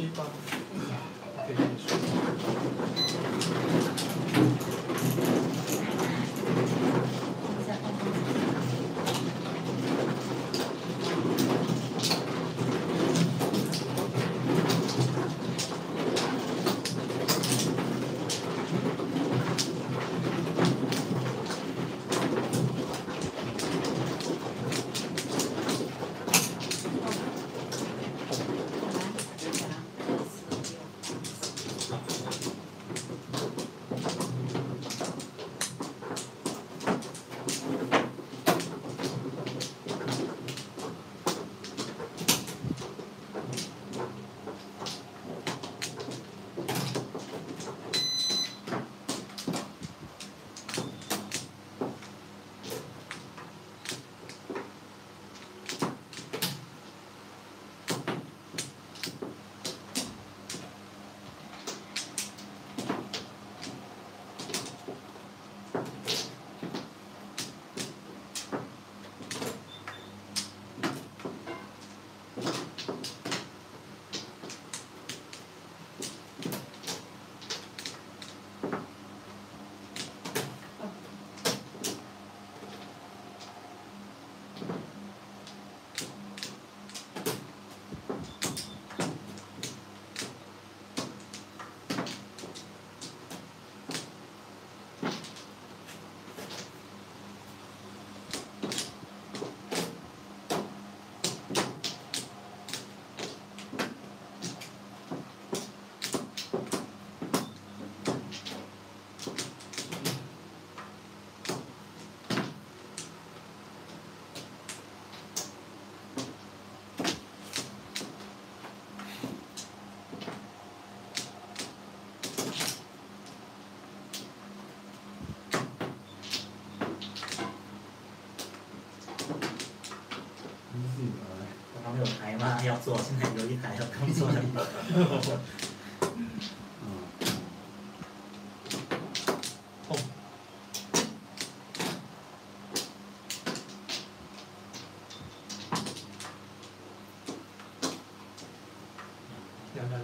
吧。可以结束。 刚刚有台嘛要做，现在有一台要工作了。碰。 两个人。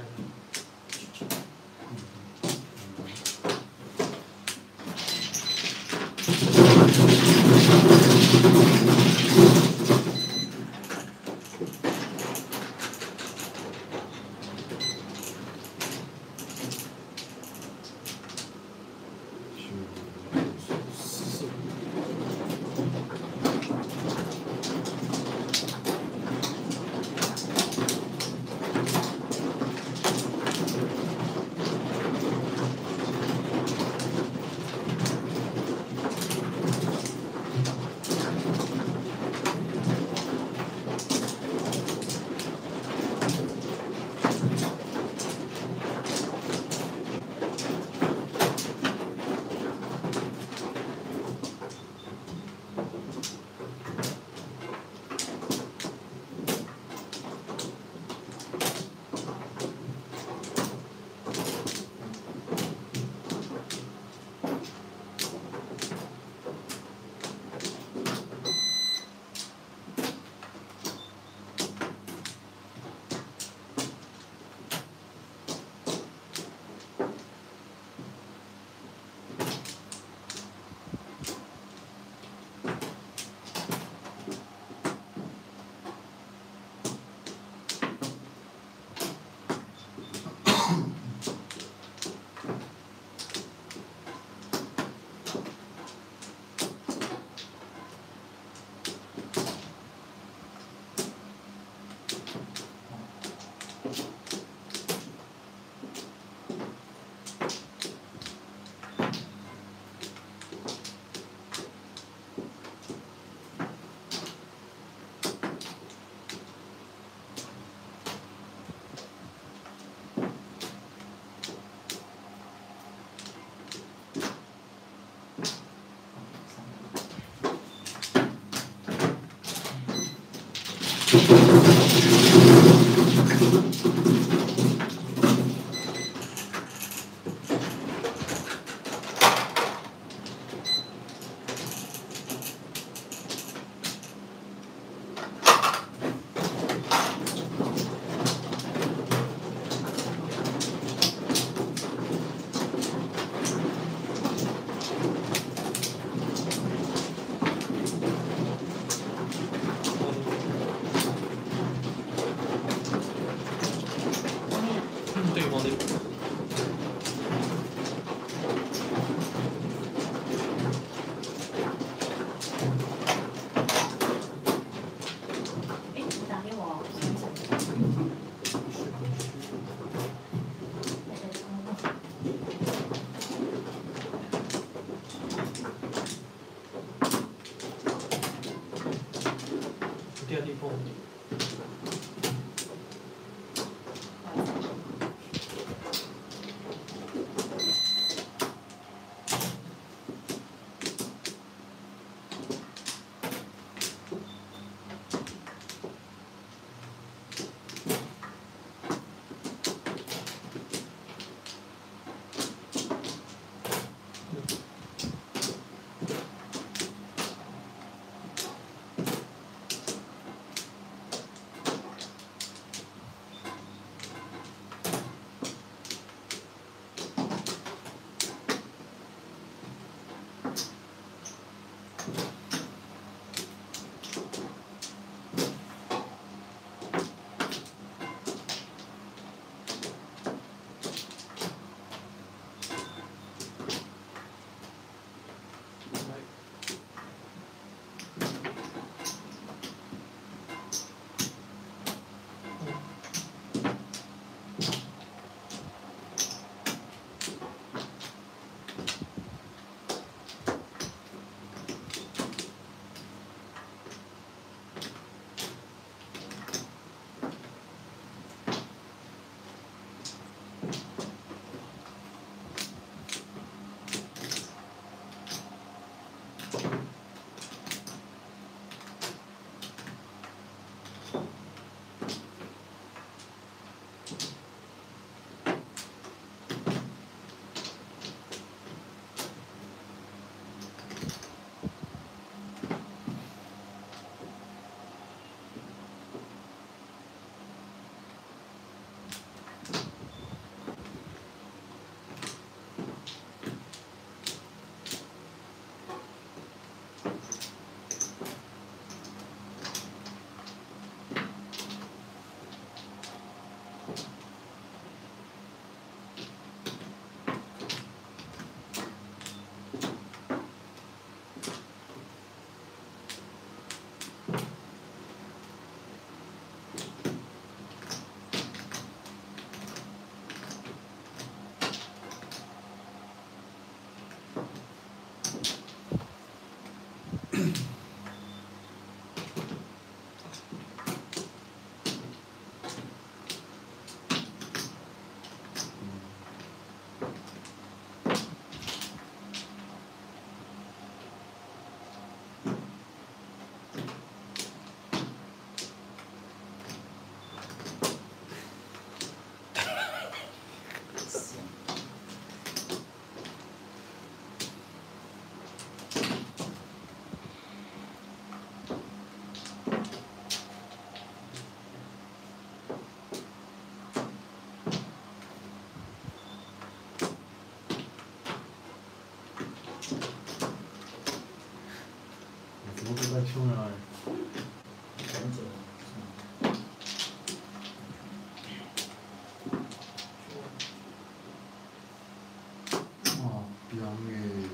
了， 很久。 哦，两月。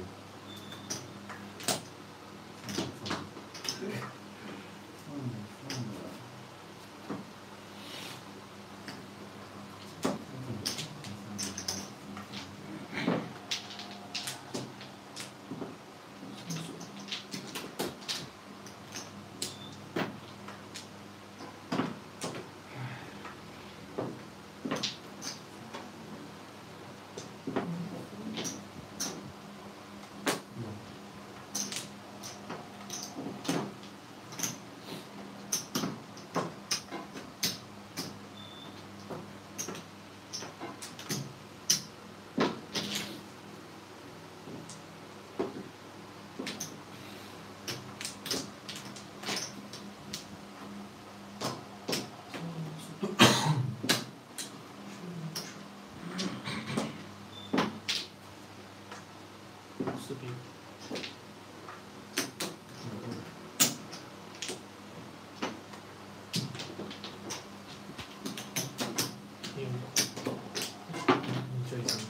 四比5。你这一张。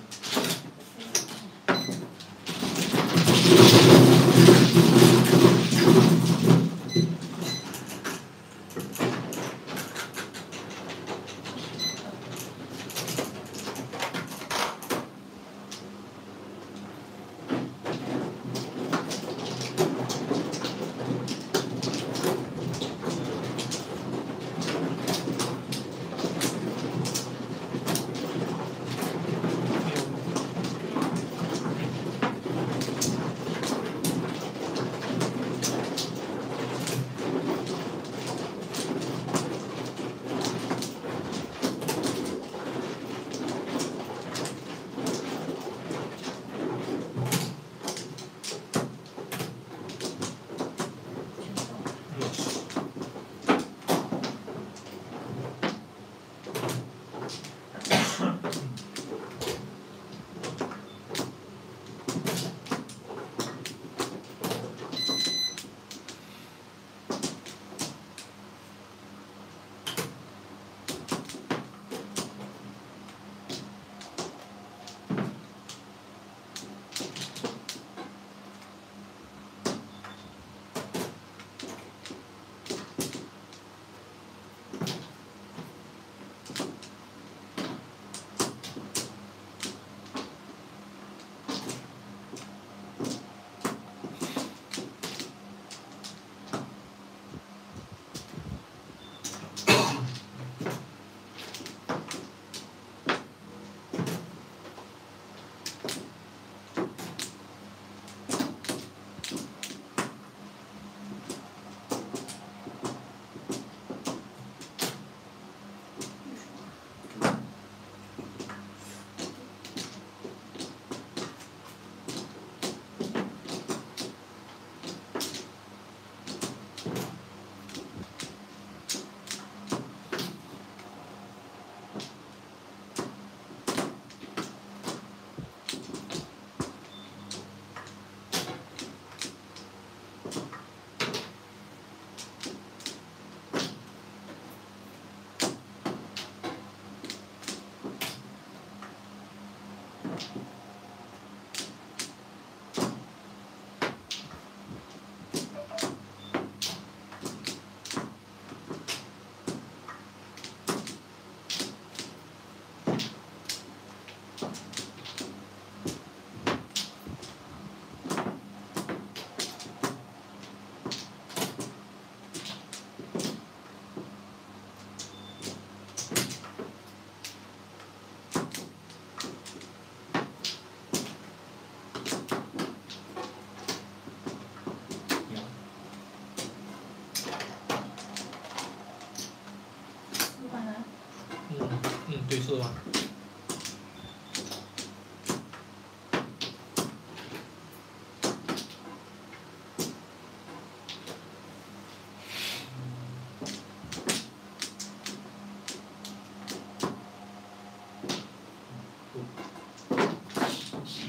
对4万。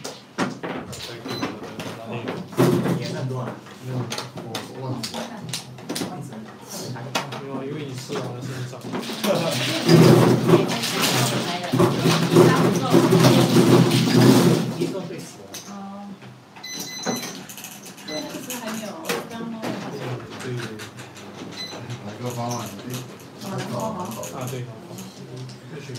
也算多了。 我忘了。 啊，对，不许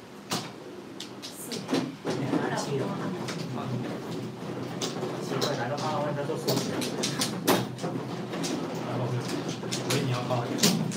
奇怪，来个八万他做数学。 以为你要报。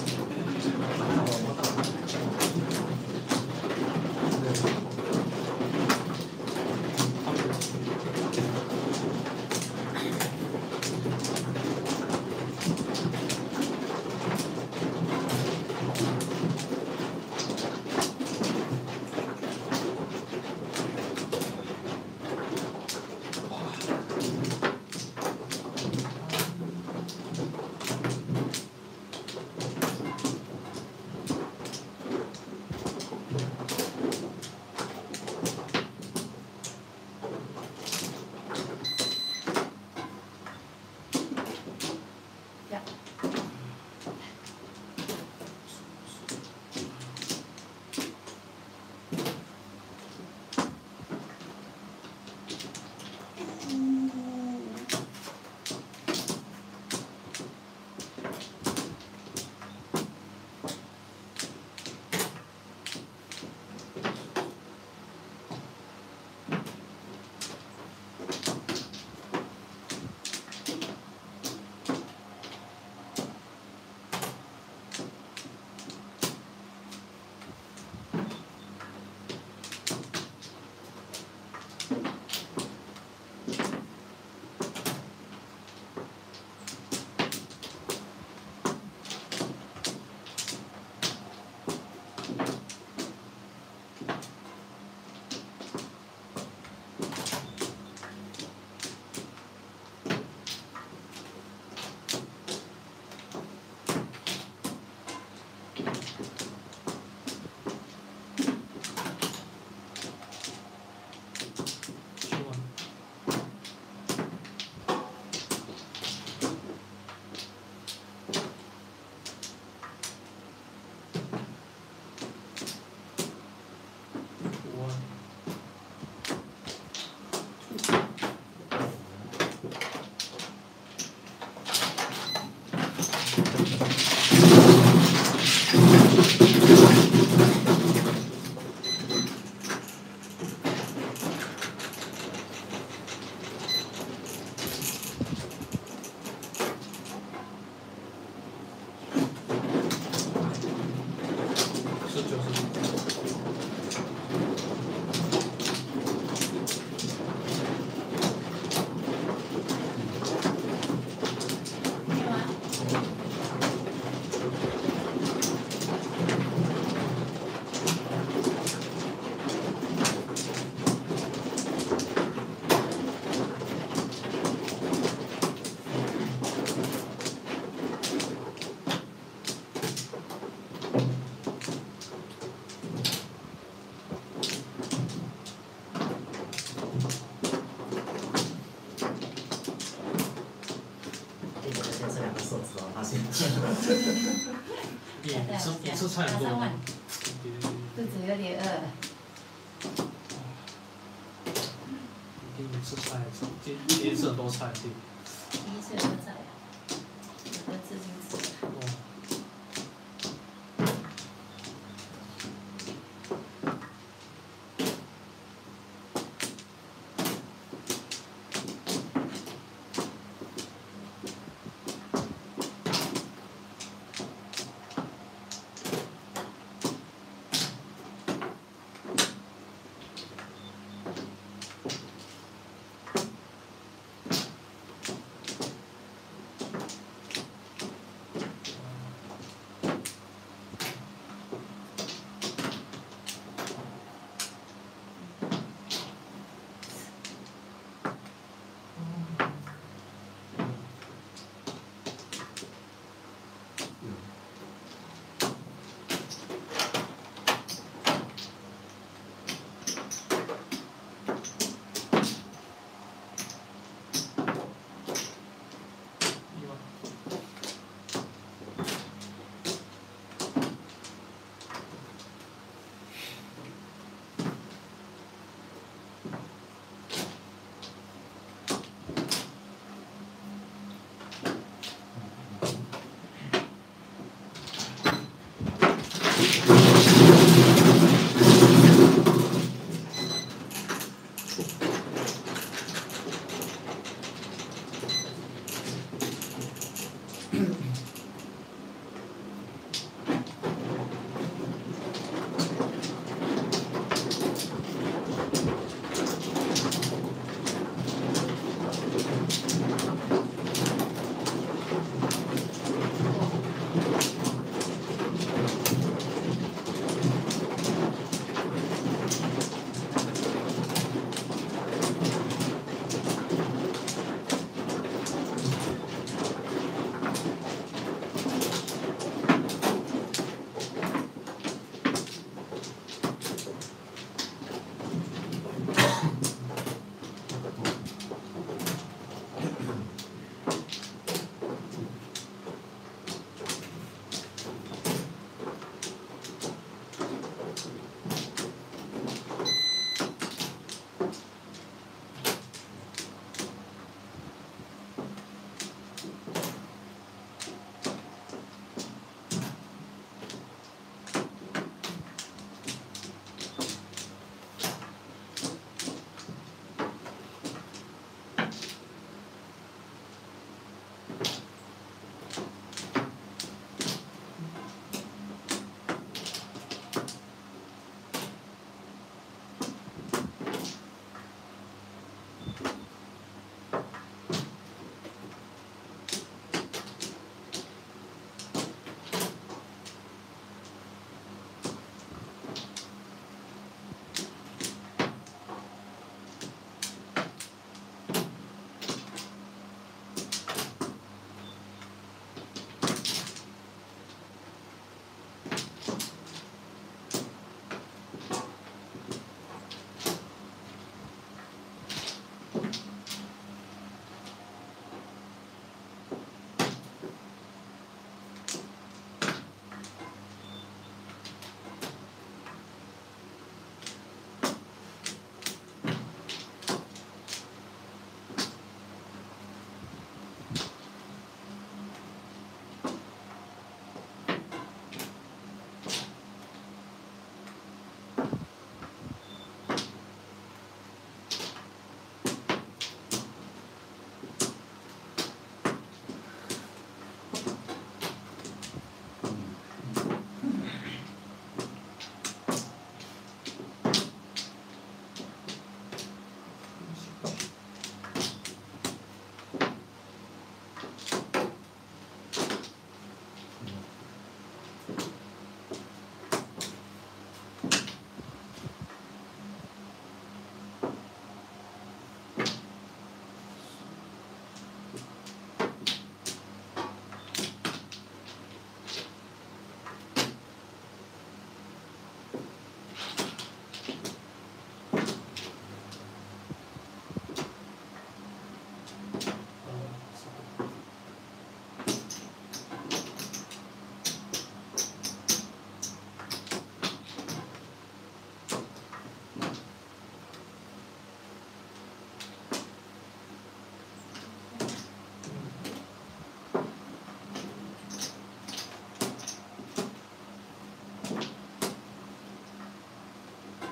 你吃菜很多吗？ 肚子有点饿。 你吃菜，今天吃很多菜，对。 第一次喝菜，有的自己吃。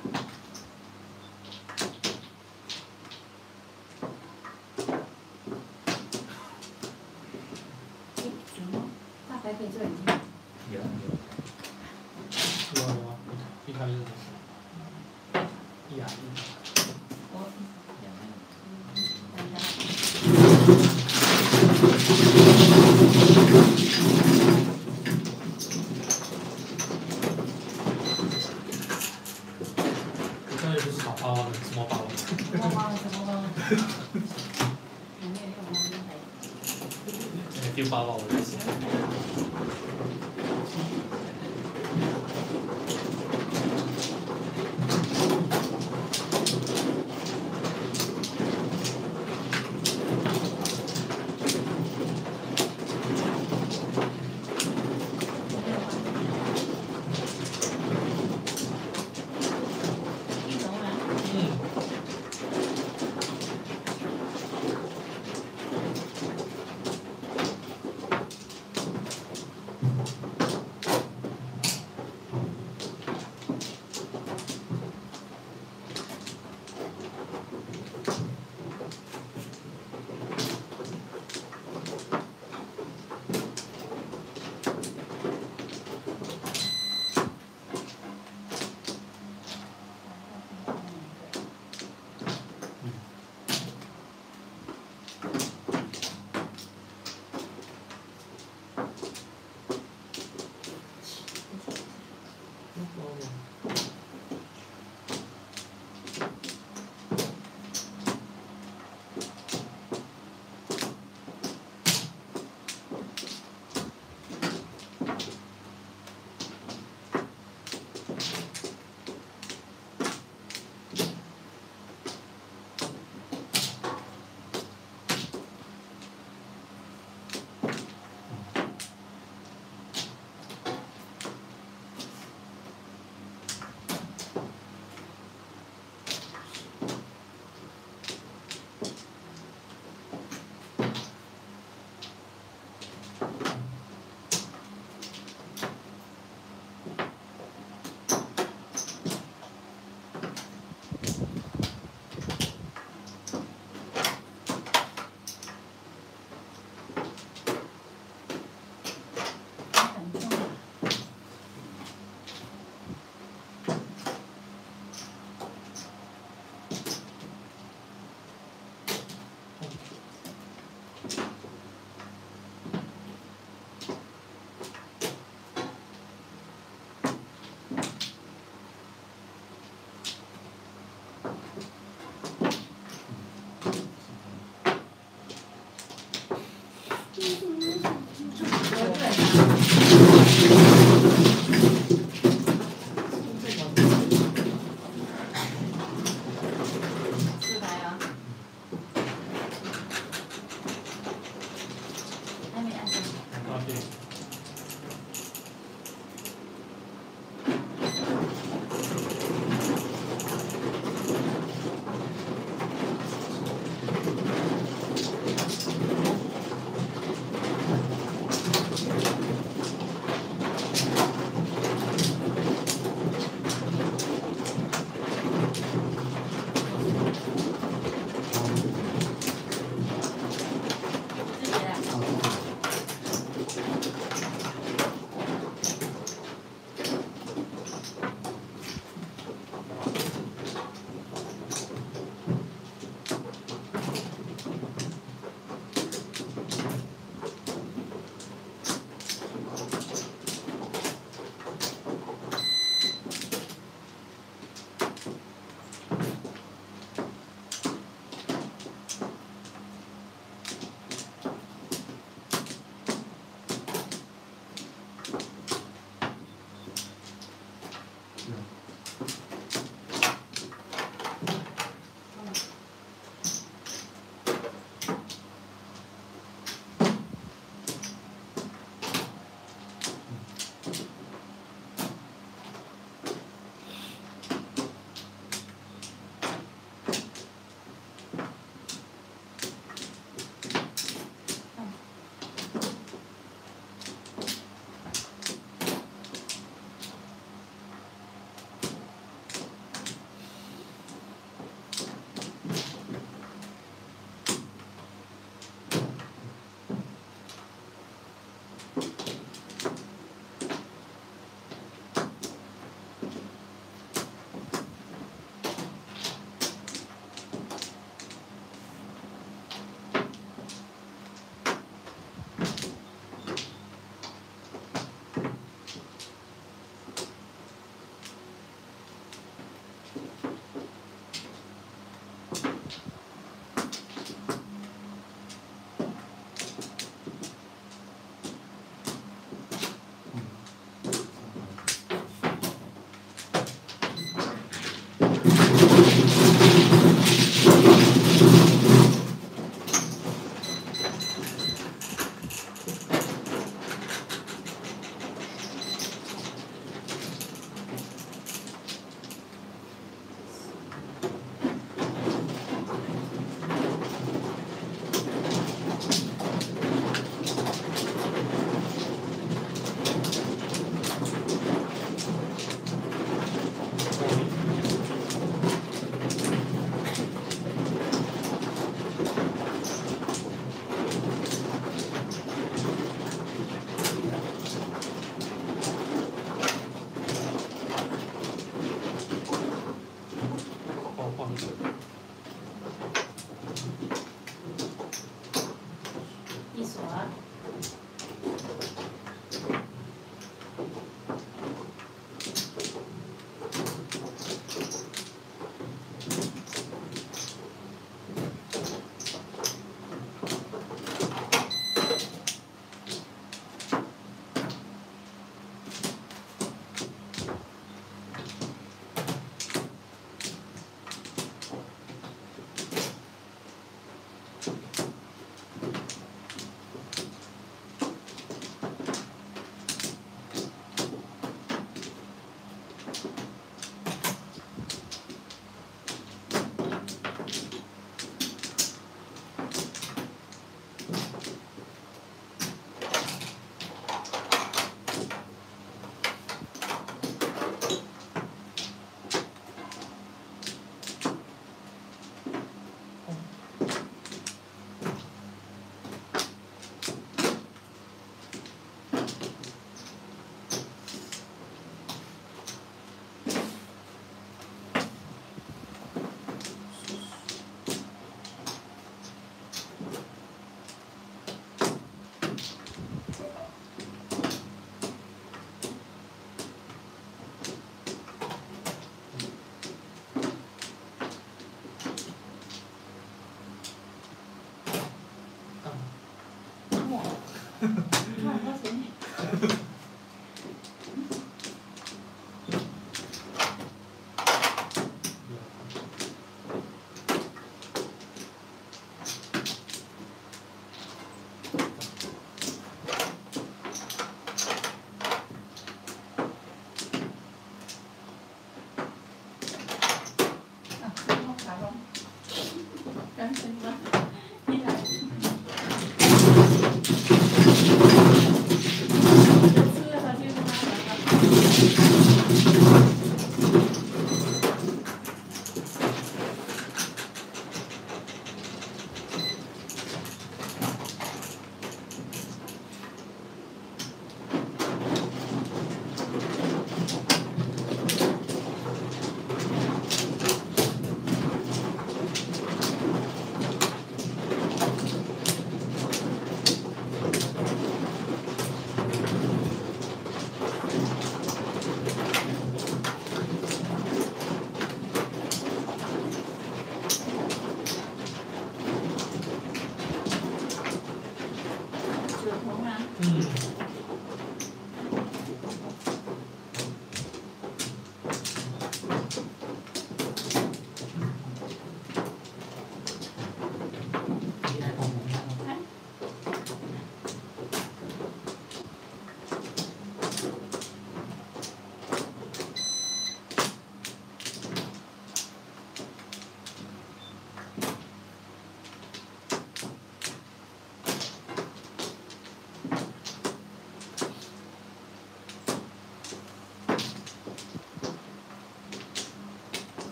大牌可以做眼睛。 有有啊有啊，一开始一牙一。 我这也不是打八万的，什么八万？ 什么包？什么包？里面有什么牌？ 丢八万我也行。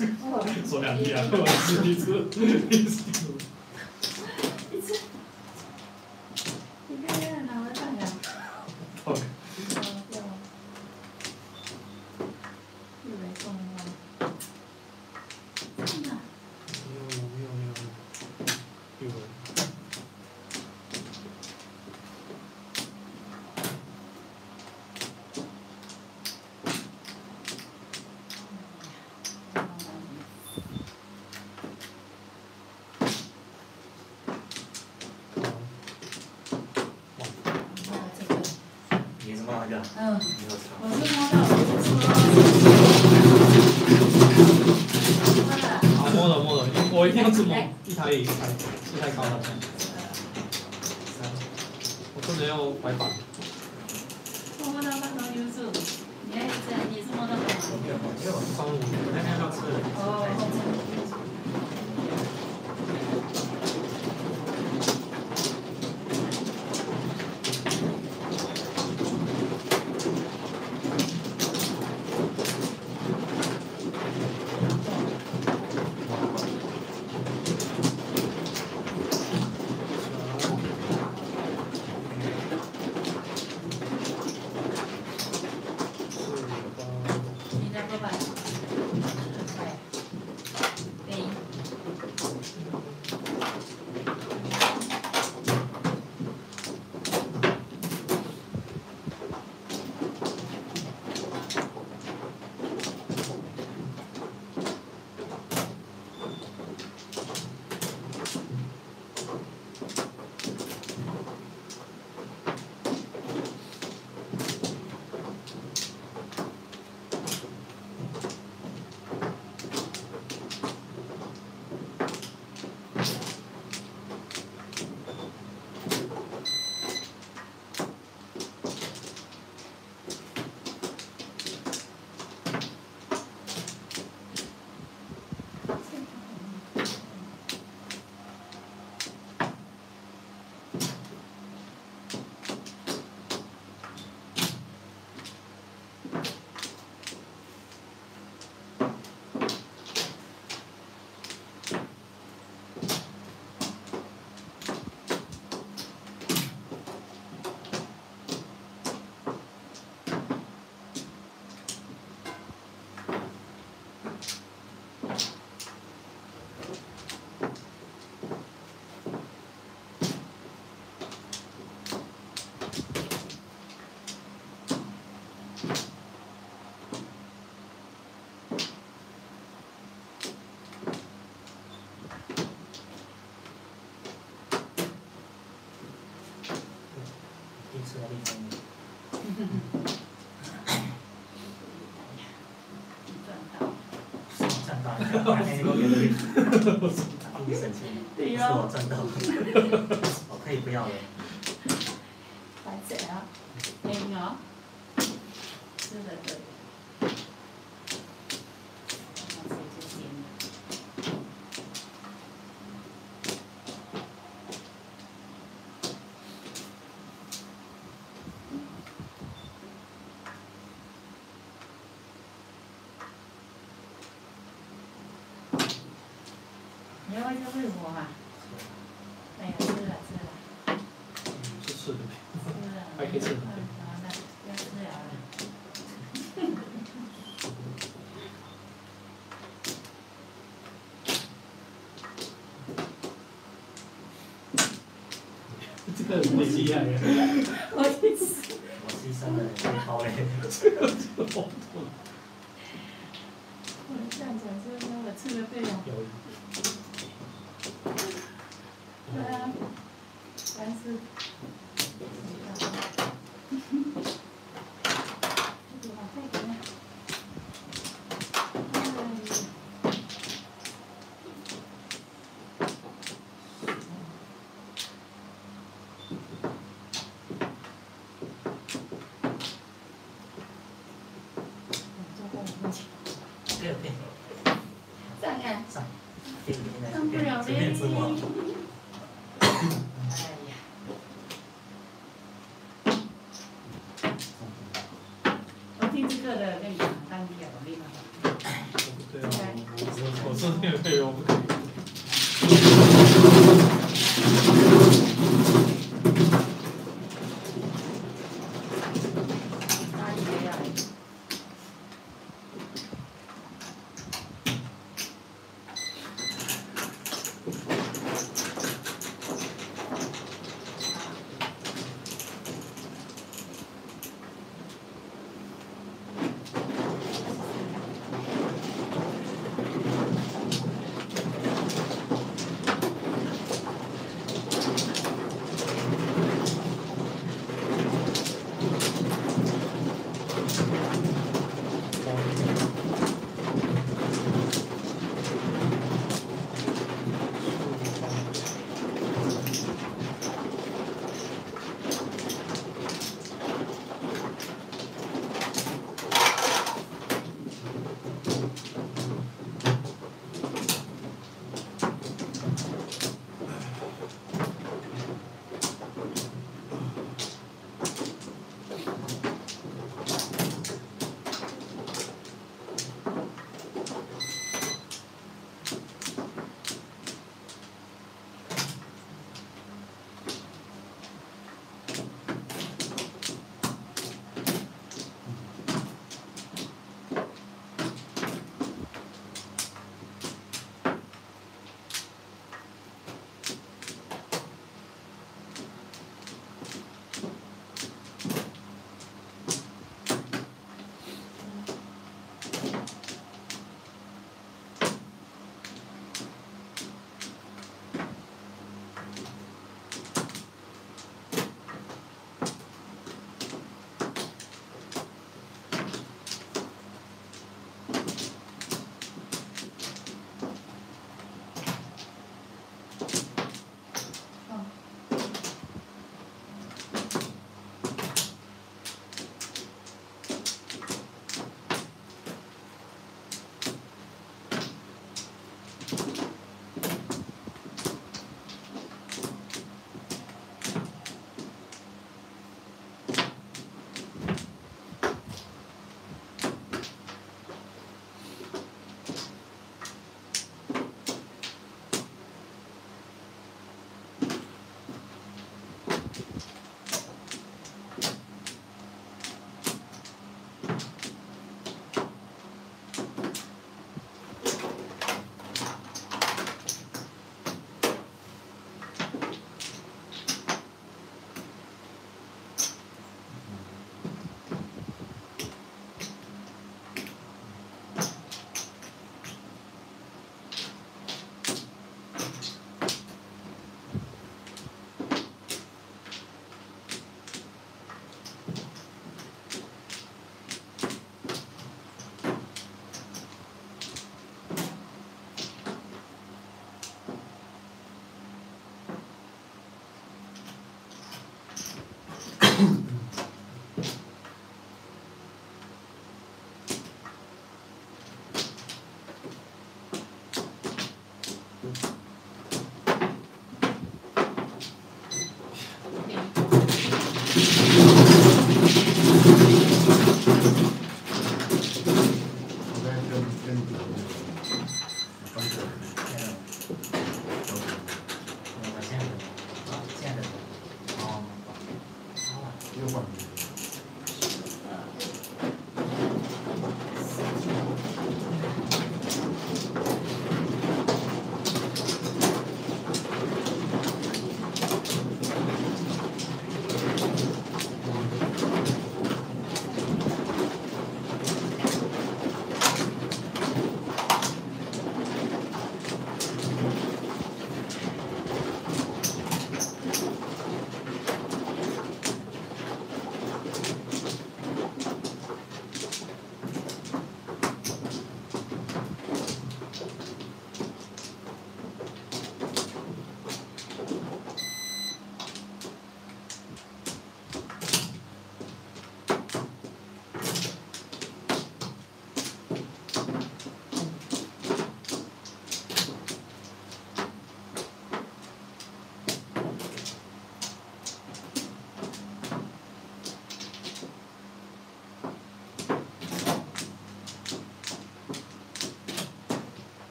说两题啊，我是一次，一次。 你看看哪个看呀？ 好。 又来送了。真的。 有。 你是摸那个？ 嗯。 你有查？ 我是摸到， 好，摸了，我一定要自摸，一台也一台，这太高了。我真的要白板。 我摸到那种优质，你还这样，你是摸到什么？ 没有， 上午那天要吃的。 哦。 你省钱， 对是我赚到的，我可以不要了。 白色啊，黑哦，吃的可以。你要不要再喂我嘛？哎呀，吃了。 是吃的。 吃了。 还可以吃的。 好的，要吃了了。 这个很厉害耶！ 我去吃。 我牺牲了，你好嘞。 我这样讲是因为我吃的对呀。 有。 对啊，但是。上不了嘞。哎呀。我听这个的跟你讲，当地啊，我厉害。 对啊，我这边也可以，我不可以。 哪里没有？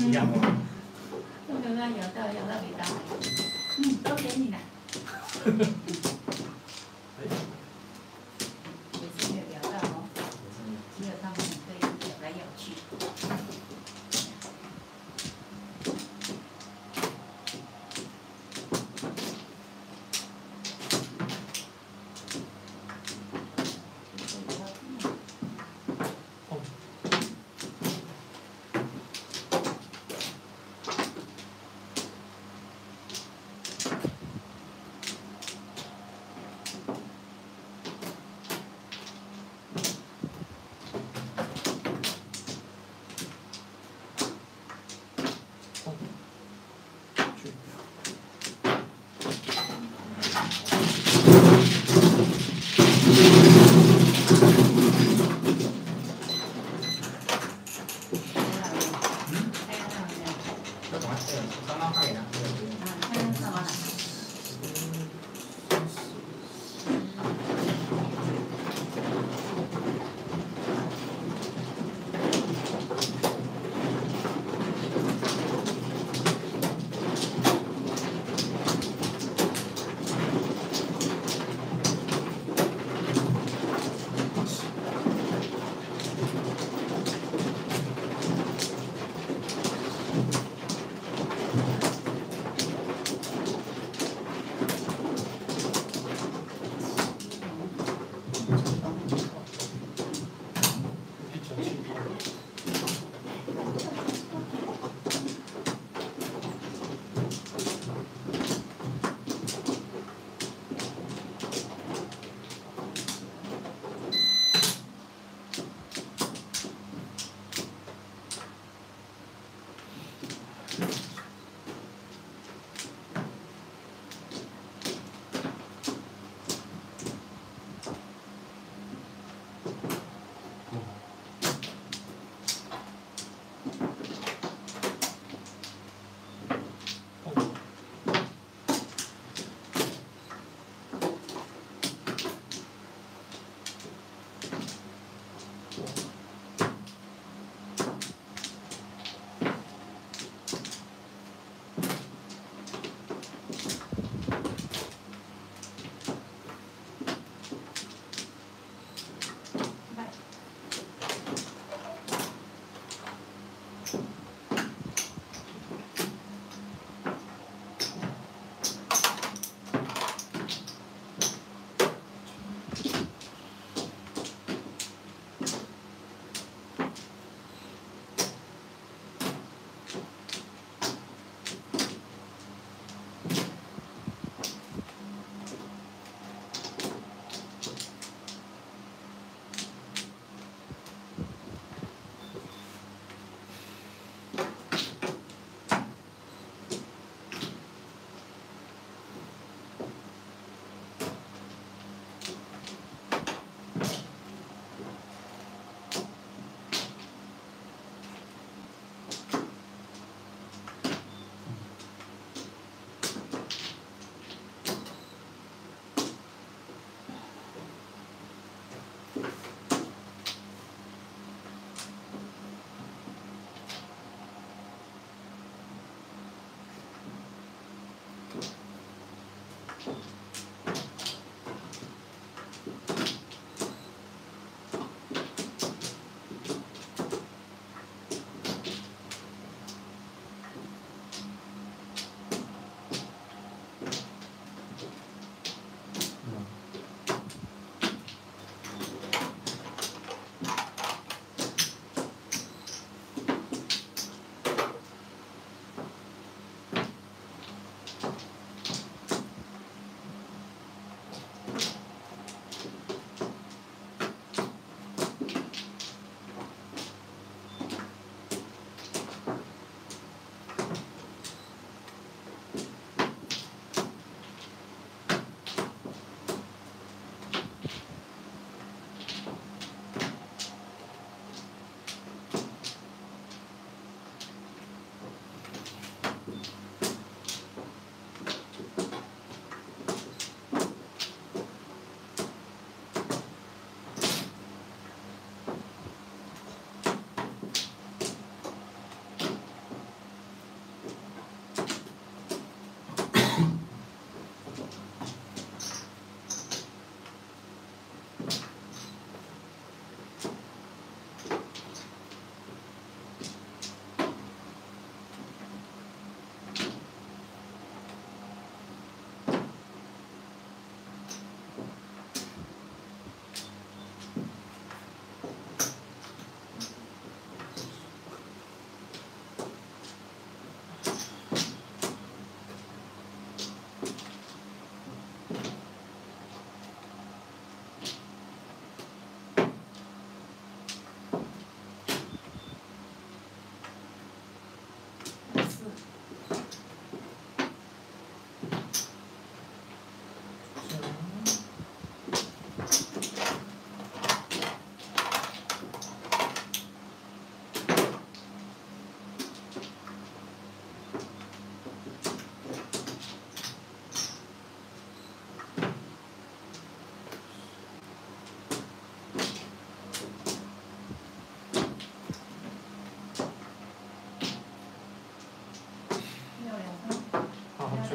一样哦。 都没有让摇到没到。都给你了。也是没有摇到哦，只有他们可以摇来摇去。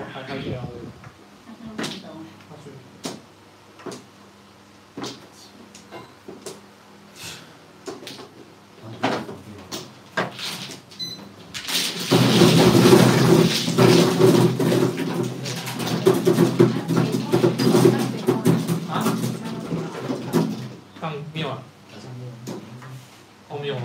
还聊的。 他看不懂。 他睡。刚没有啊？ 好像没有。 哦，没有吗？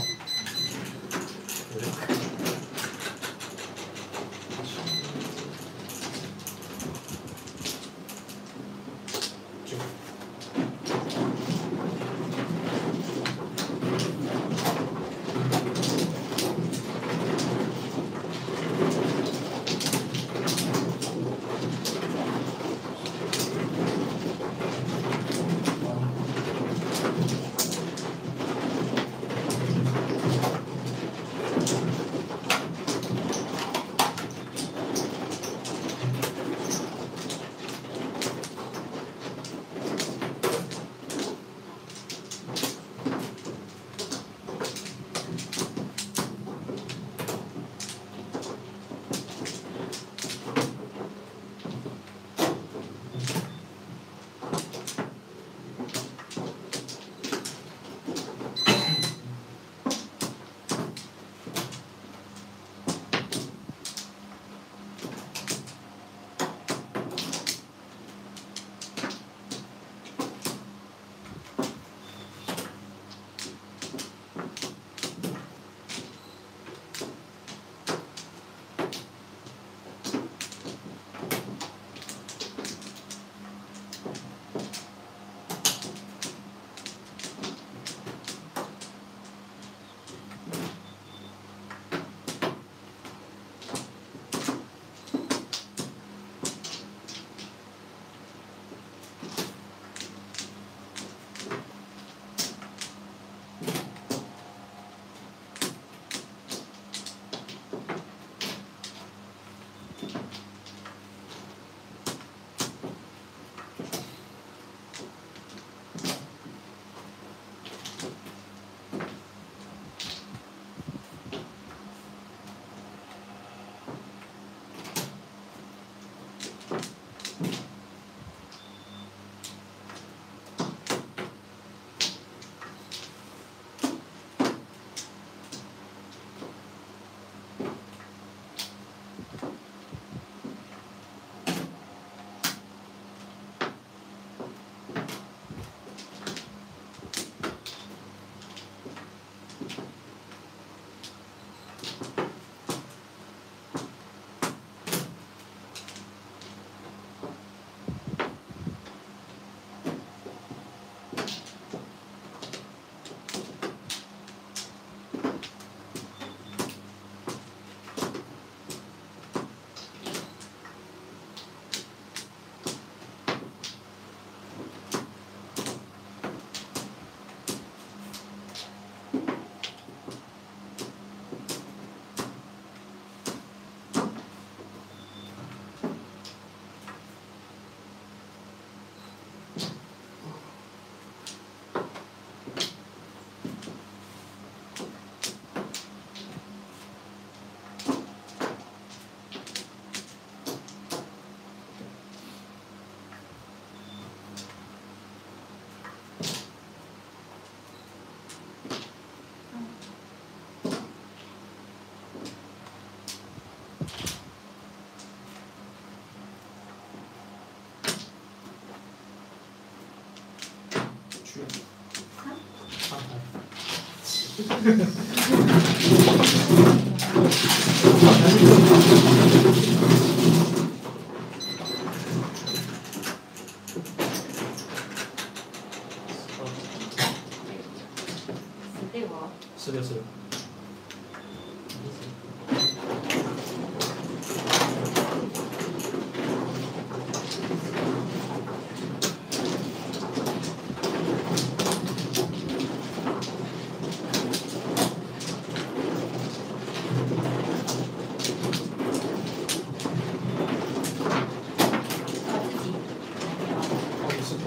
16。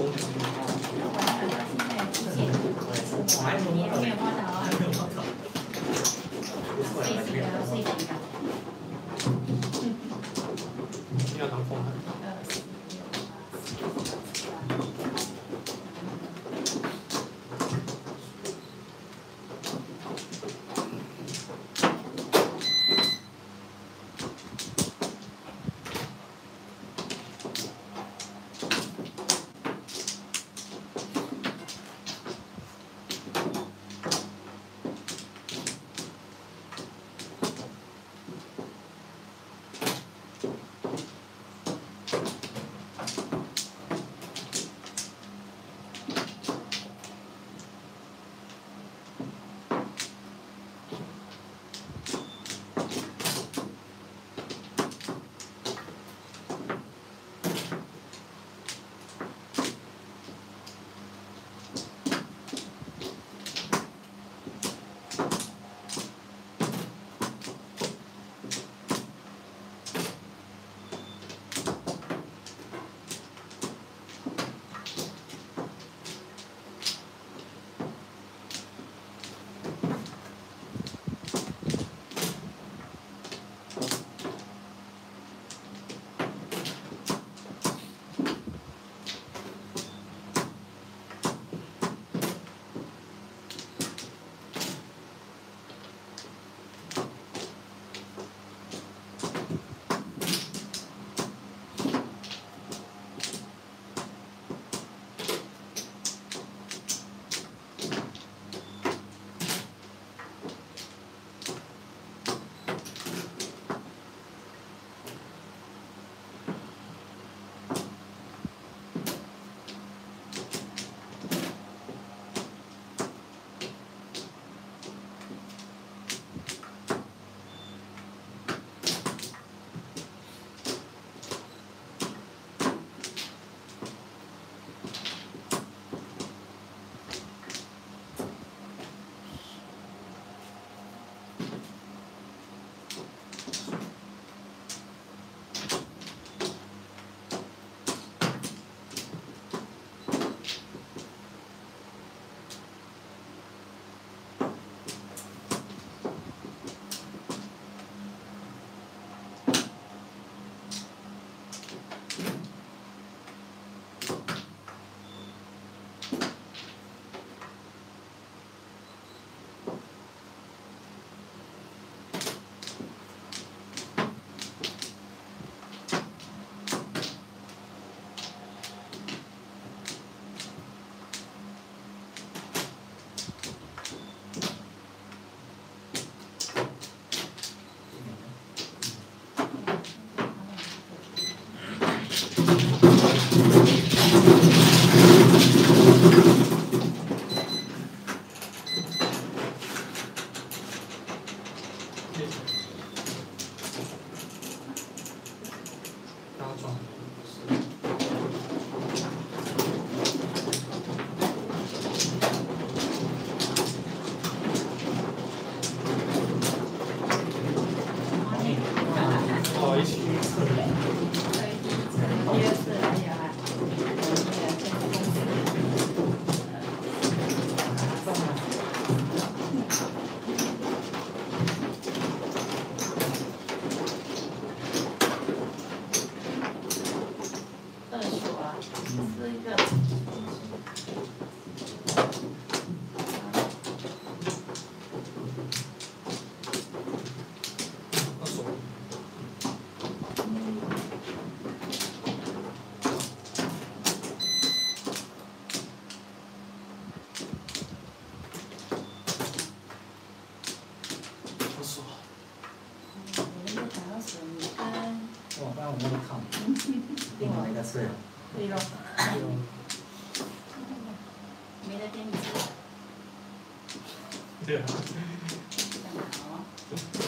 我还没有摸到。 心要当风海。 对咯，没得点你吃。 对啊。 这样好。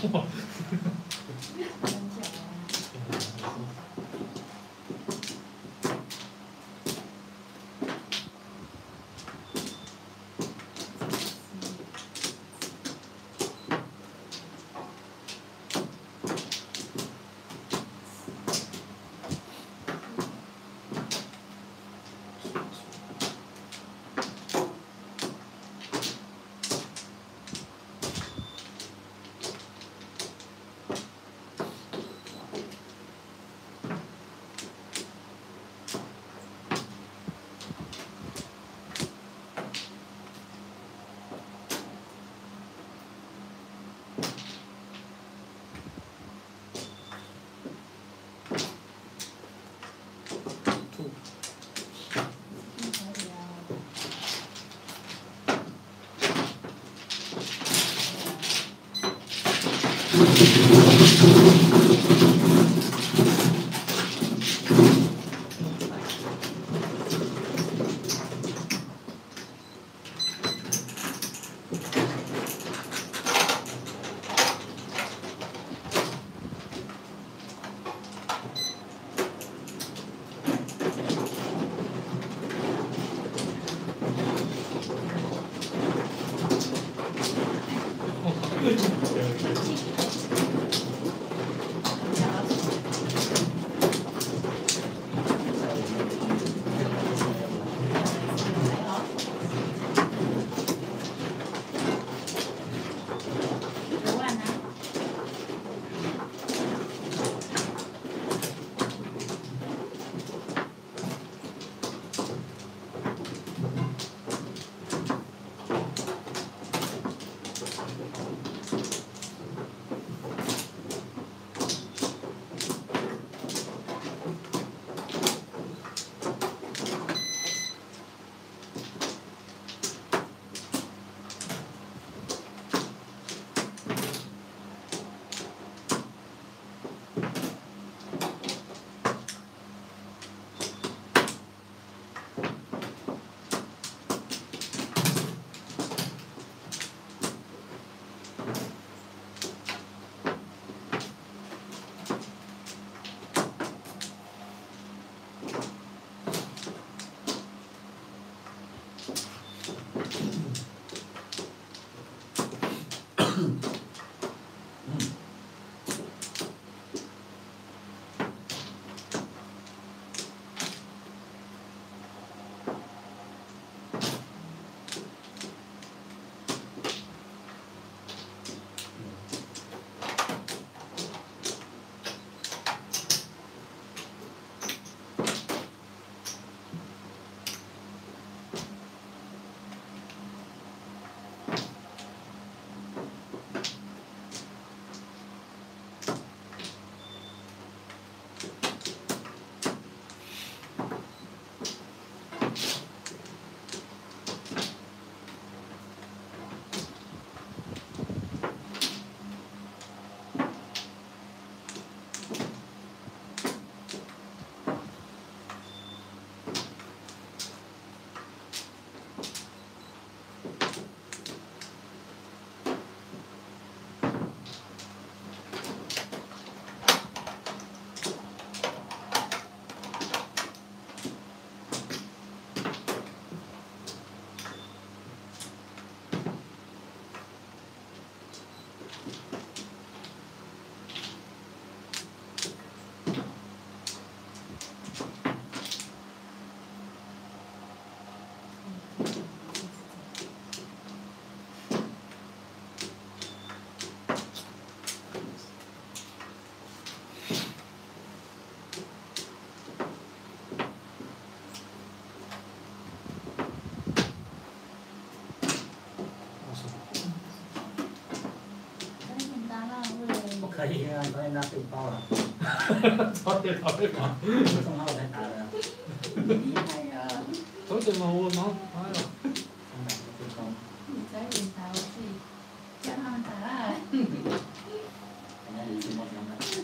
可以啊，昨天拿背包了。 早点拿背包。 正好我才打的。 厉害呀！ 早点嘛，我拿哎呀。 你在领导，我自己叫他们打啦。 人家也是冒险的。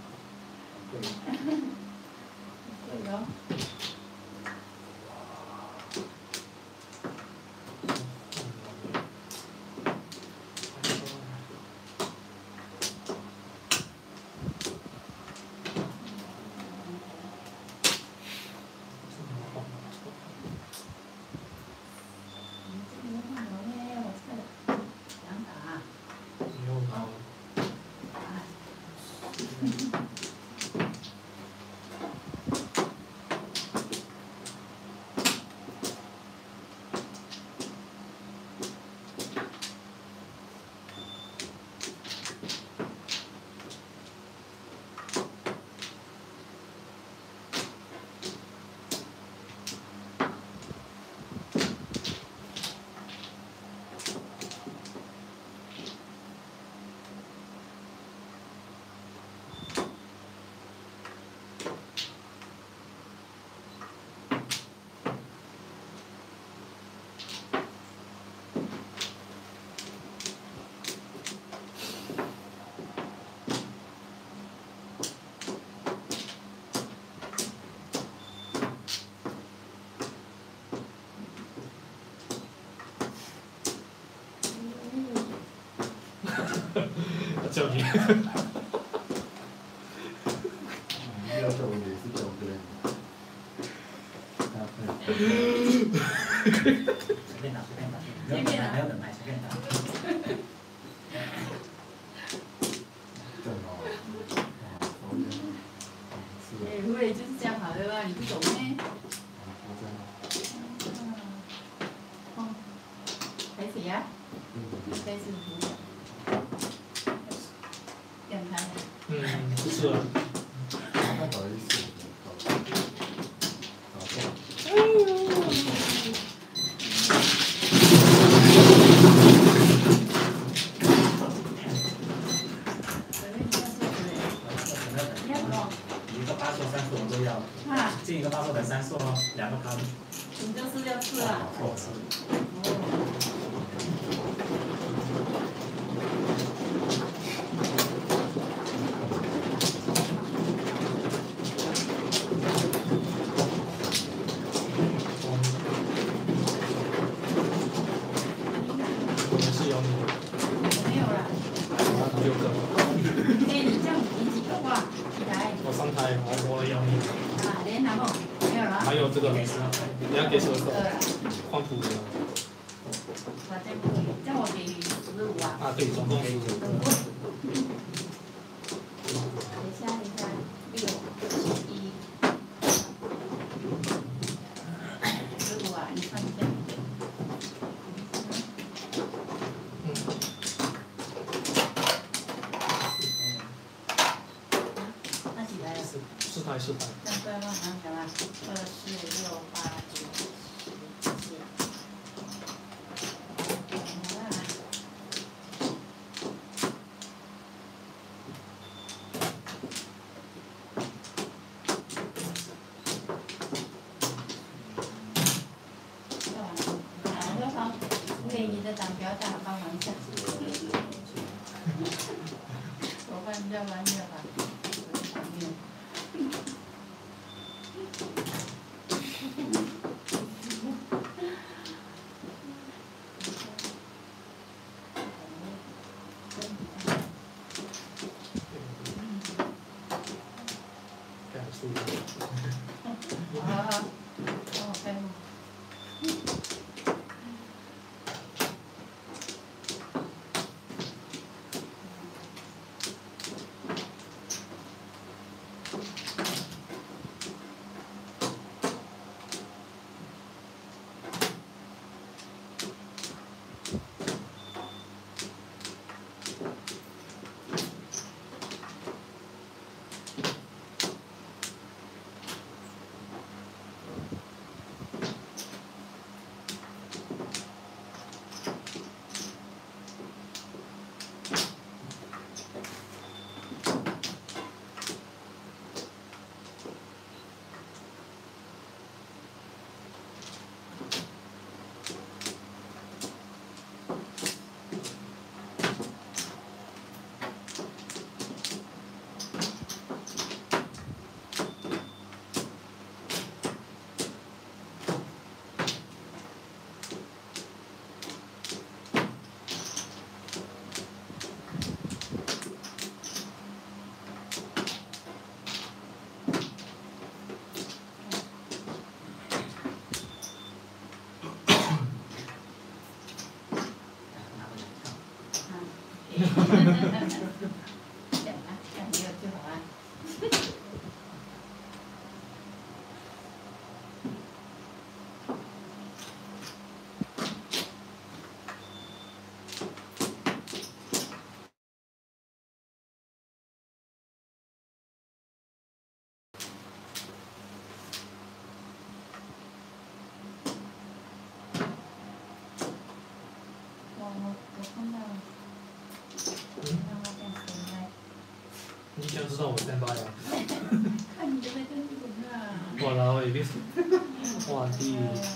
对哟。 叫你。 要叫我也是叫我的。 随便打，随便打，没有等牌，随便打。 正好。 哎，我也就是这样好的吧？你不懂呢？哦，还谁呀？应该是胡。两台。 不是啊。 那不好意思。 进一个8色等3色哦，2个卡。 你就是要吃啊？ 我吃。 我们是有你的。 没有啦。 6个。 哎，你这样你几个哇？几台？ 我3台，我的要你。 啊，连然后没有了。 还有这个，你要给12个。换图的。 我再不给，这样我给15啊。 啊，对，总共15个。 等一下，6、11、15啊，你看一下。那几台了 ？4台。 那再往上讲啊，2、4、6、8、9、10、11。长不要大，帮忙一下。我看比较完美吧，好，帮我开幕。 你想知道我在哪呀？ 看你的那个人啊！ 我然后一定是，哇地。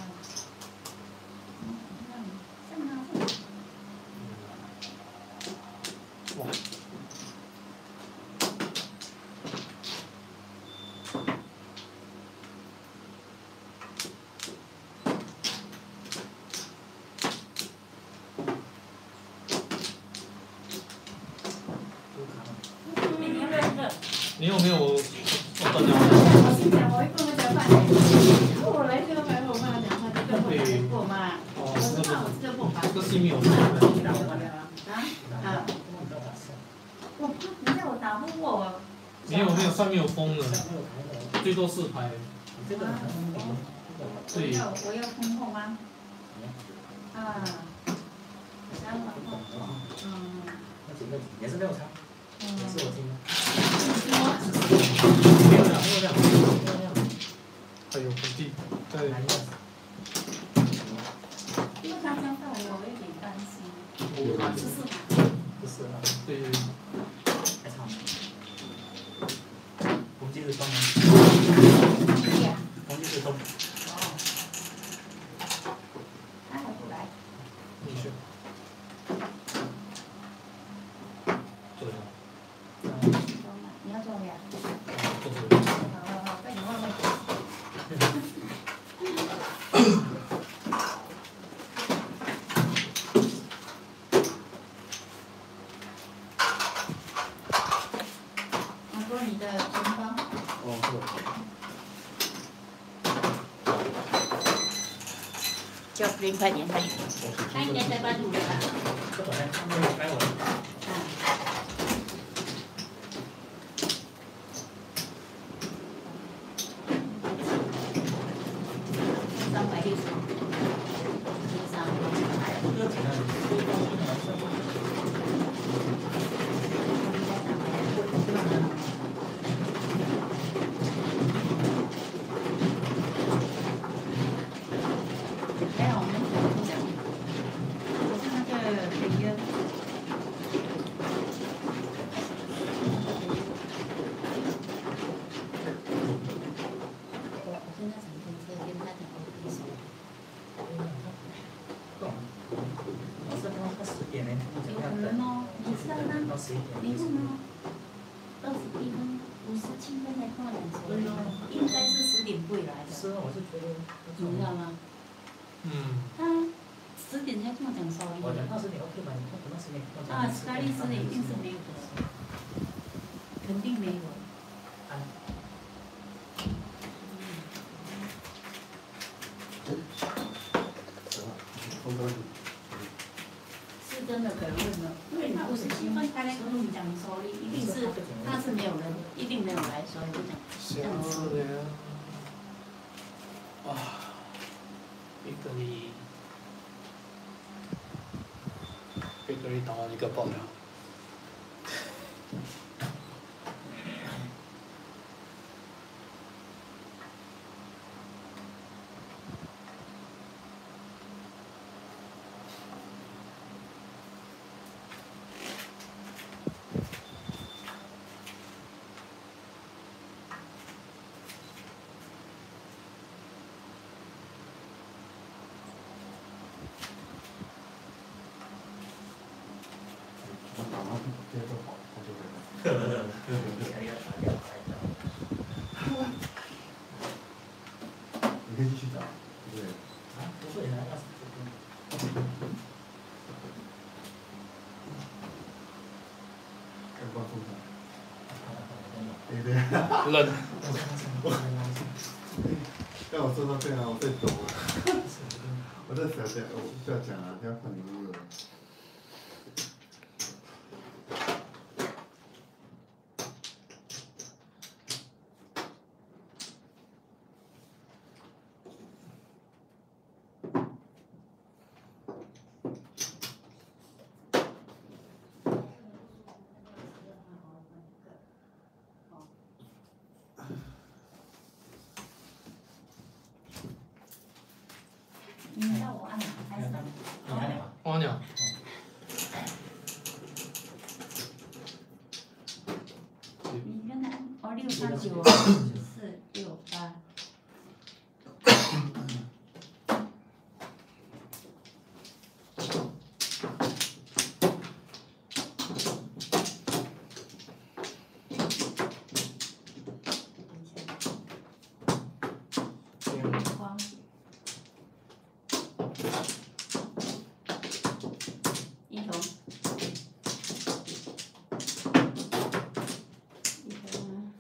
哇。 你有没有我断掉？ 我心想，我一跟我讲饭然后我来这个买我妈讲话，这个不买过妈。我是怕我这个不买。 这是没有的。 我怕你叫我打不过我。 没有，上面有风的，最多4排。 这个对。 我要通后吗？啊。3碗后。 那几个也是6仓，也是我进的。没有了。 还有本地，对。 因为他这样带来，我有点担心。14盘。 不是啊。 对。 太长了。红鸡是东吗？红鸡是东。 他还不来。 你去。对啊。 你要做呀？ 做这个。 好，被你忘了。拿过你的钱包。叫不快点，快点，他应该在班主任吧？ 这会儿他没有开我。 你看吗？21分57分才看2球，应该是10点会来的。 是啊，我是觉得。 你知道吗？他10点才跟我讲收音。 我讲20点 OK 吧？你看什么10点？ 啊，10点一定是没有的，肯定没有。是真的可能问了，因为他57分，他来跟我们讲收音，一定是他是没有人，一定没有来，所以就讲这样子。 啊，贝格里打完一个爆料。 你可以继续打，对不对？ 不会来20分。 看光复上。对对。 冷。 让我坐到这样，我在抖。我在想想，我不要讲啊，要看你录了。 你要我按哪还是？ 你按哪？ 我按哪？ 你原来6894 6 8。一头。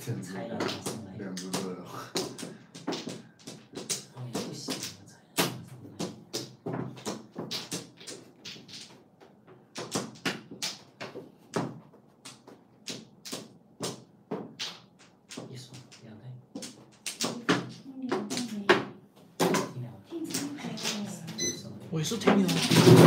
拆了上来。 两只对了。 哦，也不行，拆了上来。一双两对。 我也是听你的。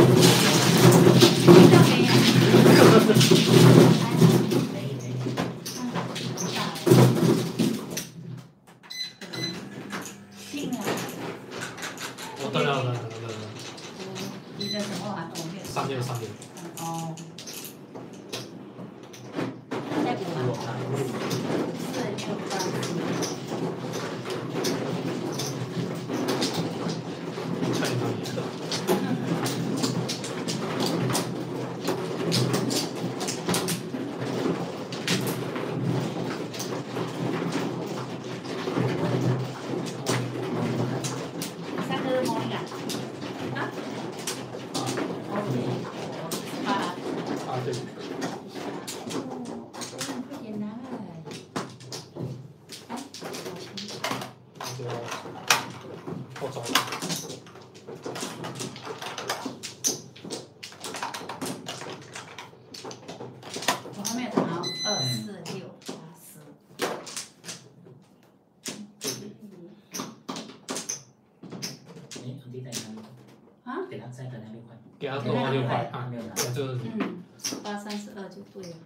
我得了。 你的什么啊？ 3点。 哦。再补吗？4、6、8、 看你哪里。 3个是摸一个。啊？ 对。 快点拿来。哎， 我找了。 我还没有拿2、4、6、8、10。 哎，皇帝在哪里？ 啊？ 给他再等那6块。 给他多6块啊， 没有拿。 这个。 18、32就对了。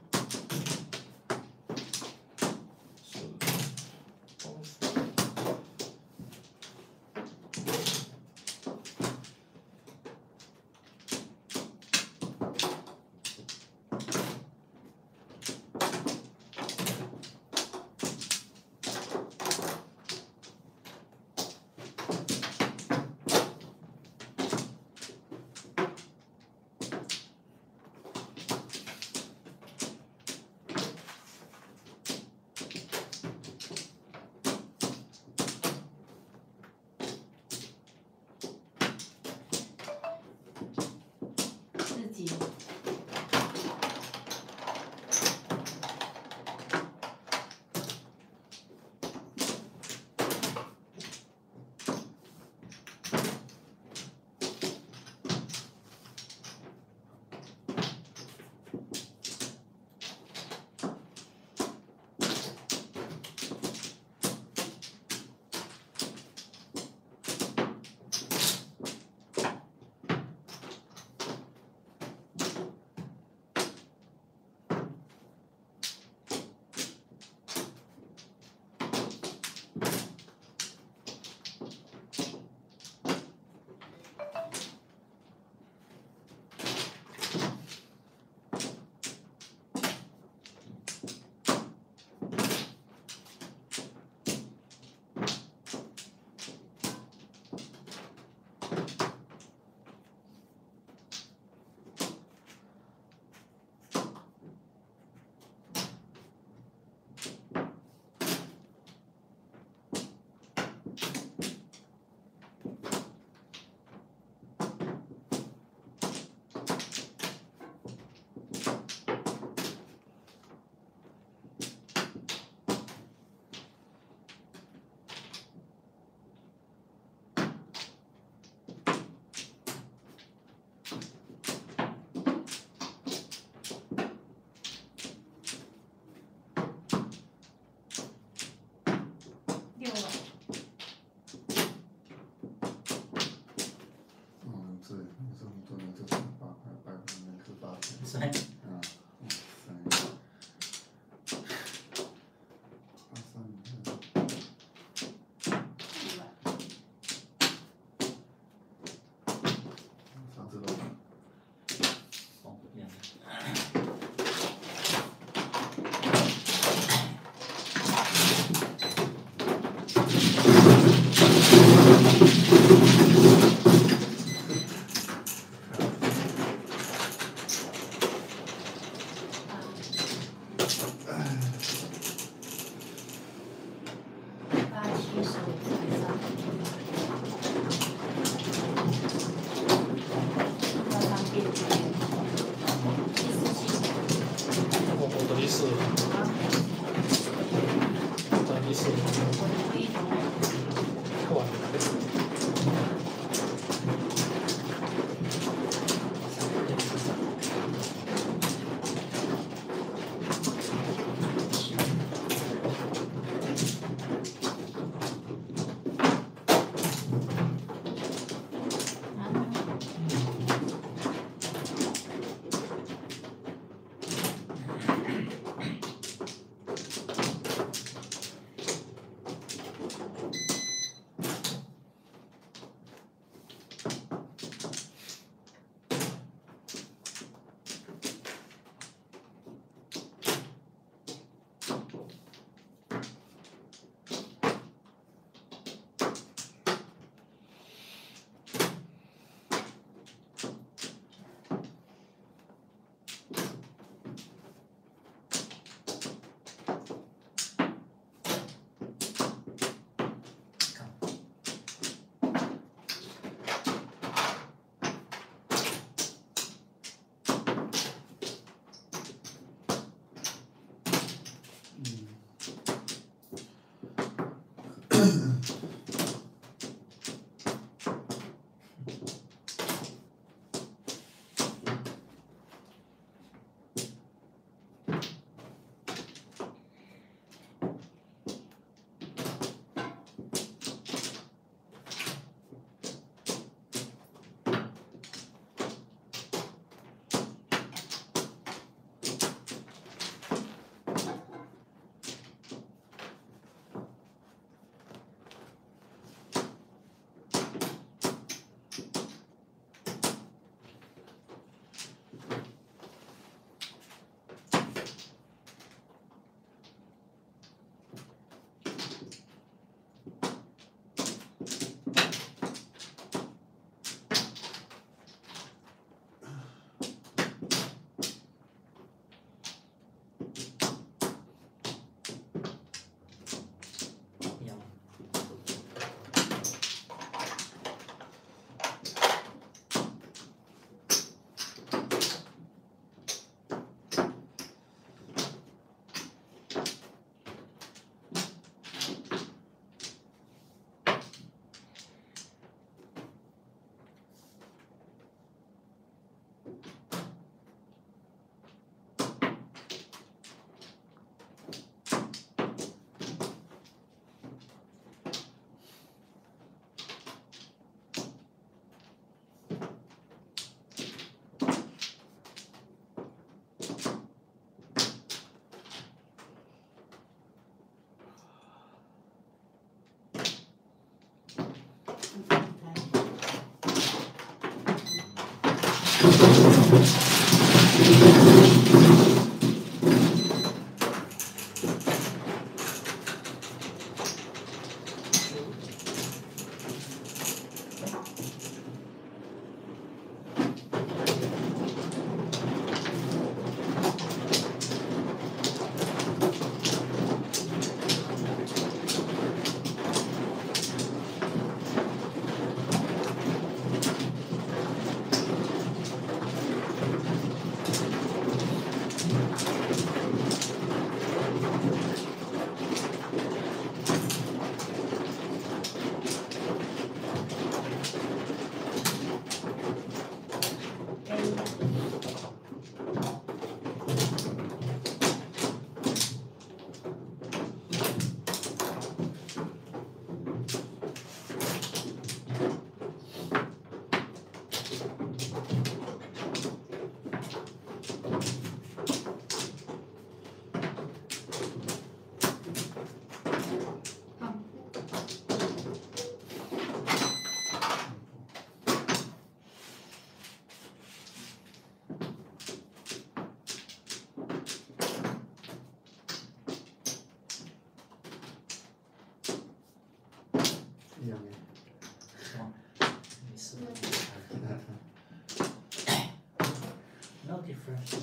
一样的。 没事。No difference.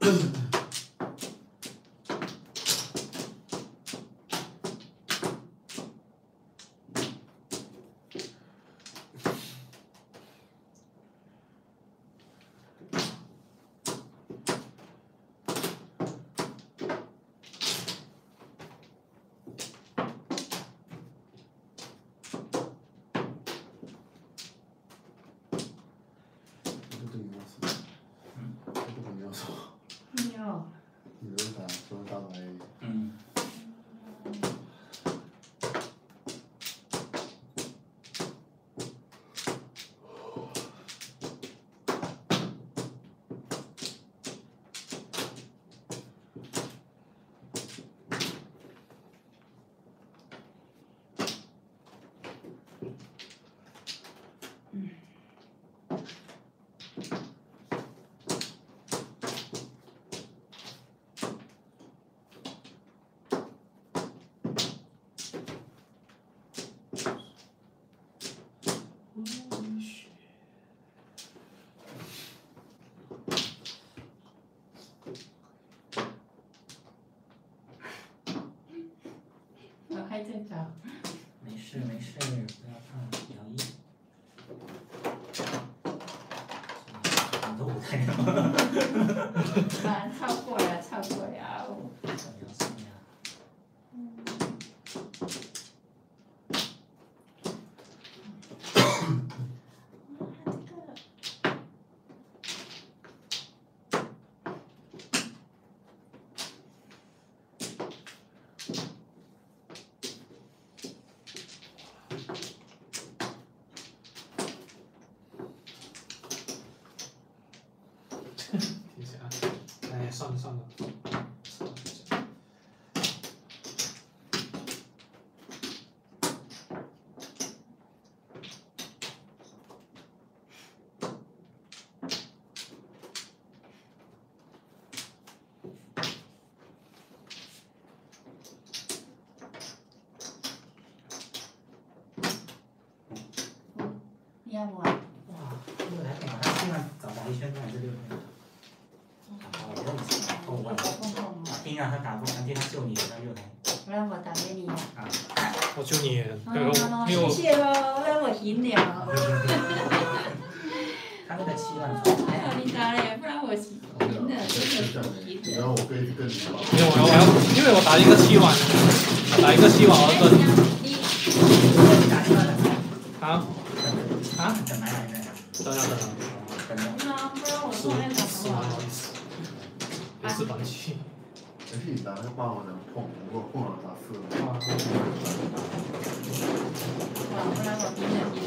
还在找。 没事没事，不要怕，摇一。你都舞台了。 啊，超过了，超过了。 算了算了。 你要不啊？ 哇，6台电脑，他竟然早打一圈，还是6台。听啊，他打不完，听他救你，他6台。 不然我打给你。 啊。 我救你， 谢谢喽，让我赢了。 他那个7万。 还好你打了，不然我赢了，真的赢了。 然后我可以跟你打。 没有，我要，因为我打一个7万，打一个7万，我要跟。 你打7万的。 啊？啊？ 等来来的。 等等。 不然我做那个什么。 也是板气。 而且你打那个霸王能碰，如果碰了打4了。 哇，不然我赢了。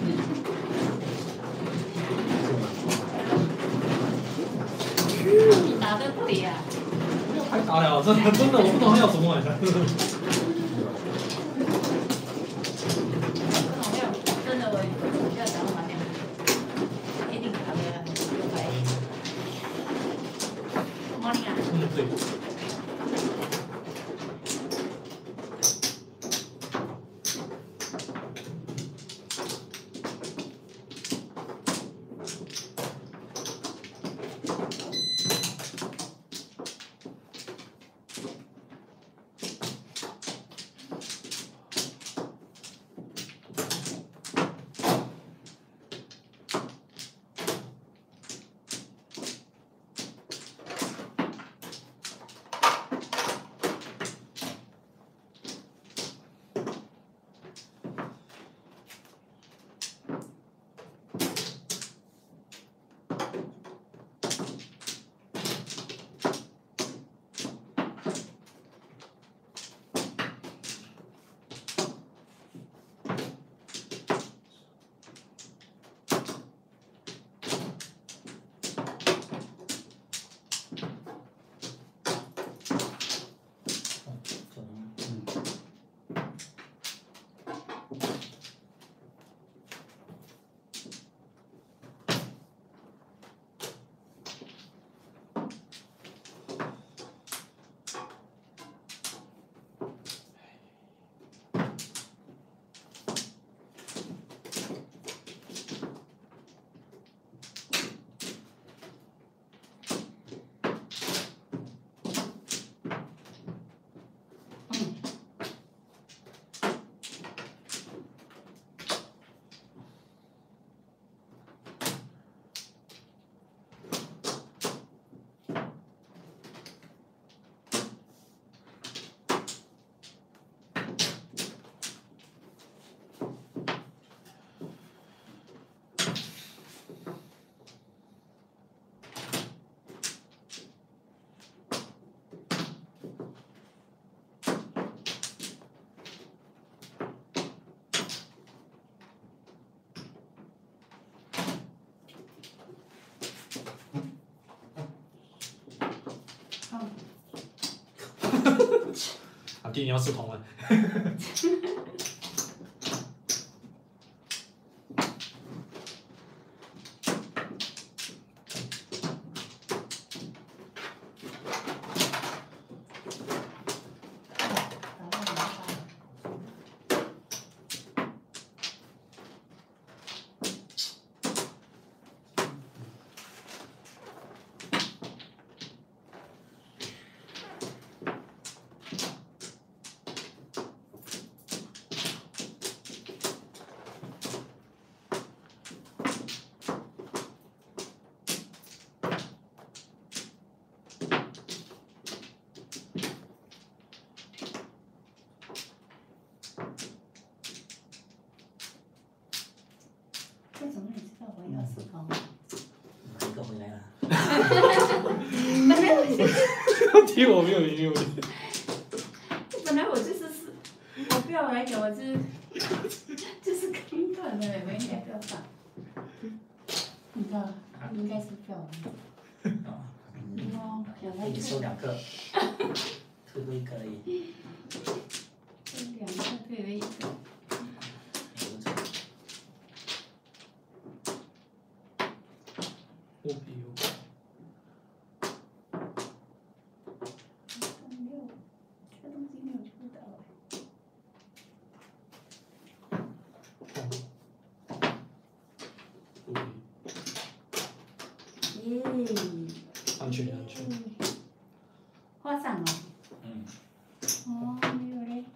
你打得对呀。 太打了，真的我不懂要怎么玩的。 真的我要打麻将，一定打的6百。morning 啊。 对。 弟你要吃同安。 为什么你知道我要吃同安？ 一个回来了。 本来我题我没有引诱你。 本来我我不要来讲，我就是跟断的，我应该不要放。你知道，应该是不要的。哦，想来你收2个，退回1个而已。 收2个，退回1个。 我比如。 这东西没有出到。耶！ 安全安全。 花伞哦。 嗯。 哦，没有嘞。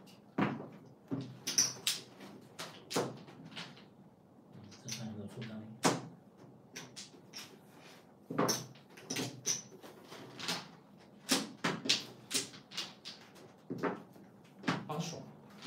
这算有没有出到？ 阿爽。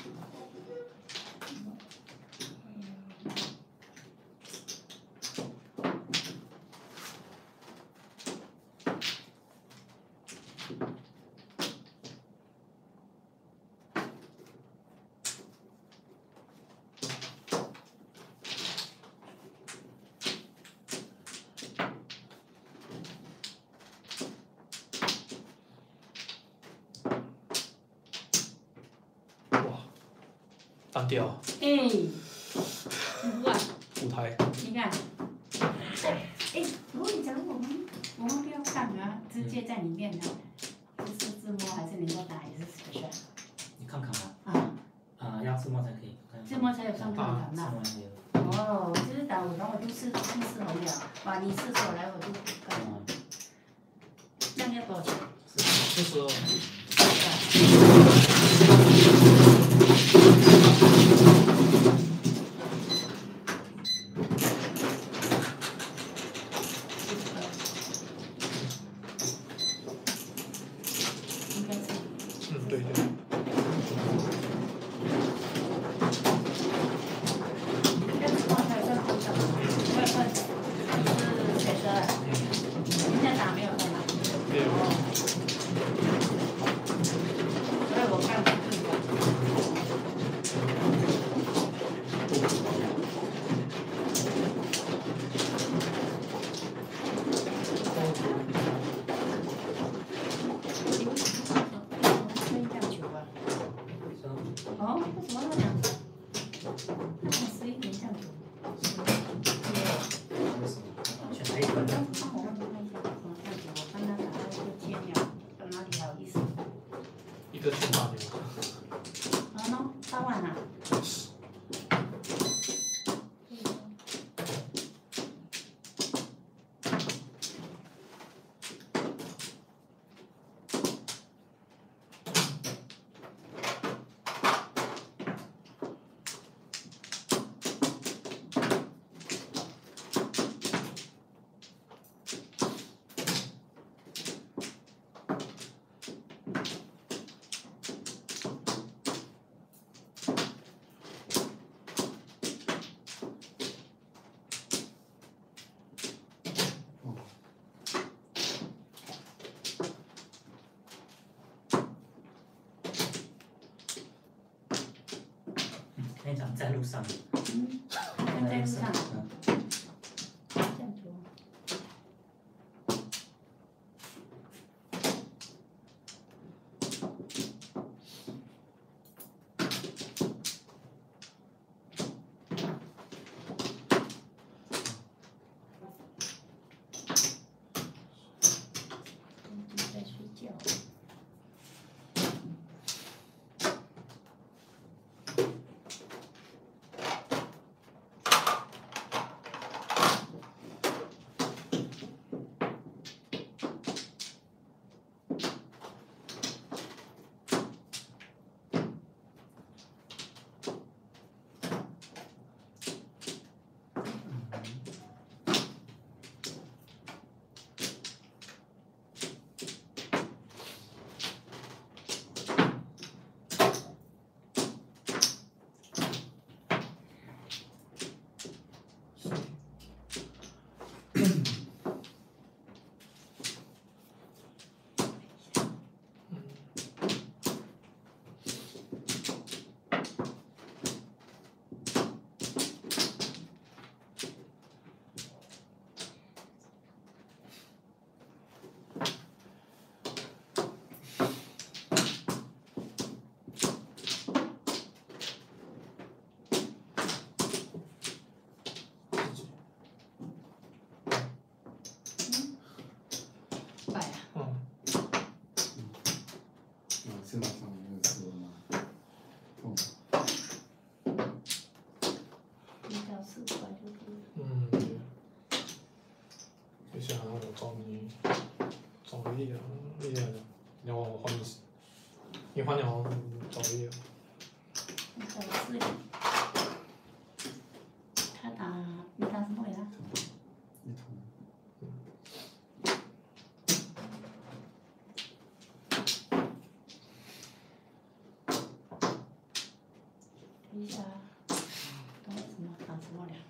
单调。 哎，哇！ 舞台。 你看，哎，如果你讲我们不要看啊，直接在里面的，是自摸还是能够打，也是special。 你看看啊。要自摸才可以。 自摸才有上看看呐。哦，就是打我，然后我就试红了，哇！你试手来我就干。这样要多少钱 ？42。对对。 哦，为什么那么讲？那11点这样子。 为什么？选哪一个？ 我看一下，怎么这样子？我看他打到一个1000秒，到哪里好意思？ 一个去8秒。 啊喏，8万啊。 跟你讲，在路上。 在路上。这样子。 掉。 是马上那个说吗？痛。 1到4块就可以。 嗯，接下来我找一点厉害的，你要我换意思，你换鸟找一点。 1到4点。你打什么位啊？ 一桶。 等一下，等我怎么打什么了？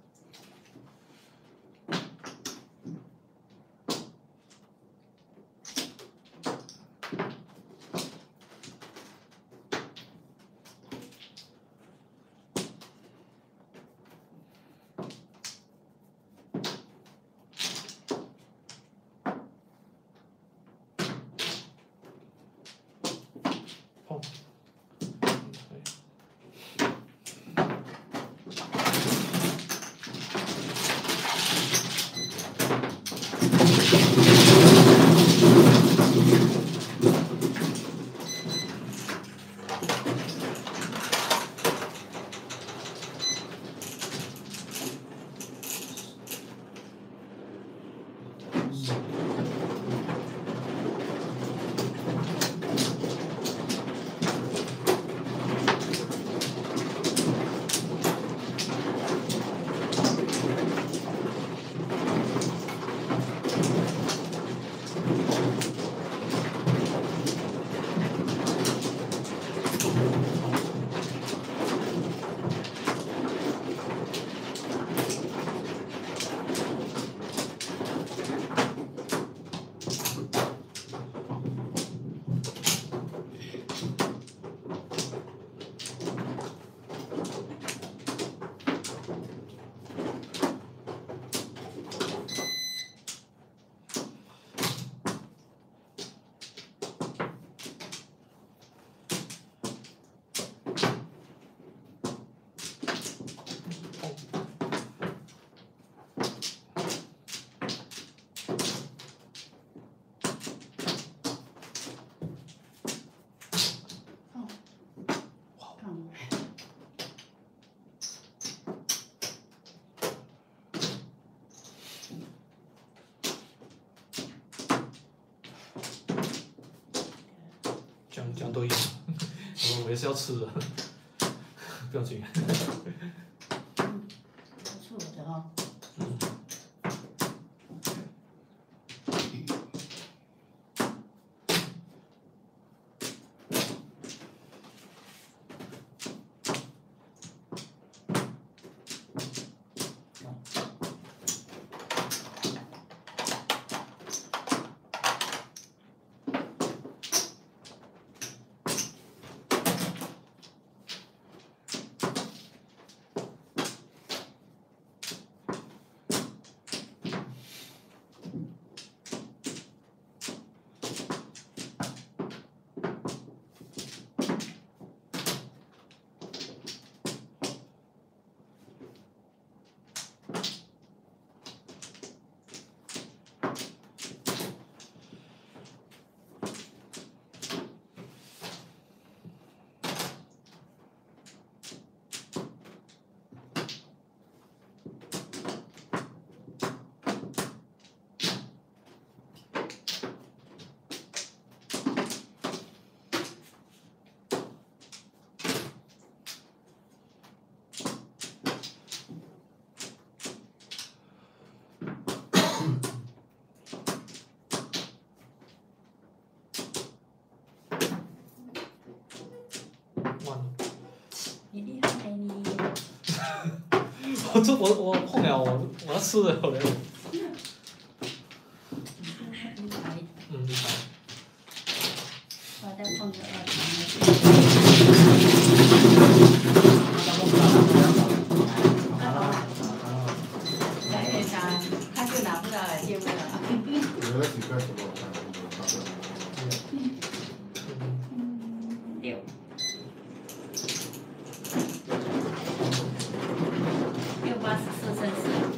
哦。讲都一样，我也是要吃的，不要紧。 不错的哦。 我碰了，我要吃了，我来。嗯，100。 我再碰个20。他就拿不到了，借不了。 有几块什么？ 6。6、8、14胜4。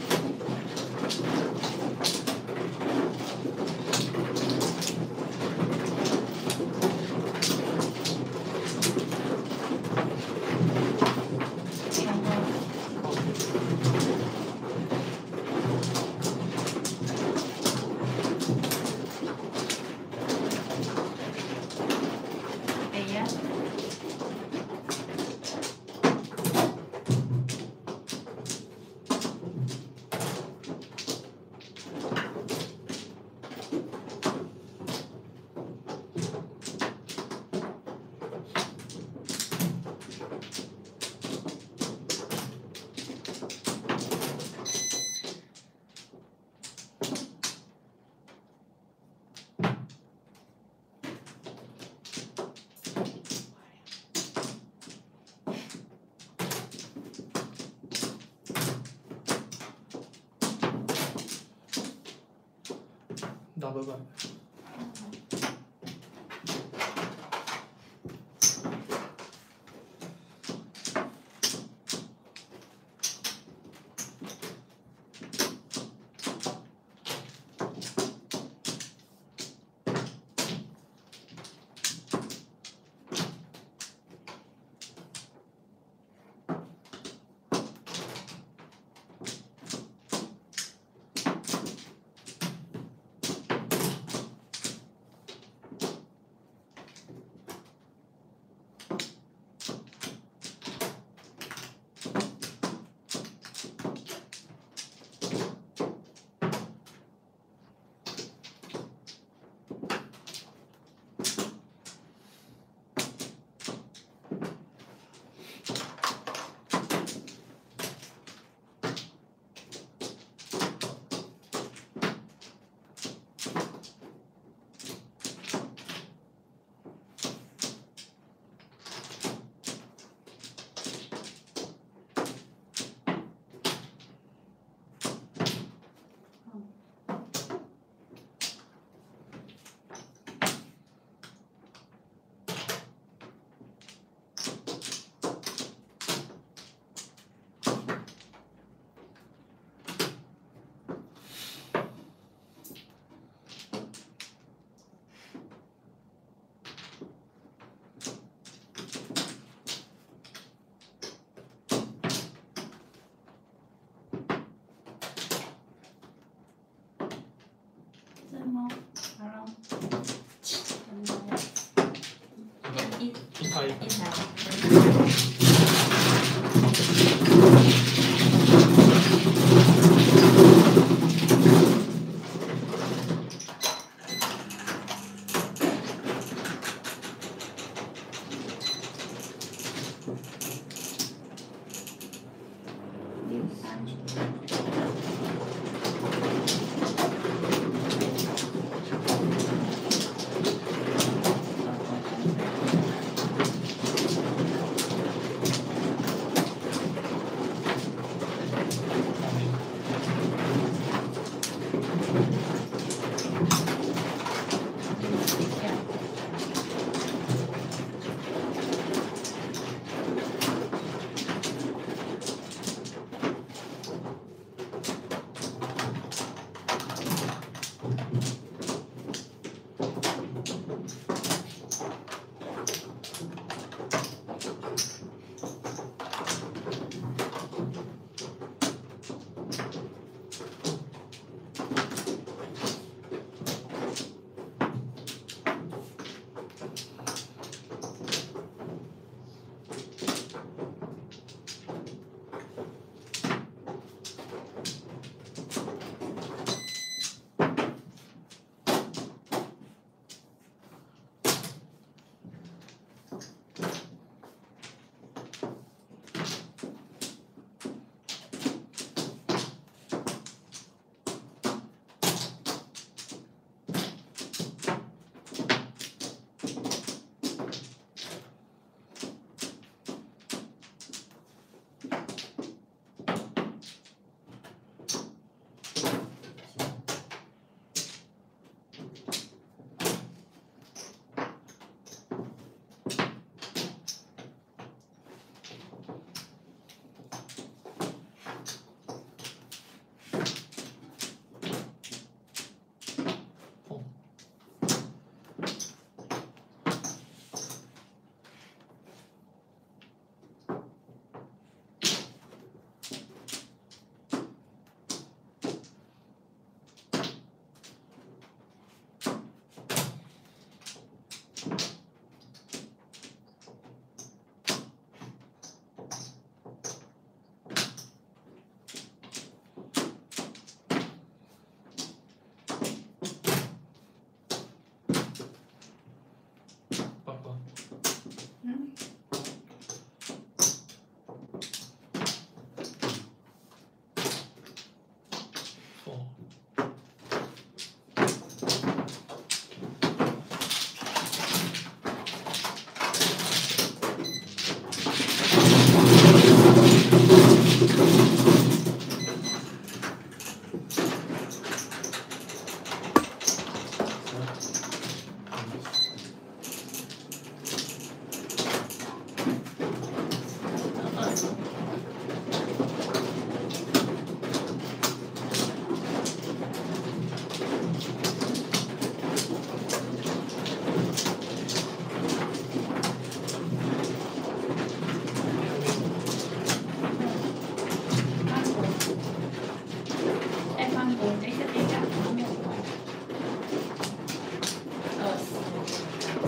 大伯伯。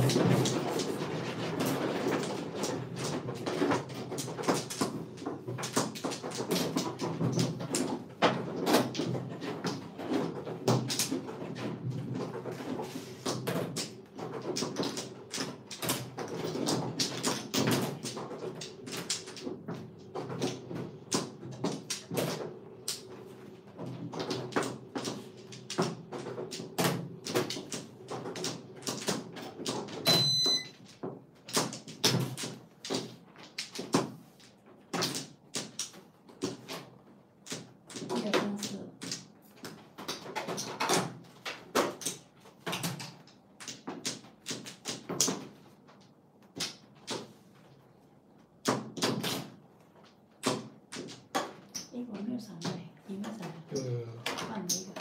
我没有闪位，你没有闪位，换了一个。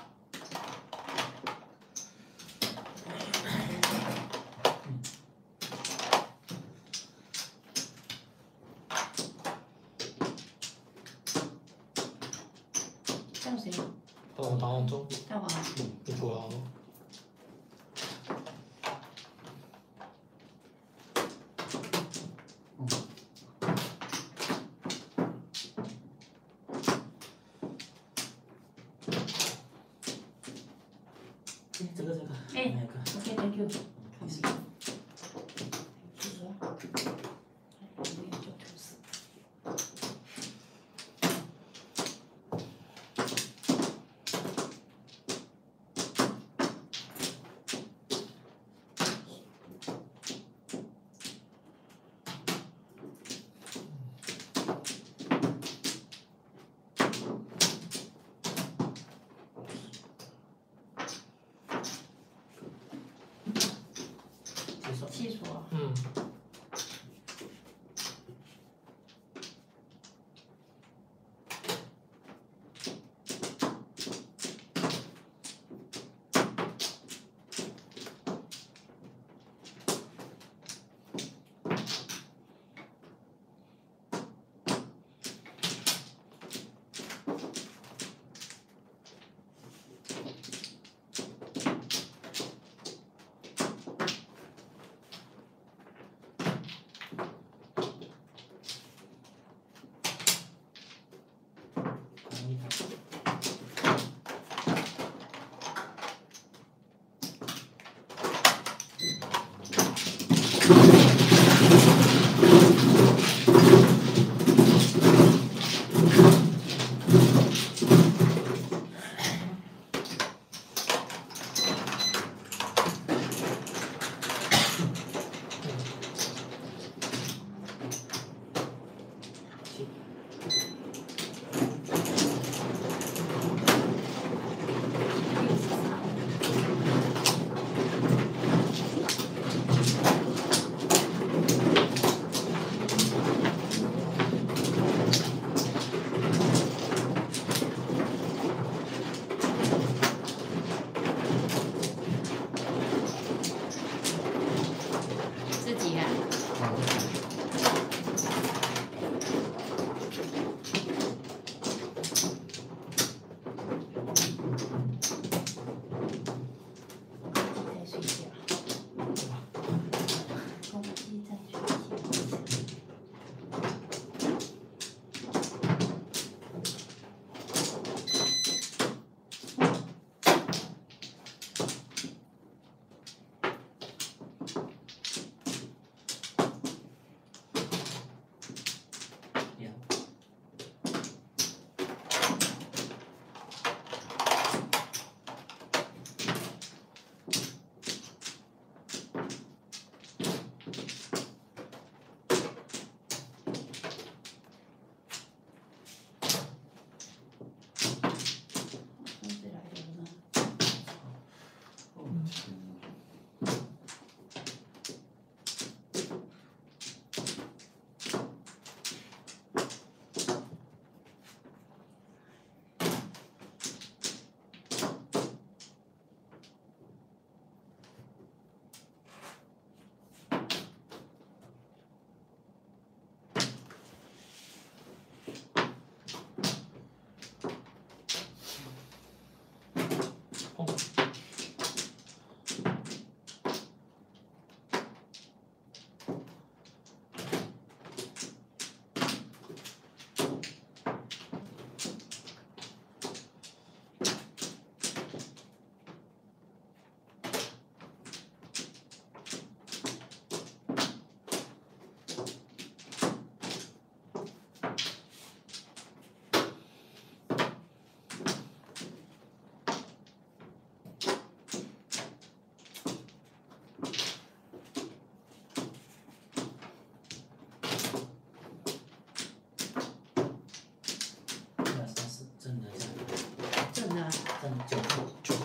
叫谁？ 我打完中， 大王。 你过来了。 这个。 哎，OK，Thank you。 开心。 是说，没有就吐司。技术。 嗯。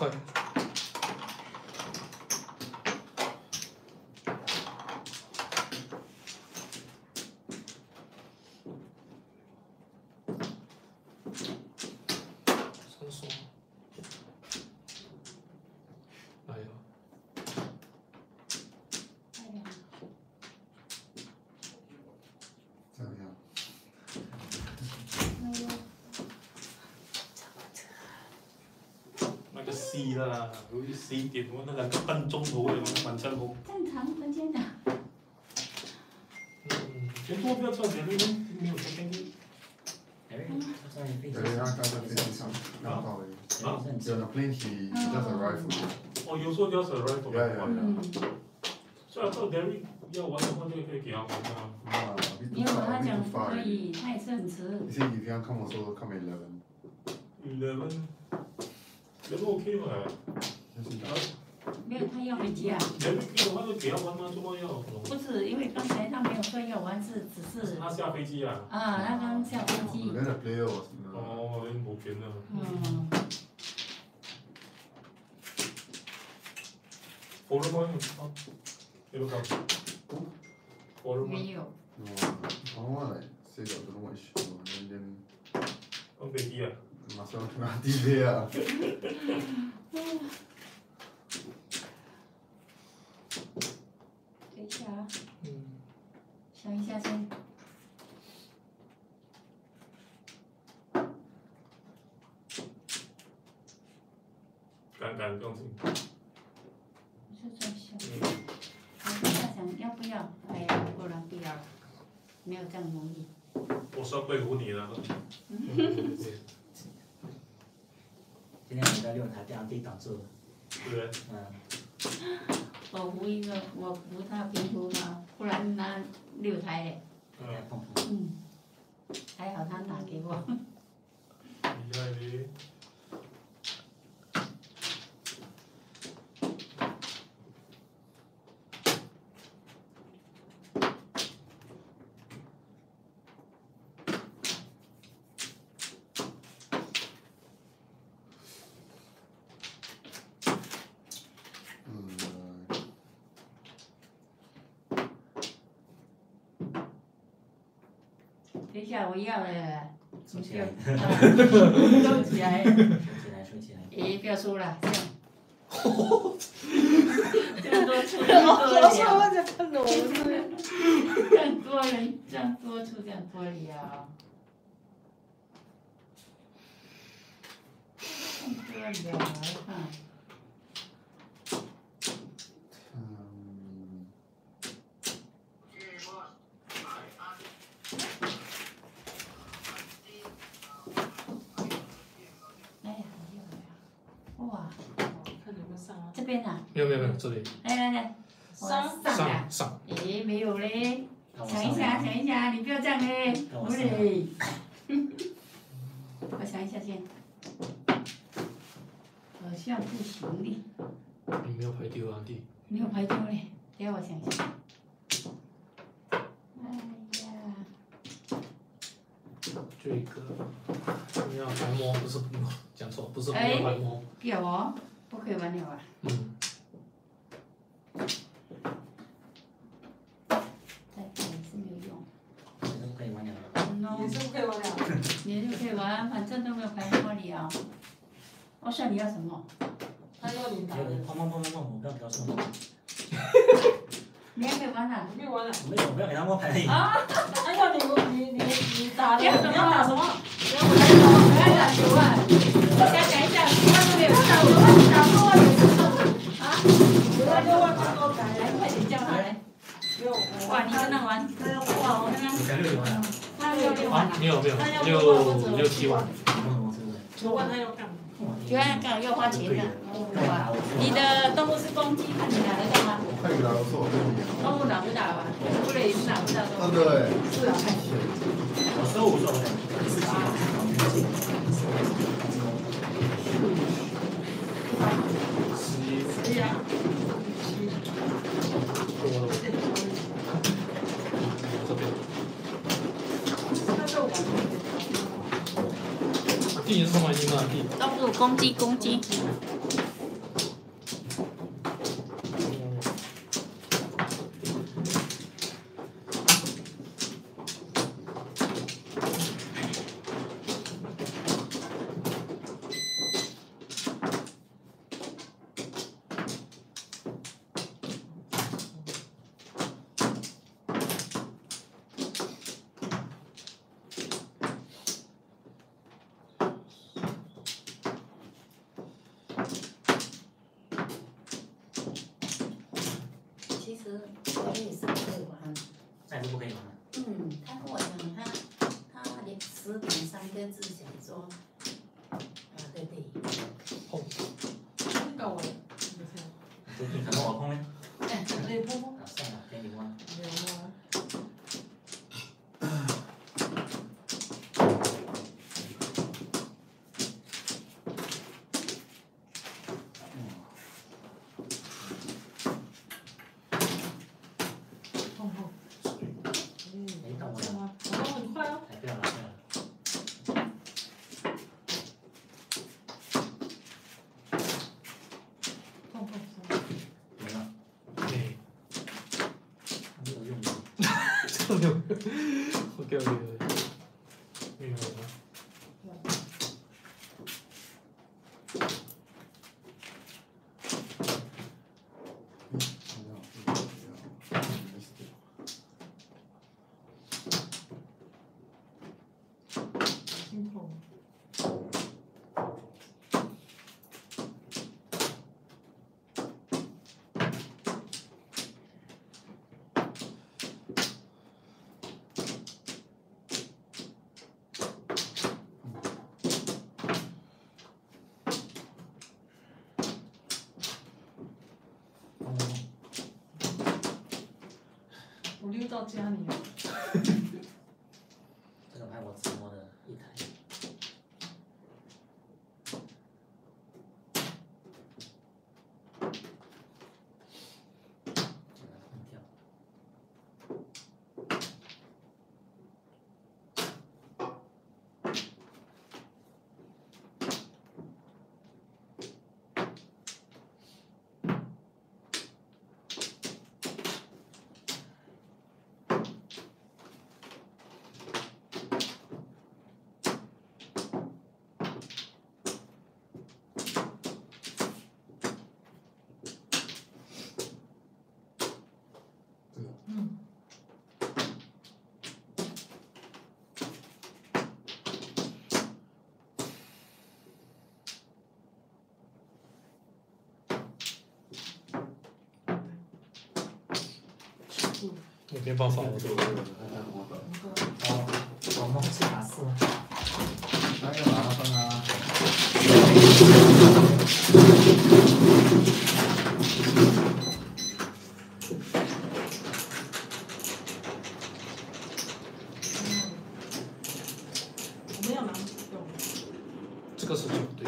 快。伸缩。来了。 这样。 那个 C 啦，由于 C 点，我那2个半钟头的晚上工。 正常时间的。 先多不要跳点，没有天天。 对，他刚在飞机上刚到而已。有的 plane he just arrived. 哦，有时候 just arrived. Yeah. 所以到 Derry 要玩的话，就可以给他玩啊。 你有跟他讲可以，他也是很迟。 He said if you come also come 11. 11 OK 嘛？ 没有，他要回家。 11的话就给他玩吗？做么要？ 不是，因为刚才他没有说要玩，只是。 他下飞机啊？ 啊，他刚下飞机。 Then the player was. 哦，那冇骗啊。 嗯。 火了吗？有搞？火了吗？ 没有。 Oh, like say that don't know what issue, and then. 放飞机啊 ？Mahjong Tile 啊。 等一下啊。想一下先。 敢放心。 我就在想，我在想要不要？哎呀，不然不要，没有这样容易。 我是要佩服你了。 今天我在6台，被地挡住了。 对。 我扶一个，我扶他平扶嘛，不然拿6台嘞。还好他打给我。 厉害嘞。 等一下，我要了， 收起来。 收起来。 收起来。 诶，不要输了，这样。这样多出这样多在喷我是不是？ 这样多人，这样多出这样多了。多了啊。这边啊？ 没有，这里。 来， 上。 诶，没有嘞。想一下，你不要这样嘞，不嘞。我想一下先。好像不行嘞。 你没有牌丢啊，弟。 没有牌丢嘞，等下我想一下。哎呀。 这个不要牌摸，不是讲错，不是不要牌摸。 有哦。不可以玩了啊！再看也是没有用。 也是不可以玩了。 也是不可以玩了。 也是可以玩，反正都没有牌摸你啊。我说你要什么？ 他要你打。 碰，我不要说。 你还没玩啊？ 没玩了。 我不要给他摸牌而已。 啊！他要你打的。 你要打什么？ 我要打球啊！我想一下，10万都没有打过，我啊！6万不够改，来快点叫他来。哇，你跟他玩？哇，我刚刚。 你才6万啊？ 他6万啊？ 没有，6、7万。 9万他要干嘛 ？9万干要花钱的。哇，你的动物是公鸡，看你拿得到吗？ 我看你拿不错， 动物拿不到吧？不然也是拿不到的。 对。 是啊。 我收无所谓。 11啊。 这边。 那就玩。 弟也是买金的，弟。 动物公鸡。 我也是不可以玩。 那也是不可以玩的。 嗯，他跟我讲，他连10点3个字写说，对。 碰。 真搞完， 就你可能我碰呢？ 哎，你碰碰。 啊，算了，给你玩。 没有啊。碰碰。 哎，到我了。 啊，然后很快哦。 哎，不要了，不要了。 碰碰。 没了。 哎， 没有用的。 这样OK，没有了。 辛苦。我溜到家里了。 这个牌我自摸的一台。这个碰掉。 嗯。 我没办法，我我梦是打4。 那个麻烦啊。 我没有拿用。 这个是9对。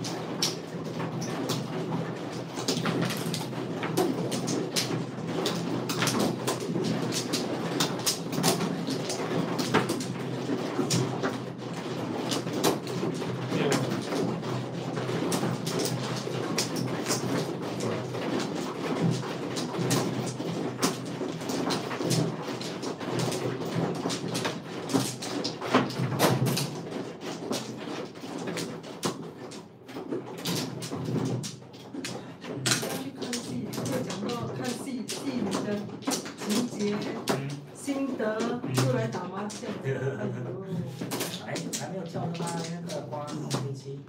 哎，还没有跳的吗？那个花红飞机。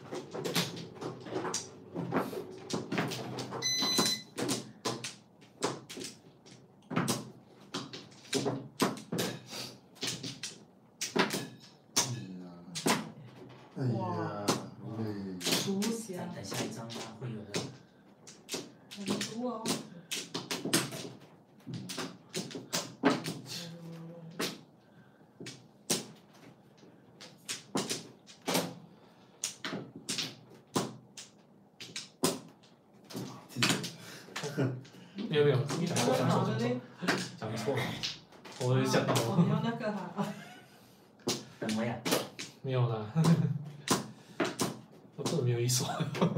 哎呀， 独享。 等下一张啊，会有的。 很多哦。 没有，你讲错了，我想到了。 你要那个哈。 等我呀。 没有啦，我真的没有一手。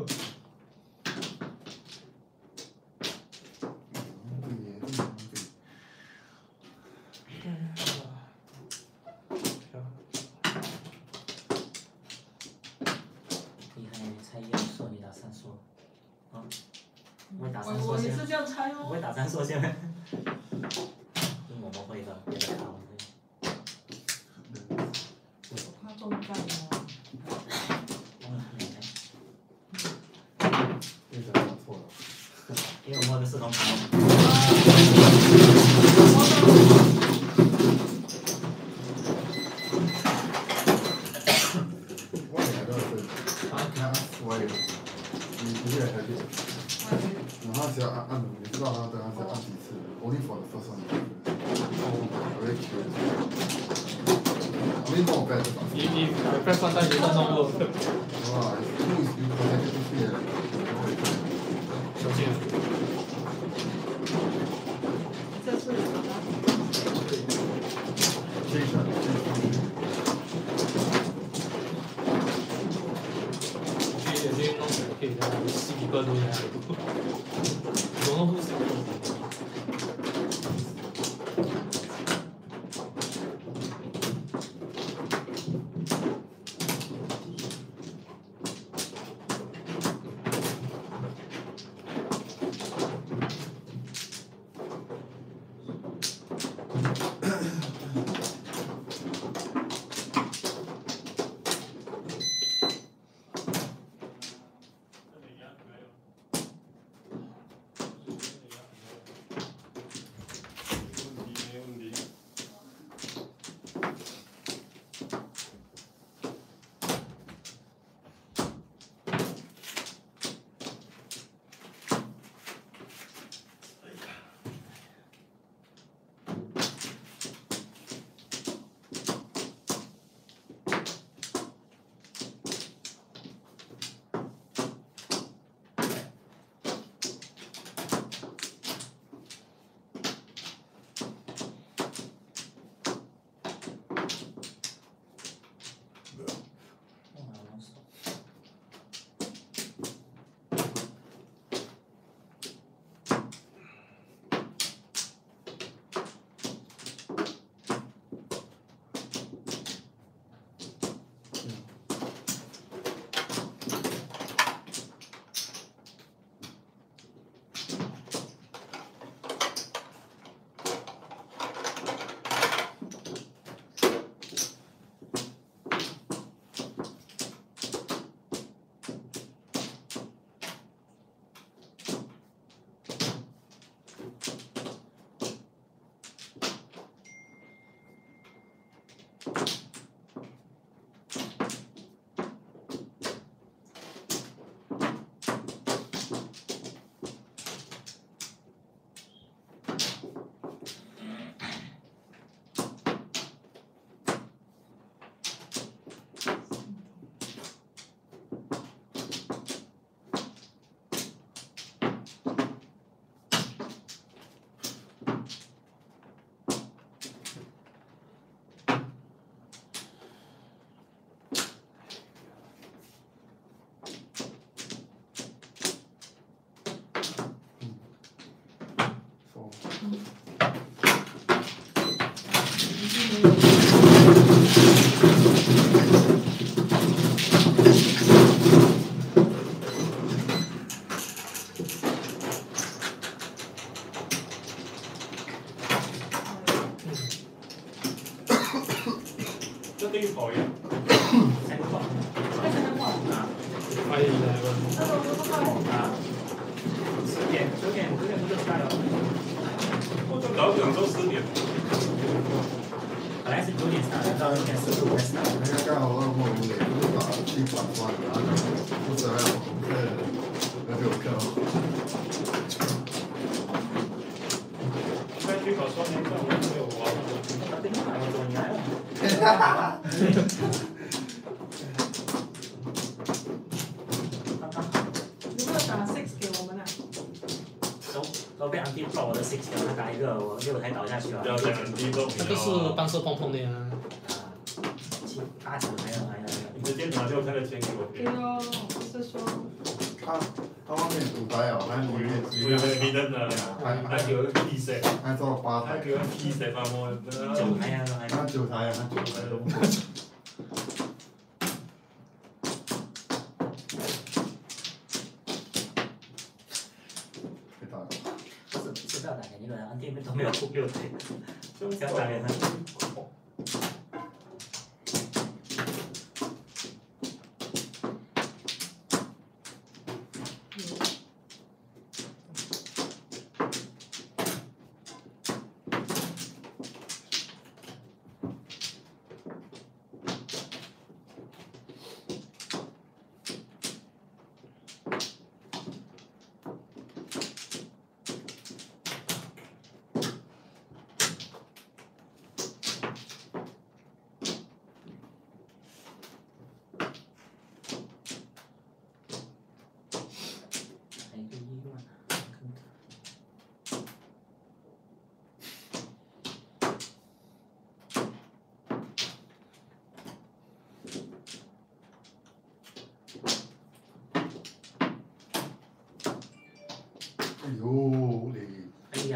厉害，猜1说你打3说。啊。我会打3说我也先。 是这样猜哦。 我会打3说先。我们会的，别的卡我会。 我怕中弹哦。 为什么错了？ 因为我摸的是龙卡。 我也都是，他我也，你也还是，然后只要按，你知道他等下是按几次？Only for the first one. Very curious. Only more bad. If press one time, it doesn't work. Wow, who is you consecutive here? 小心。 这是什么？ 这个。 去弄可以的，洗几个东西，弄弄洗。这个是半射碰碰的呀。 大球还有。 你的电脑就开了钱给我。 对哦，是说。 他外面500哦，还里面你真的，还叫佢 P 色， 还做8台， 还叫佢 P 色發我。 9台啊， 他9台啊，他9台都。 不要打给你们，店面都没有出6台，不要打给他。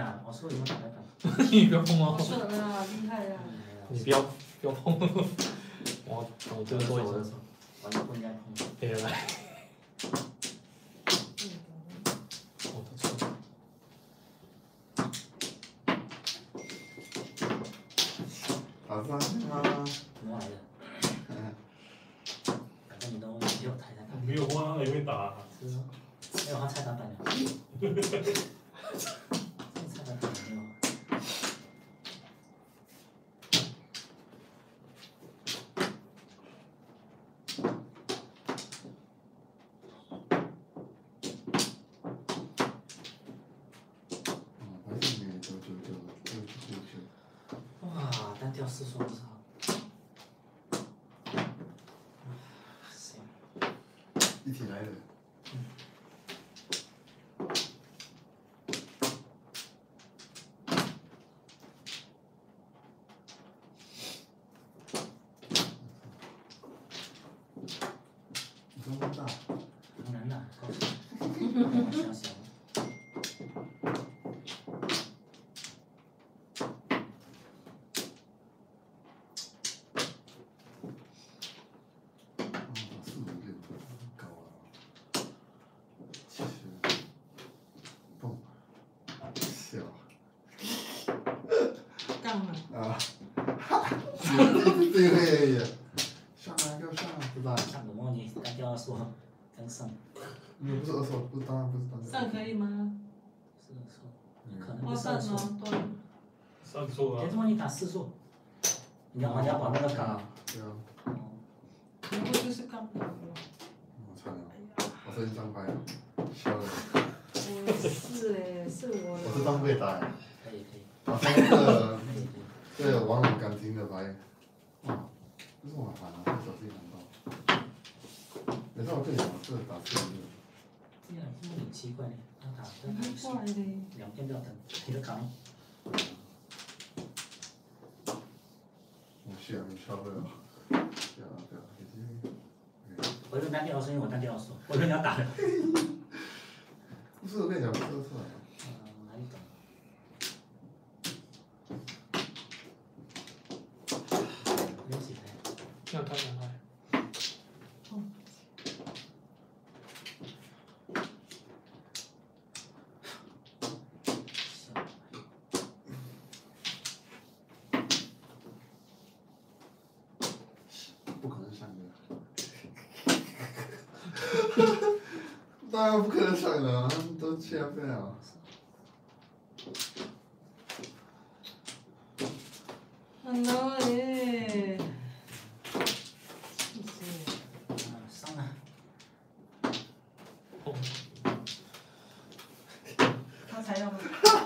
啊，我输了我打开看。 你不要碰哦， 我说了啦，厉害啦！ 你不要碰，我这个多一层， 我就不应该碰。 对来，我的错。 好吧， 怎么来的？反正你都没有台才打。 没有花也会打。 是啊，没有花菜单板的。菜单板没有。哇，单调四数不少。行。 一起来的。你这么大？ 很难的，告诉你。小小。 杠了。 啊，这个上来就上，不大。 上个模拟单调说跟上。 你不是二手，不是当然不是单调。 上可以吗？ 是说，可能哦， 不上上错。 吗？对。 上错啊别。这么你打四数。你要把那个杠。 对啊。 哦。 你不就是杠不了了？ 我操了，我最近张牌了，消了。 我是哎，是我。 我是当柜打。 可以可以。 打三个， 可以可以。 这个王老感情的牌。哇，这是我烦啊，这手自己拿到。没事，我跟你讲，这打四个。 这样这么很奇怪呢，他打很怪的。 两边不要等，你的扛。 我需要你消不了，不要， 我用单调说，因为我单调说，我说你要打的。 不是我跟你讲，不是错。 哪里懂？没几台。 这样看两拍。 不可能上的。当然不可能上的，他们都欠费啊。 很难哎。 上了。 他才要吗？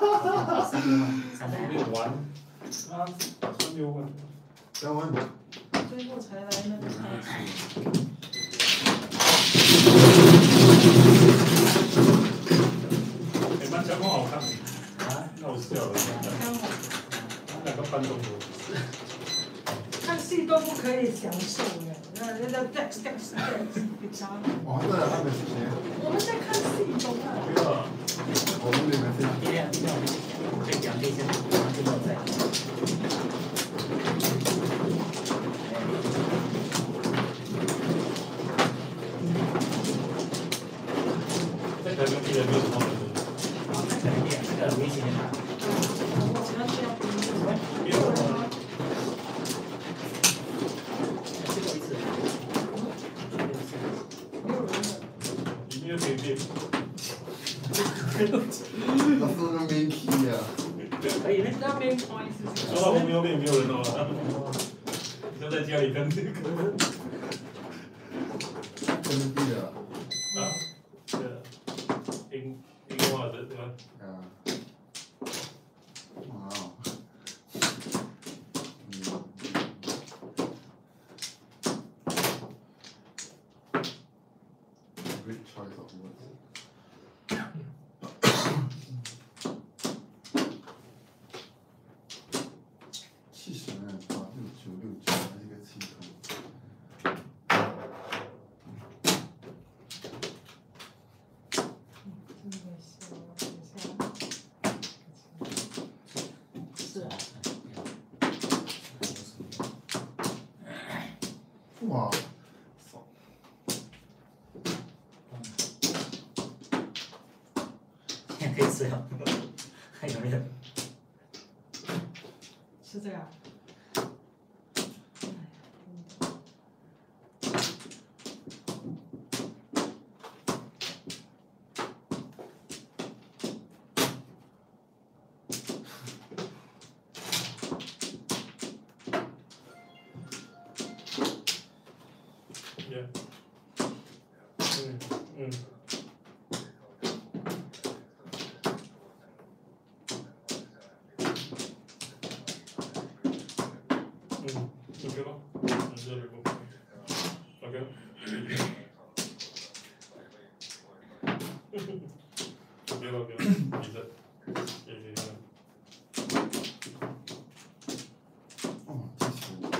3 没有玩。啊，3-6玩。 要问。 最后才来那个开始。 蛮讲话好看。 啊？ 那我笑了。 刚好。 两个搬动作。 看戏都不可以享受哎，那给啥？ 哦，对了，他们我们在看戏，懂吗？ 不要。 我们里面是。 今天我可以讲这些，然后就没有在。 在台中地人没有什么人。 好，再讲一遍，这个微信的打。 我喜欢这样。 没有人。 最后一次。 没有人的。 里面可以变。 老师那个没气啊。 可以嘞。 那边不好意思。 说到红油面，没有人哦。你就在家里跟这个。 真的啊。 啊？对。英话的对吧？ 啊。哇。Great choice of words. 70呢，86969还是一个气头。 真的是，等一下。 哇， 现在可以吃了，还有没有？ 是这个啊。 OK 吧，那这里不 OK。OK 了，你这， 哦，这是。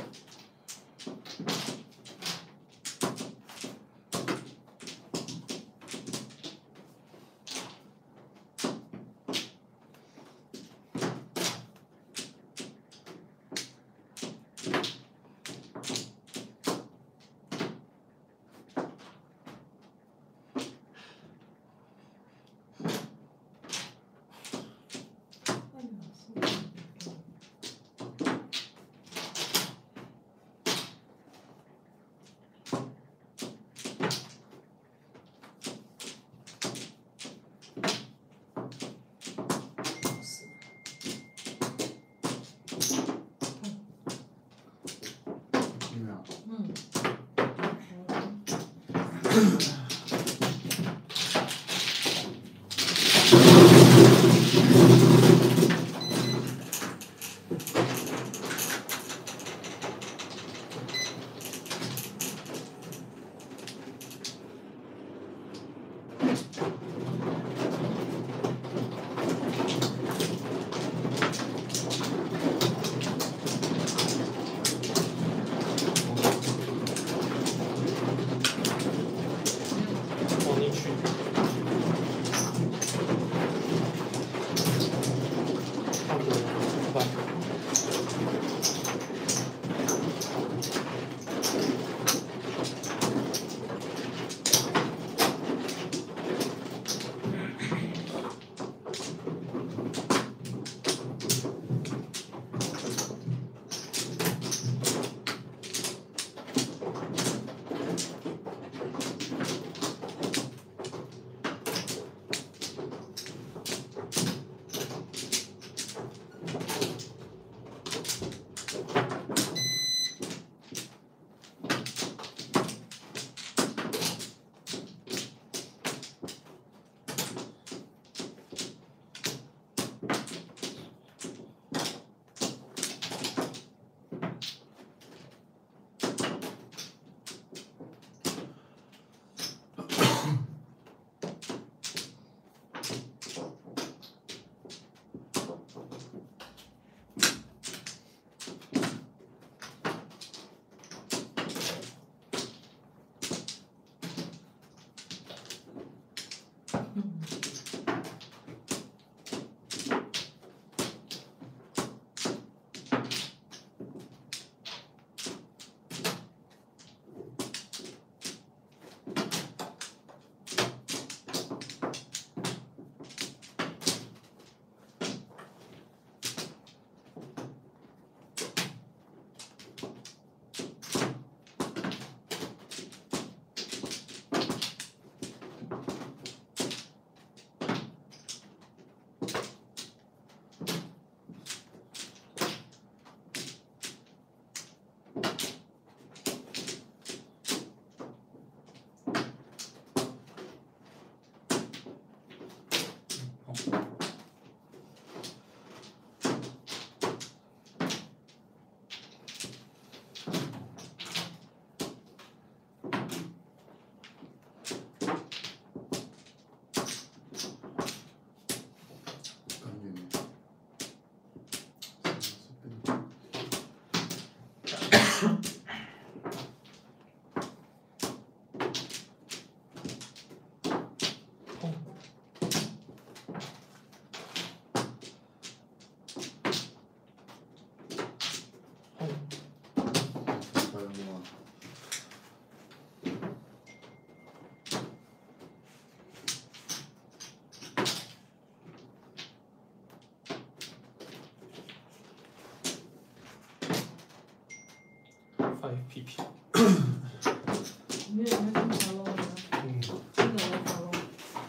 快屁屁。 没有那个条龙吗？ 嗯， 这个我条龙。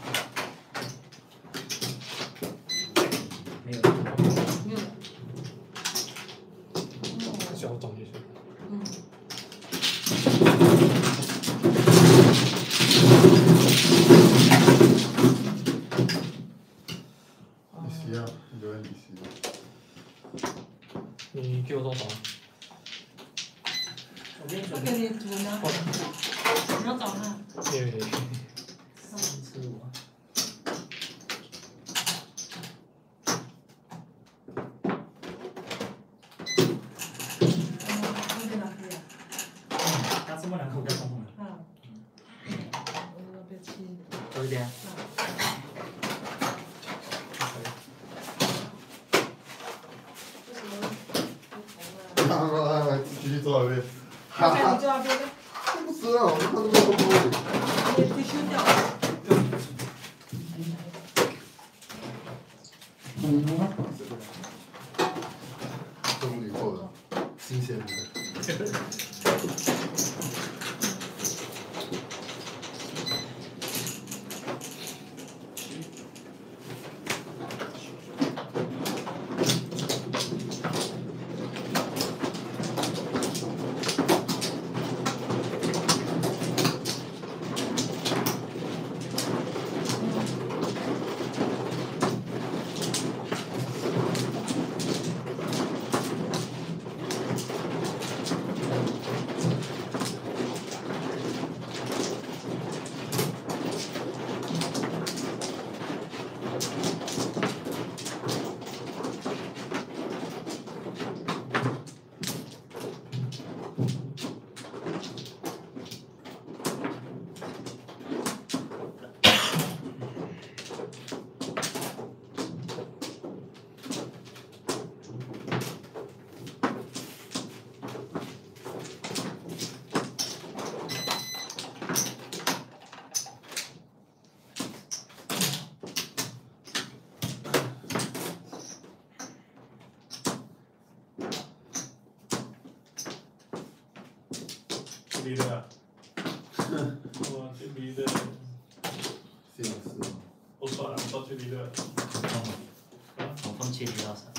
没有。 没有。 小长一些。 嗯。 你洗啊，你觉得你洗？ 你给我多少？ 我给你准给你煮呢。你要找他。 耶。 35。他这么两口比较重的。 啊。我那边轻一点。 多一点。 来，继续坐那边。 哈哈。你坐那边。 不是啊，我看这么多。 你必须掉。 这屋里做的，新鲜的。 这里的，哇，这里的， 是啊是啊。 我算了，到这里的。 我放切几道菜。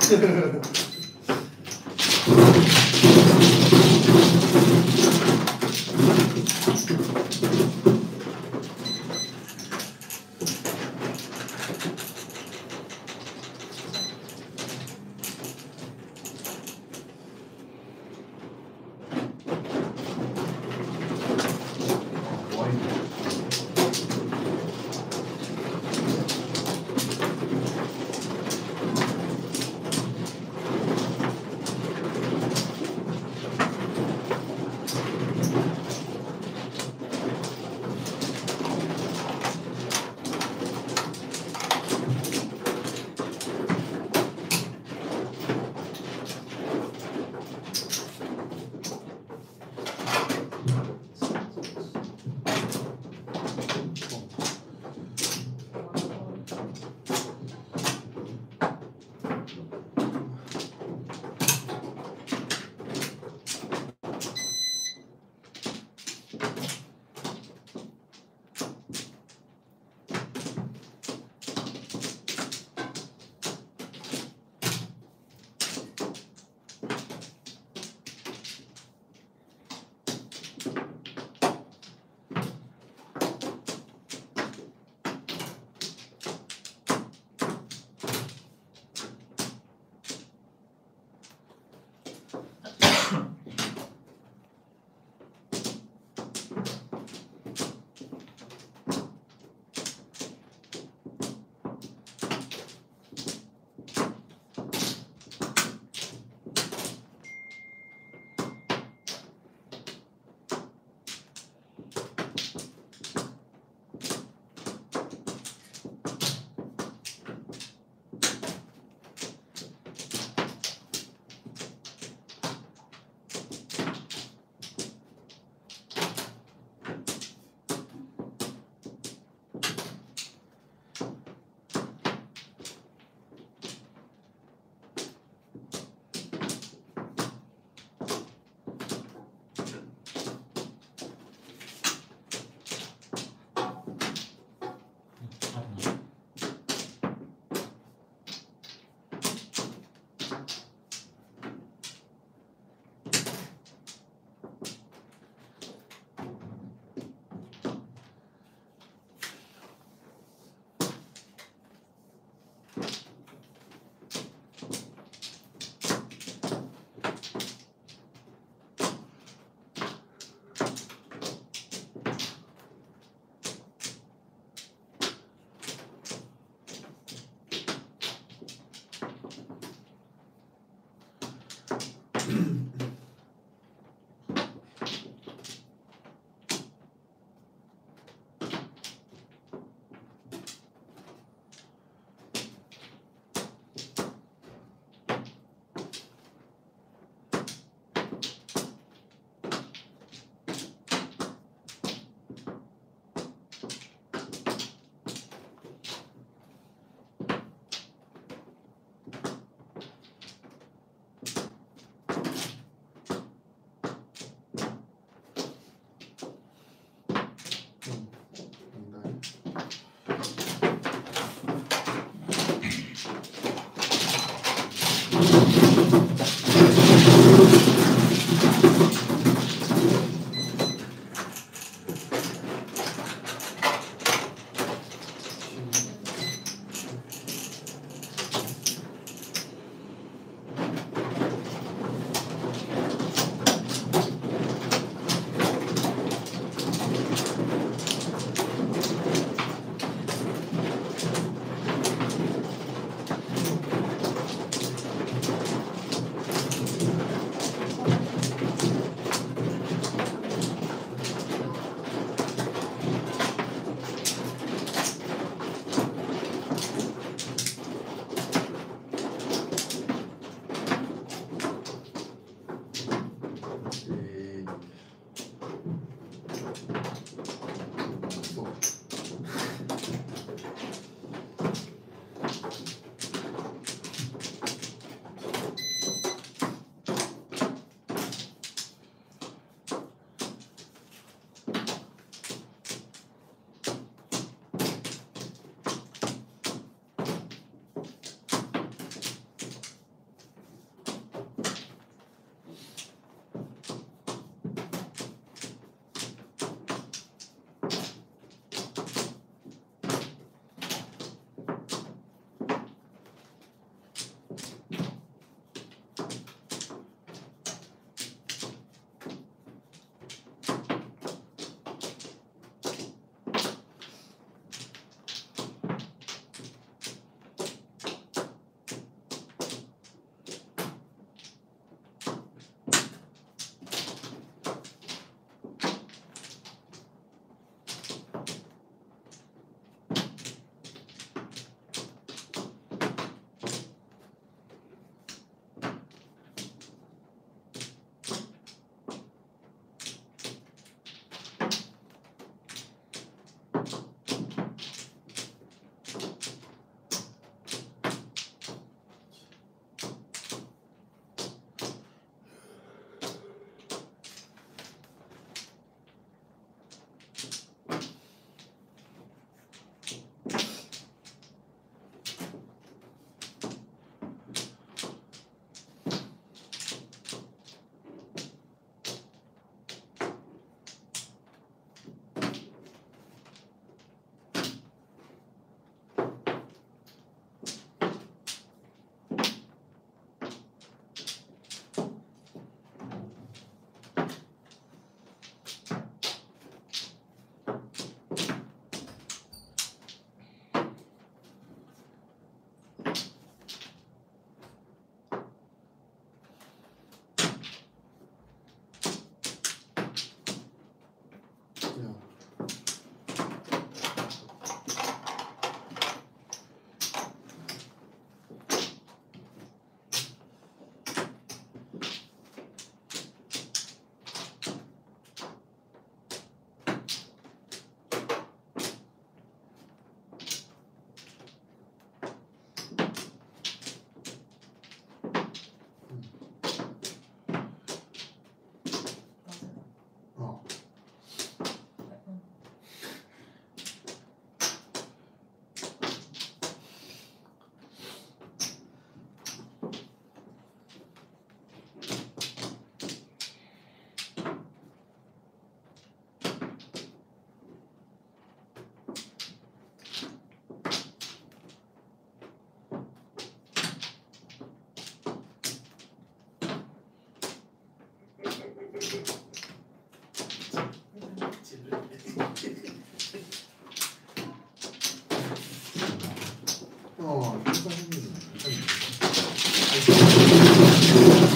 我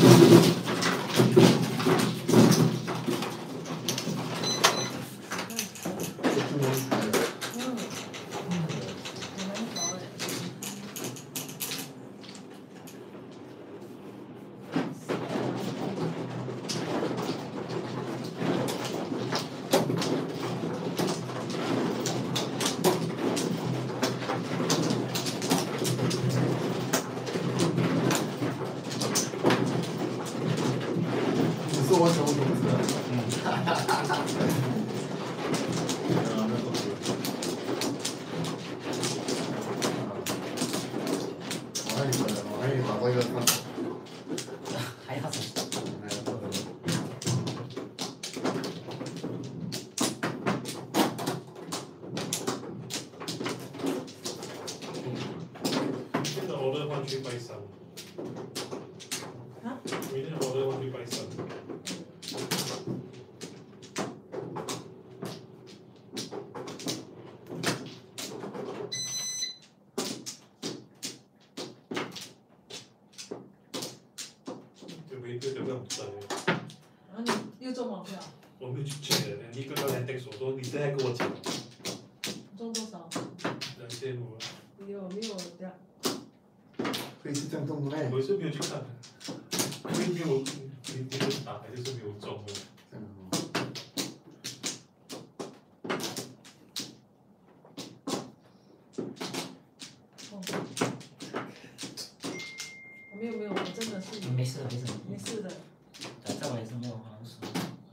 去拜山。 啊？ 明天我都要去拜山。就这样整的。 然后你又中毛票？ 我没有去 check 的，你刚刚来 text 我说你现在跟我讲。 中多少 2500啊。 没有的。 可以是这样动的嘞。 我是没有去看，因为没有你不是打牌就是没有中的。 这样哦。 没有，我真的是。 没事的。 没事的。 在我也是没有黄鼠。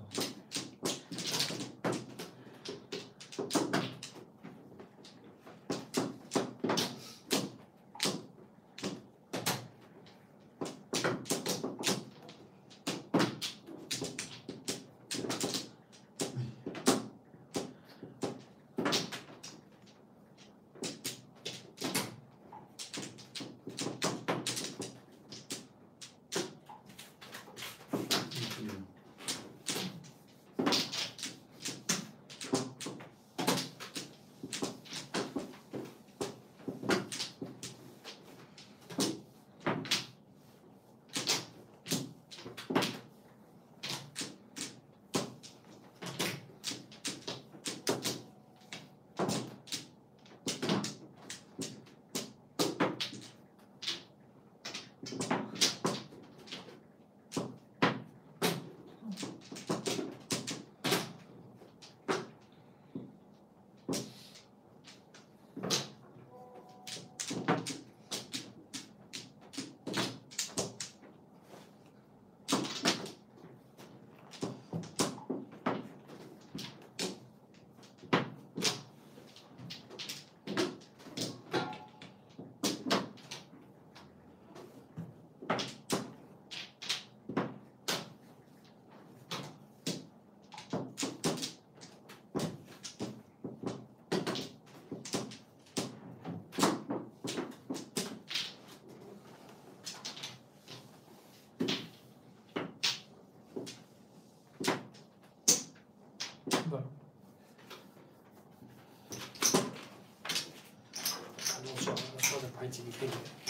排几配。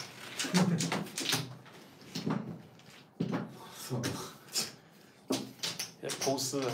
是吗？ 也偷师了。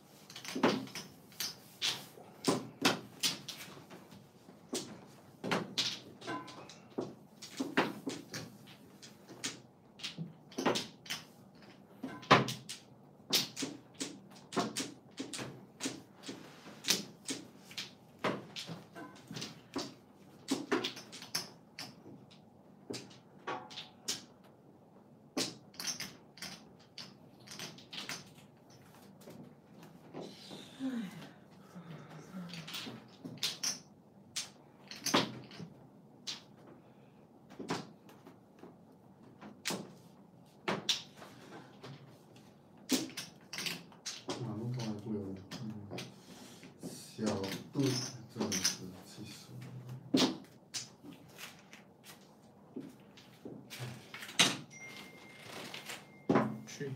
小度真的是70。 去。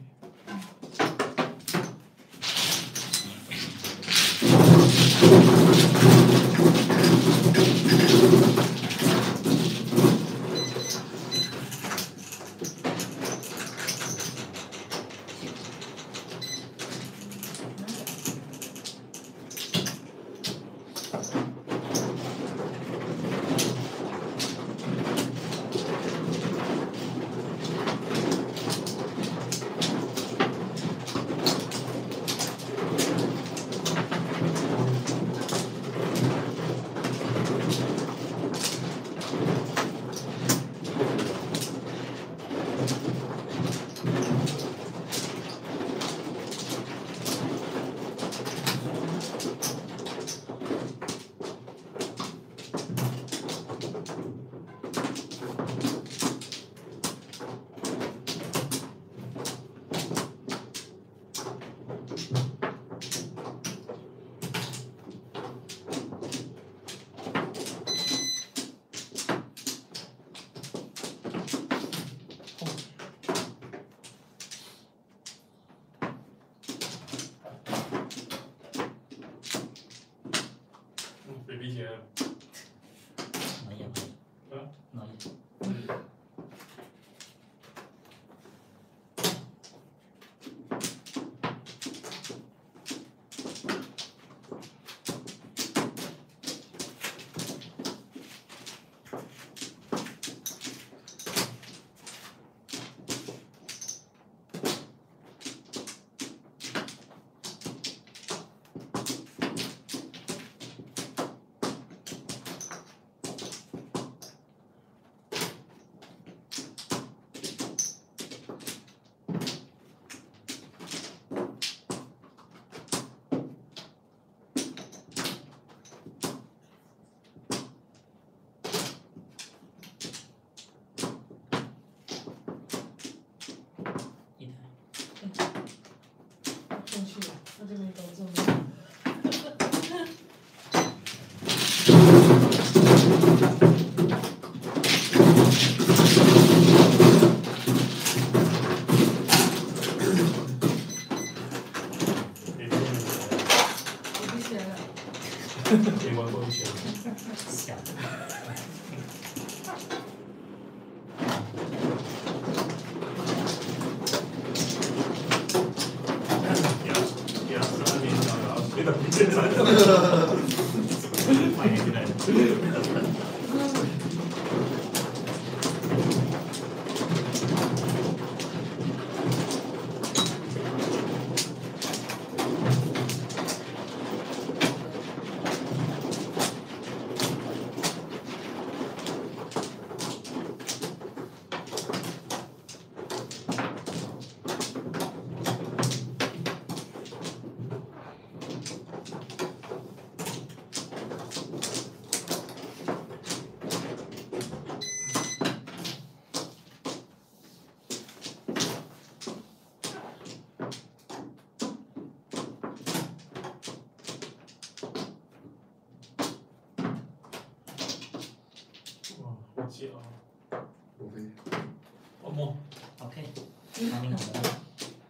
9， 我飞。 哦莫。 OK， 那你好了。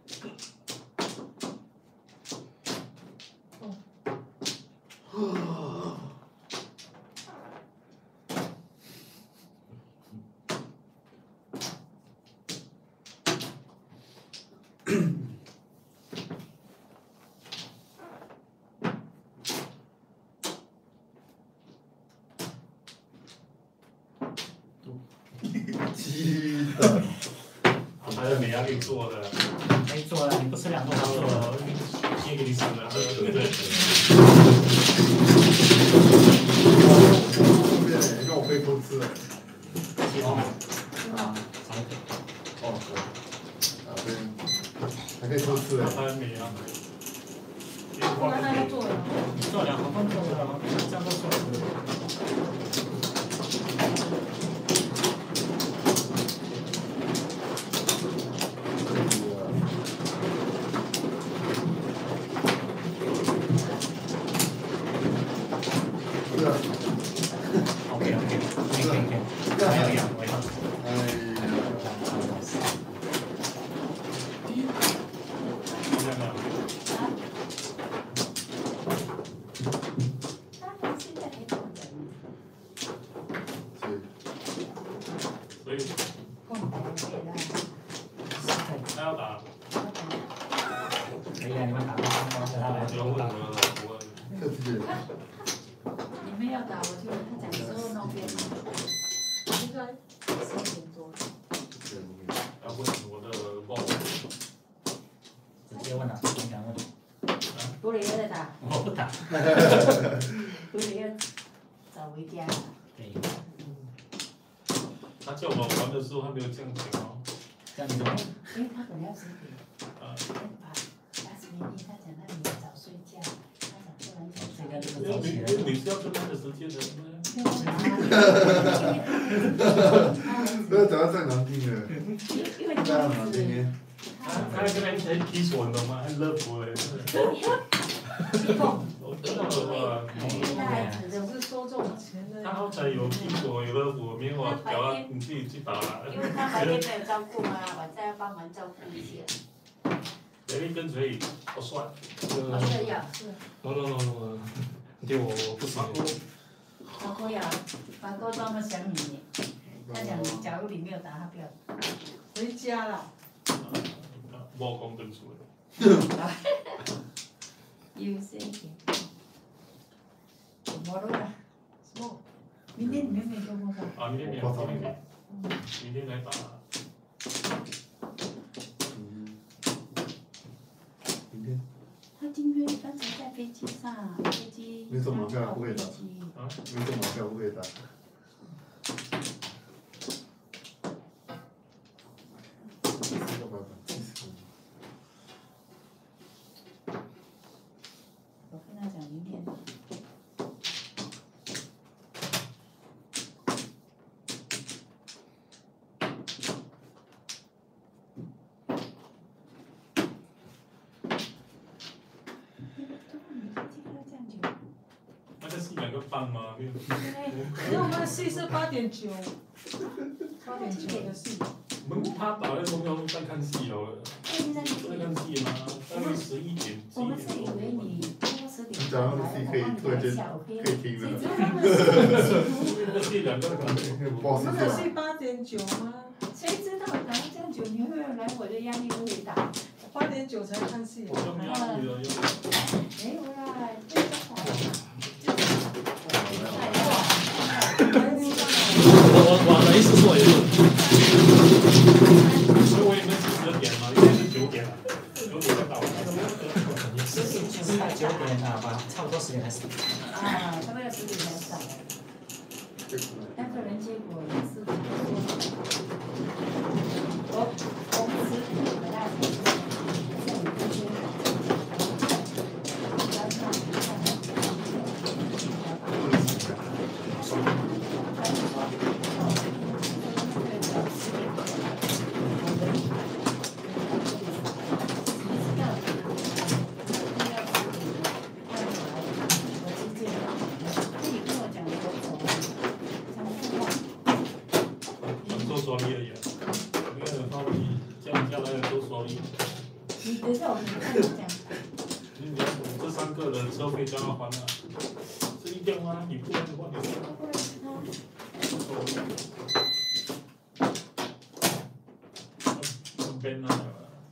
鸡蛋。 还是没压力做的。 没做了，你不吃2顿还做了， 先给你吃了。 因为我被偷吃了。 才可以。 哦，对。还可以偷吃了。 还没啊。 不然他就做了。 做2分做了，这样都做了。 你们要打，我就他讲说那边，应该10点多。 要问我的报。 直接问了，你想问？ 不能再打。 我不打。 不能要找回家。 对。 他叫我们玩的时候，他没有这样讲哦。 这样子吗？ 因为他本来要10点。last minute 他讲他明天早睡觉，他讲不然就应该就是早起来。 你是要跟他的时间的吗？ 不要讲到太难听了。 因为这样难听。 他跟他一起踢球，你懂吗？还乐福嘞。我知道了吧？ 总是收这种钱的。 他好歹有踢球，有乐福，没有啊？屌啊！你自己去打啦。 因为他白天没有照顾嘛，晚上要帮忙照顾一下。 谁跟谁？我算。 我这样是。 no， 你听我不爽。 马哥呀，马哥专门想你，他讲假如你没有打，他不要打。 回家了。 冇讲对出来。 有些点。我都来。什么？明天你们没做功课？ 啊，明天没有，明天来打。 明天。 他今天刚才在飞机上，飞机。 没做马票不可以打。 啊？ 没做马票不可以打。 我跟他讲明天。 那个是2个半吗？没有。 因为我们的戏是8.9，8.9的戏。 我们他打的时候要在看戏哦。在看戏吗？大概11点。 我们是以为你多10点。 你讲到戏可以突然间可以听了。 那戏2个半。 我们的戏8.9吗？ 谁知道打这样久，你会来我的压力会打。 8.9才看戏。 我用压力了， 没有啦，这个好。 我的意思是我也是。 所以我也没10点嘛，应该是9点了，9点就到了。 9点啊，差不多10点开始。 啊，差不多10点才上。那个人结果也是我们10点回来才像你这些。 手力而已啊。你看有放你这样来的都手力。 你等一下，我跟你讲。 你要这3个的车费将要还啊，是一定吗？你不还的话，你边啊。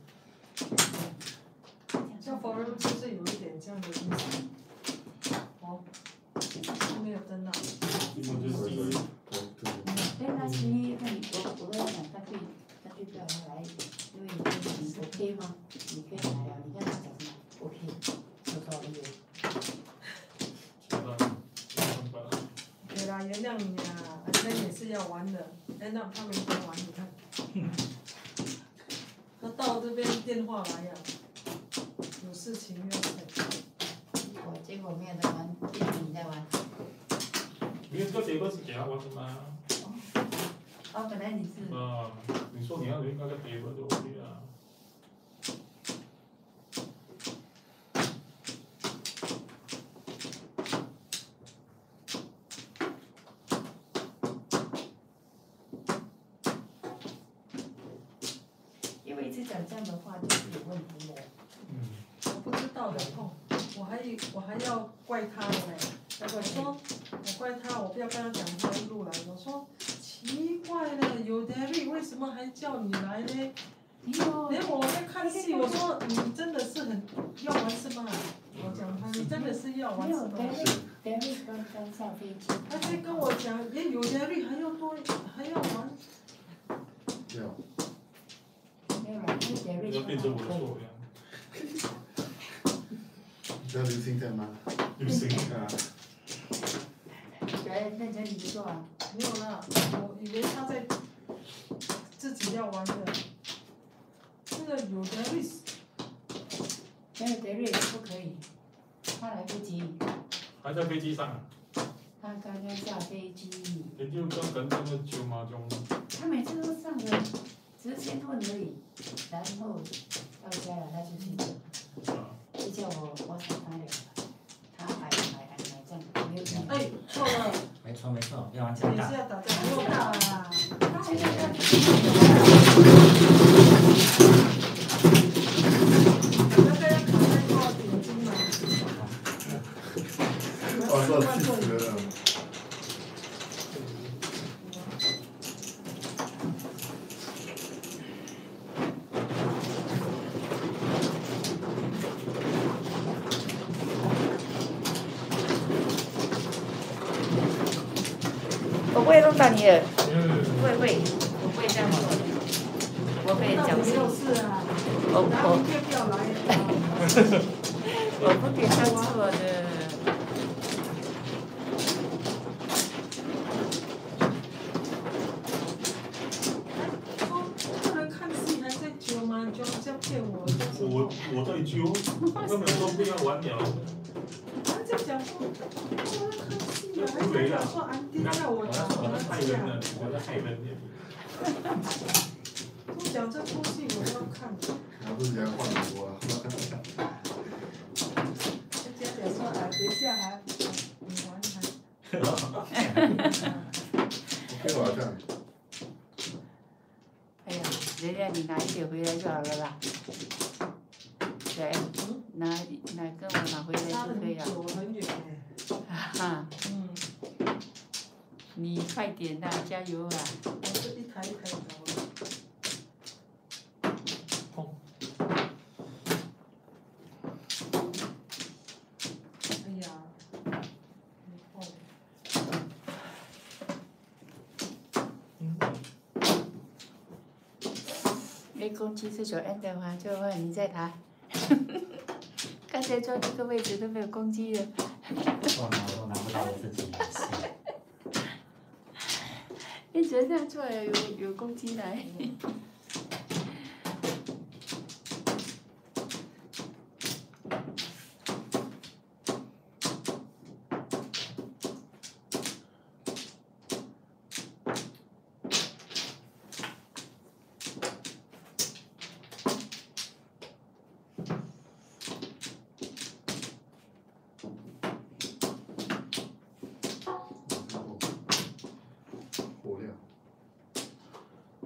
像佛人就是有一点这样的意思。哦，没有灯啊。 我就是第一。 对，那十一月份我跟他讲，干脆不要来，因为你 OK 吗？你可以来啊，你看他讲什么 OK， 收到了没有？ 对啦，原谅你啊，反正也是要玩的，哎，那他没得玩，你看。他到这边电话来呀，有事情要我结果没有在玩，结果你在玩。 因为这个 table 是给他玩的嘛。 哦，本来你是。 啊，你说你要用那个 table 就 OK 了。 因为一直讲这样的话就是有问题的。 我不知道的痛，我还要怪他的嘞。我说我怪他，我不要跟他讲他一路来。我说奇怪了，有 Derry 为什么还叫你来呢？连我在看戏，我说你真的是很要玩是吗？我讲他，你真的是要玩是吗？ 没有 Derry 刚下飞机。 他在跟我讲，有 Derry 还要玩。 要。 没有啦，因为 Derry 要变成我的错呀。 你知道流星在吗？ 流星啊。 对，认真你做啊。 没有啦，我以为他在自己要玩的。这个有 Derry。 没有 Derry 不可以，他来不及。 还在飞机上。 他刚刚下飞机。 也就跟那个九马中。 他每次都上的，只是先问而已，然后到家了他就睡觉。睡觉我才发了，他买这样没有讲。 哎，错了。 没错，要玩等强大。 一下打架又大啦。 现在他。 那个要卡在多少点钟呢？ 哦，这气死了。 我不会弄到你的，会，我不会这样做的，我会讲没有事啊。 我不要来。 我不给他做的。 说不能看戏还在揪吗？就这样骗我。 我在揪，我根本说不要玩了。 他在讲说我在看戏啊，还在讲说安迪叫我打我在害人呢，我在害人呢。 我讲这出戏我要看。 还不是人换我啊。 人家讲说啊，等一下还你玩还。 OK 我这样。 哎呀，人家你拿一点回来就好了啦。对，拿跟我拿回来就可以了。 很远哈。你快点呐，加油啊！ 我是一台搞的。哎呀， 没攻击是手按的话，就问你再打。刚才坐这个位置都没有攻击的。 我拿不到我自己的戏。 你觉得这样做有攻击来？ 火亮。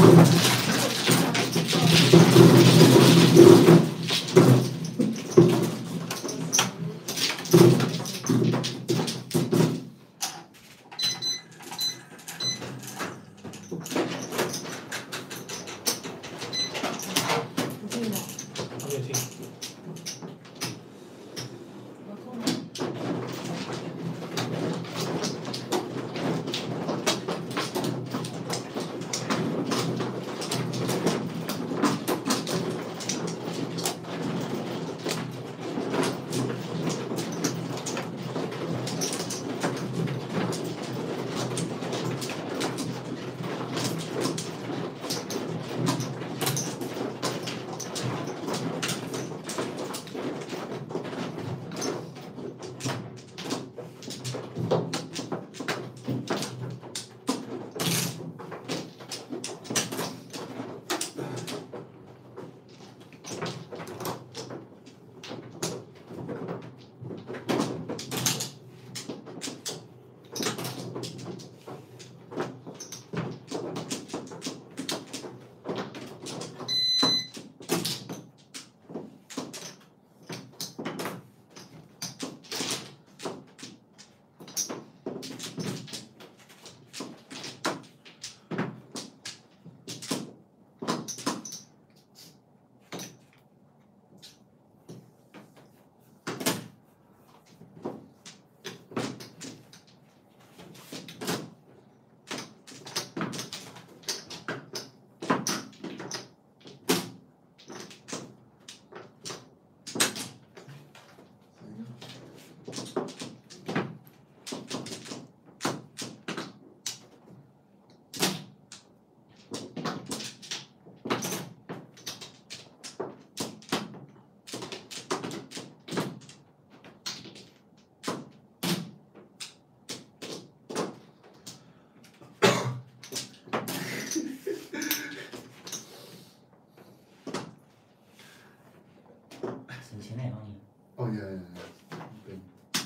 省钱那方面。 哦耶，对。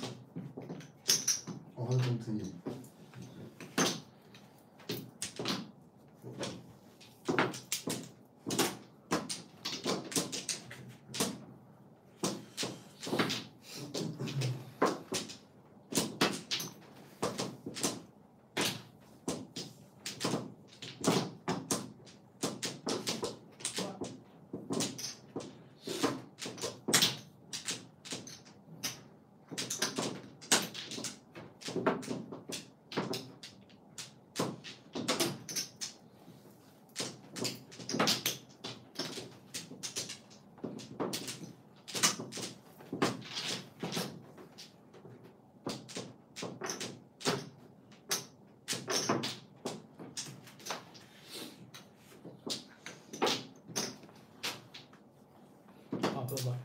哦，还有工资耶。 拜拜。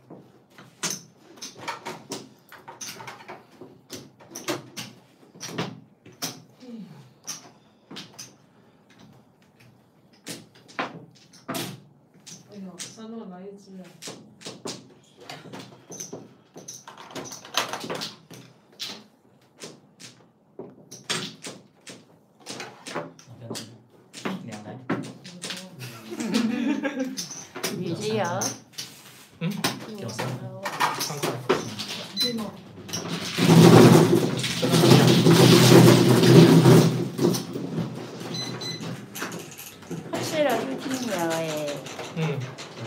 哎呦，山路来一只啊！ 两来。 女只有。 有三个。 3块。 对吗？ 跟他们一样。 他睡了1秒哎。 嗯。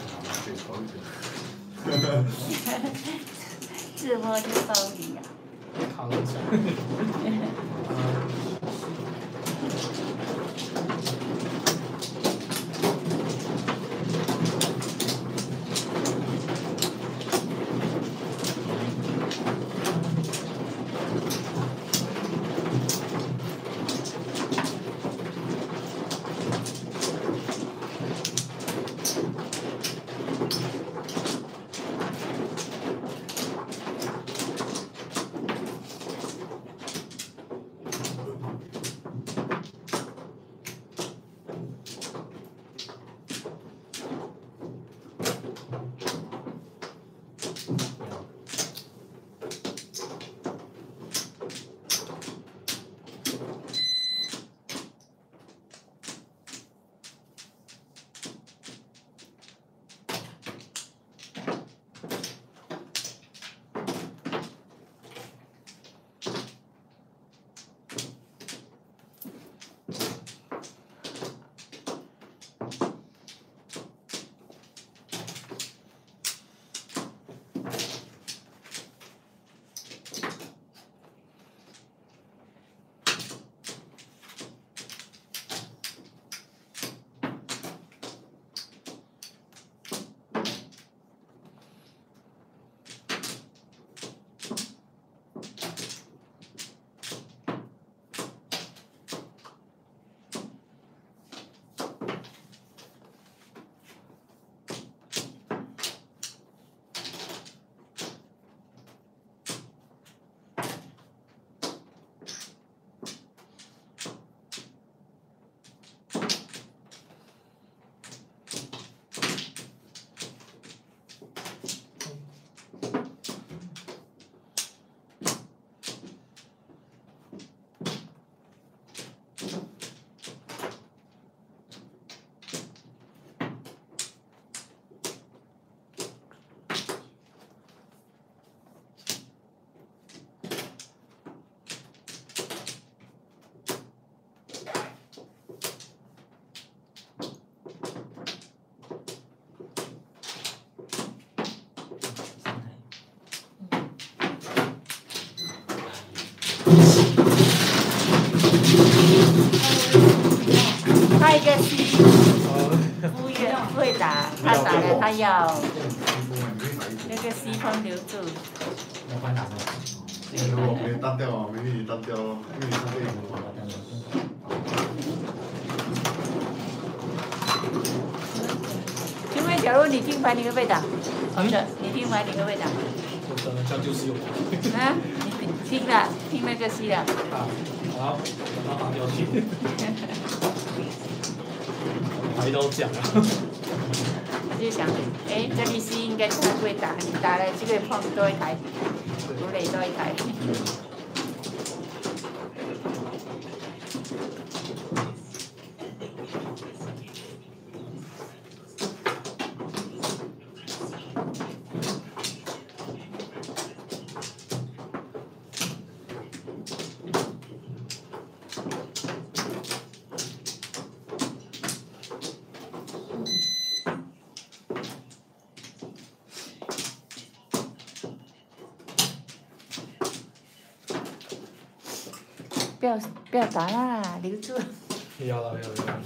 自摸就到底呀。 卡了一下。 一个 C， 服务员不会打，他打了他要那个 C 方留住。 要关打吗？ 如果没单调啊，没给你单调咯，因为你上个有嘛。 请问，假如你听牌，你会不会打？你听牌，你会不会打？ 我等了，这样就是有。 啊，你听了，听那个 C 了。 好，等他打掉去。牌都讲了。 就想，哎，这里 C 应该他会打，你打了这个碰多一台，多垒多一台。不要打啦，留住。 不要了，不要了。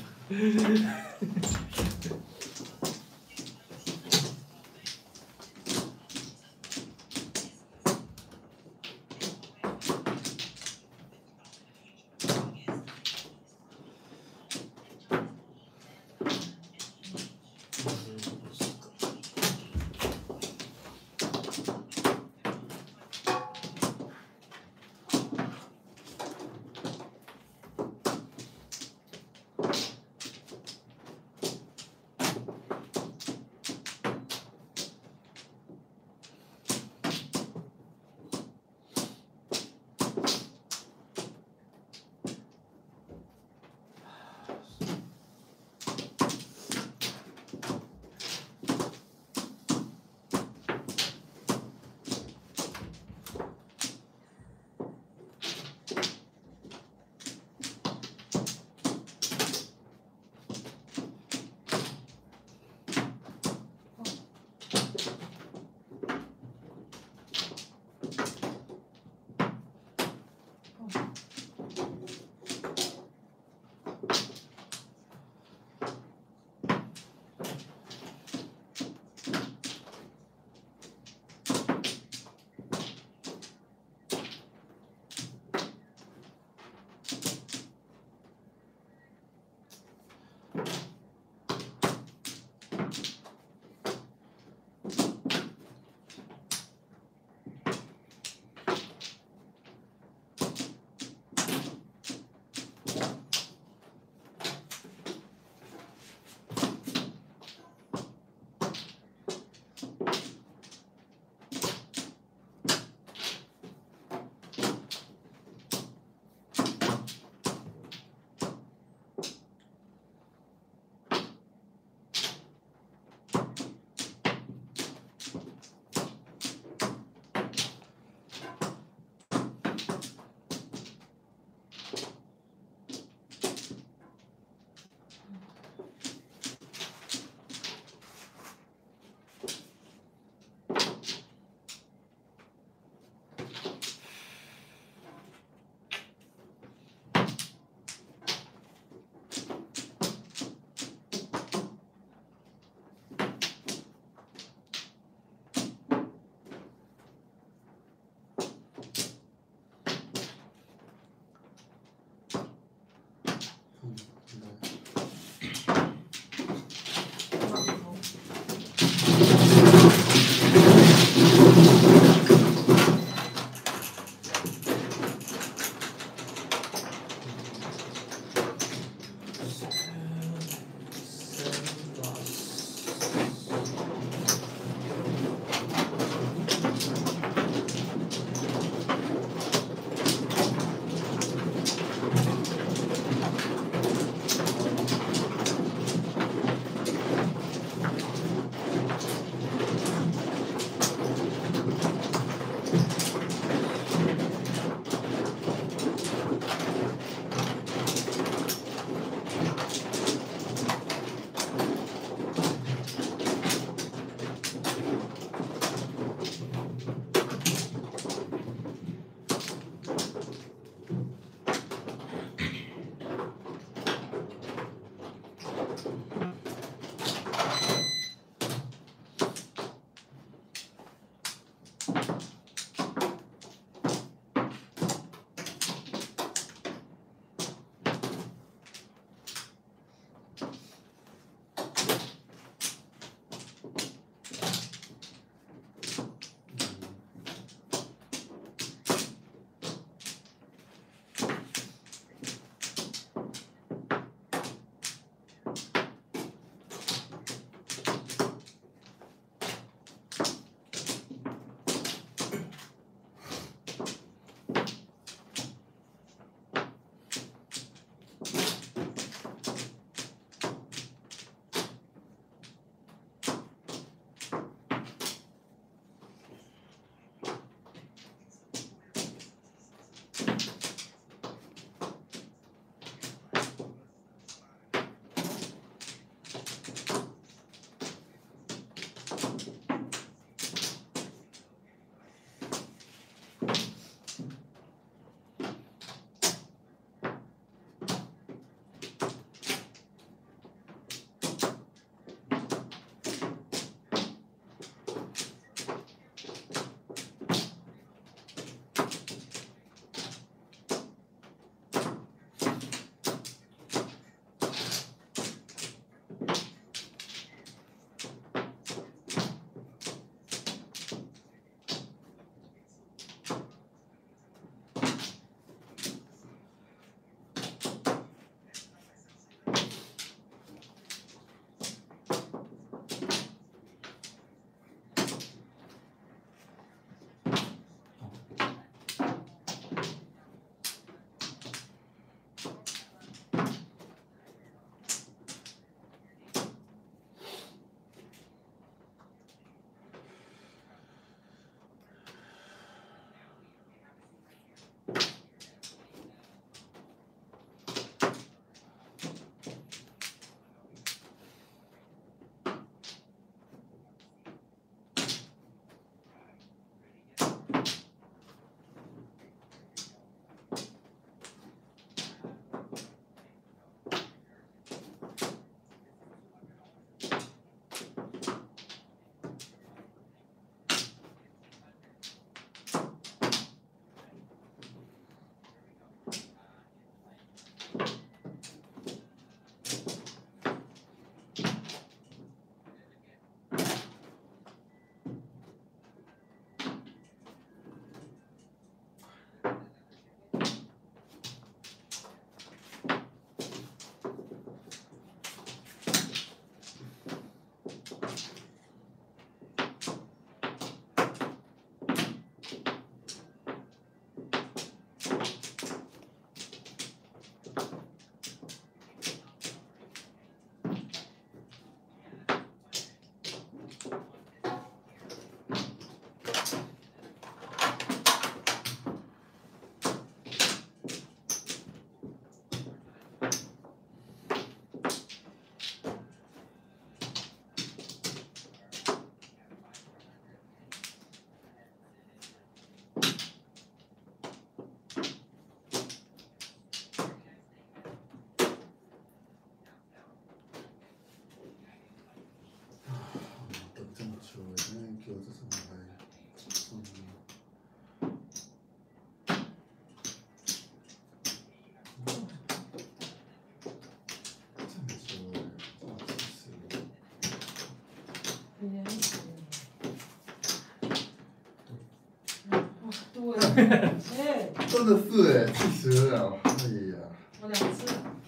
哎， 真的是哎，气死了！哎呀， 我2次。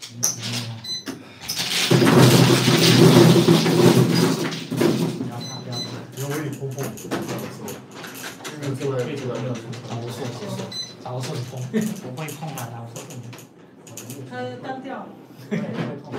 不要怕，不要怕。 因为我有点碰碰， 因为出来对手没有出打我错，打我错，你碰。 我会碰啊，我说你。 他单调。 对，会碰。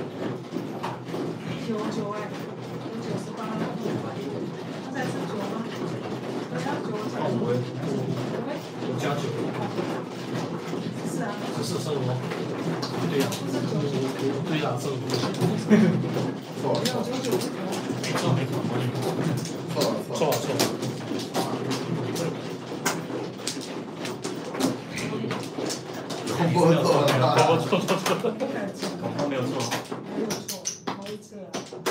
9哎，98，他才是9吗？我加9，我加9。 我加9。 是啊。 14胜我。对呀。对呀，胜我。 错了， 没有99是9。 没错没错， 错了。 我错了， 不敢讲。 我没有错。 没有错，头一次啊。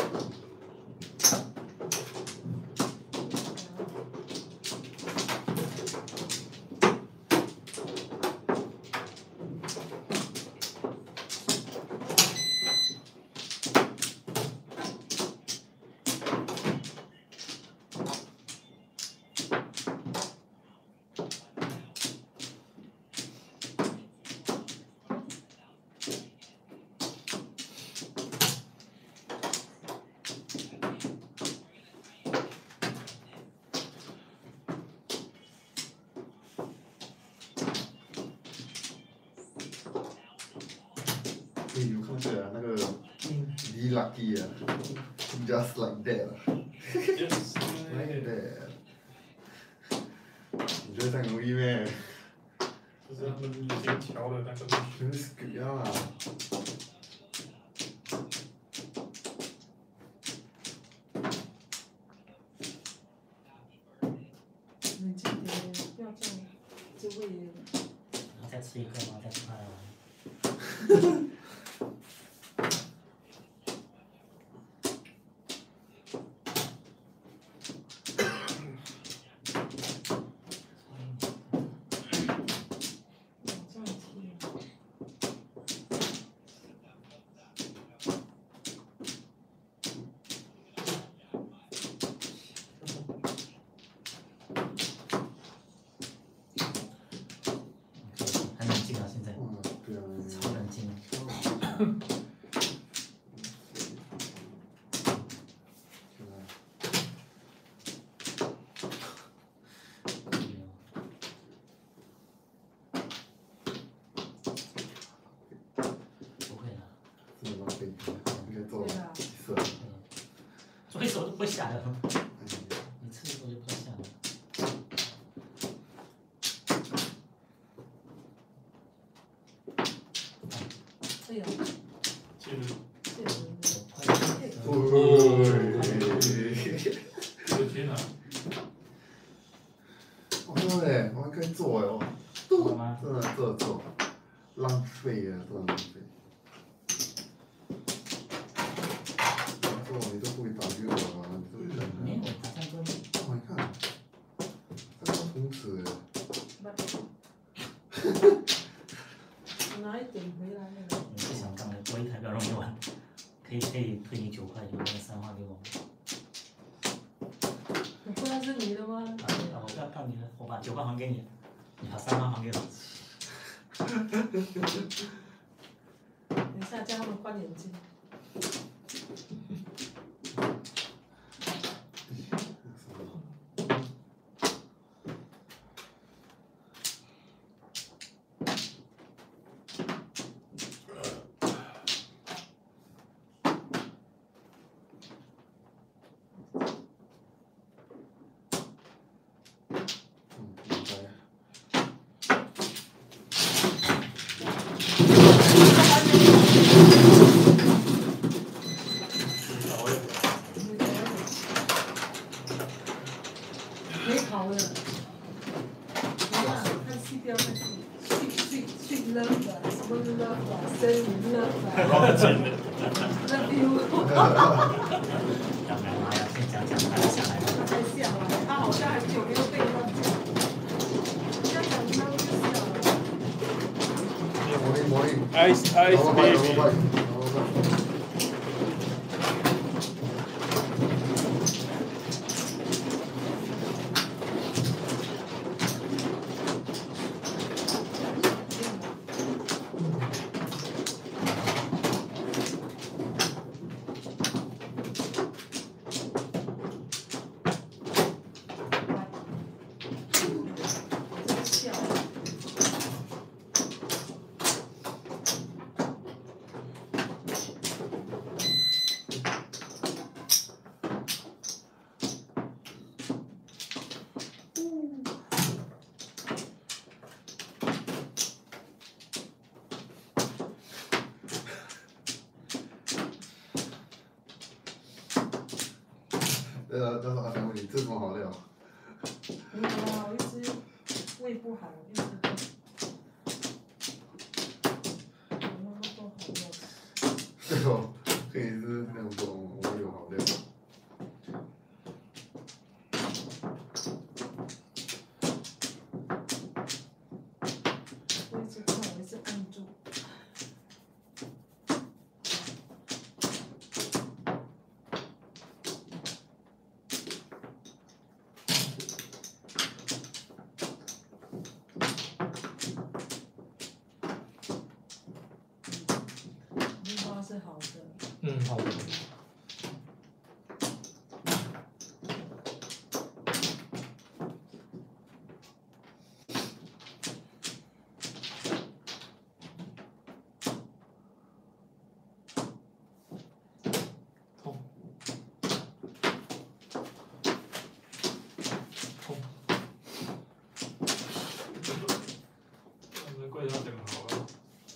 有看这那个 Be Lucky 啊 ，Just like that 啊 ，like that。你觉得这样容易咩？ 就是他们已经调了那个。 真是鬼啊！ 你记得不要这样，这味。 再吃一个吗？再吃它来玩。很冷静啊，现在。 对啊。 超冷静。不会啦。 这么浪费，应该做色。 做一手就不会下了，你吃一手就不会下了。 对呀。 我的天哪！ 我说嘞，我应该做哦。 做吗？ 真的做，浪费啊，真的浪费。做你都不会打给我啊，你都会忍。 没有，好像都。 哦，你看，这个同时拿一点回来了。 你不想干了，多一台比较容易玩，可以退你9块，就那个3花给我。 不然是你的吗？ 啊，我不要看你的，我把9块还给你，你把3花还给我。 等一下叫他们关眼睛。没跑了，你看看戏不要看戏，sweet love 啊，什么 love 啊，生日 love 啊，love you。 当然啦，要先讲他下来了。 他才下来，他好像还是有没有被乱讲。人家讲 love 就下来。 Ice baby。 我叫什么？想问你吃什么好料？ 没有啊，我一直胃不好，一直都。我妈妈做好料。 对哦，可以是这样说，我有好料。 我一直看，我一直按住。是好的。 好的。痛。痛。 难怪他讲好了。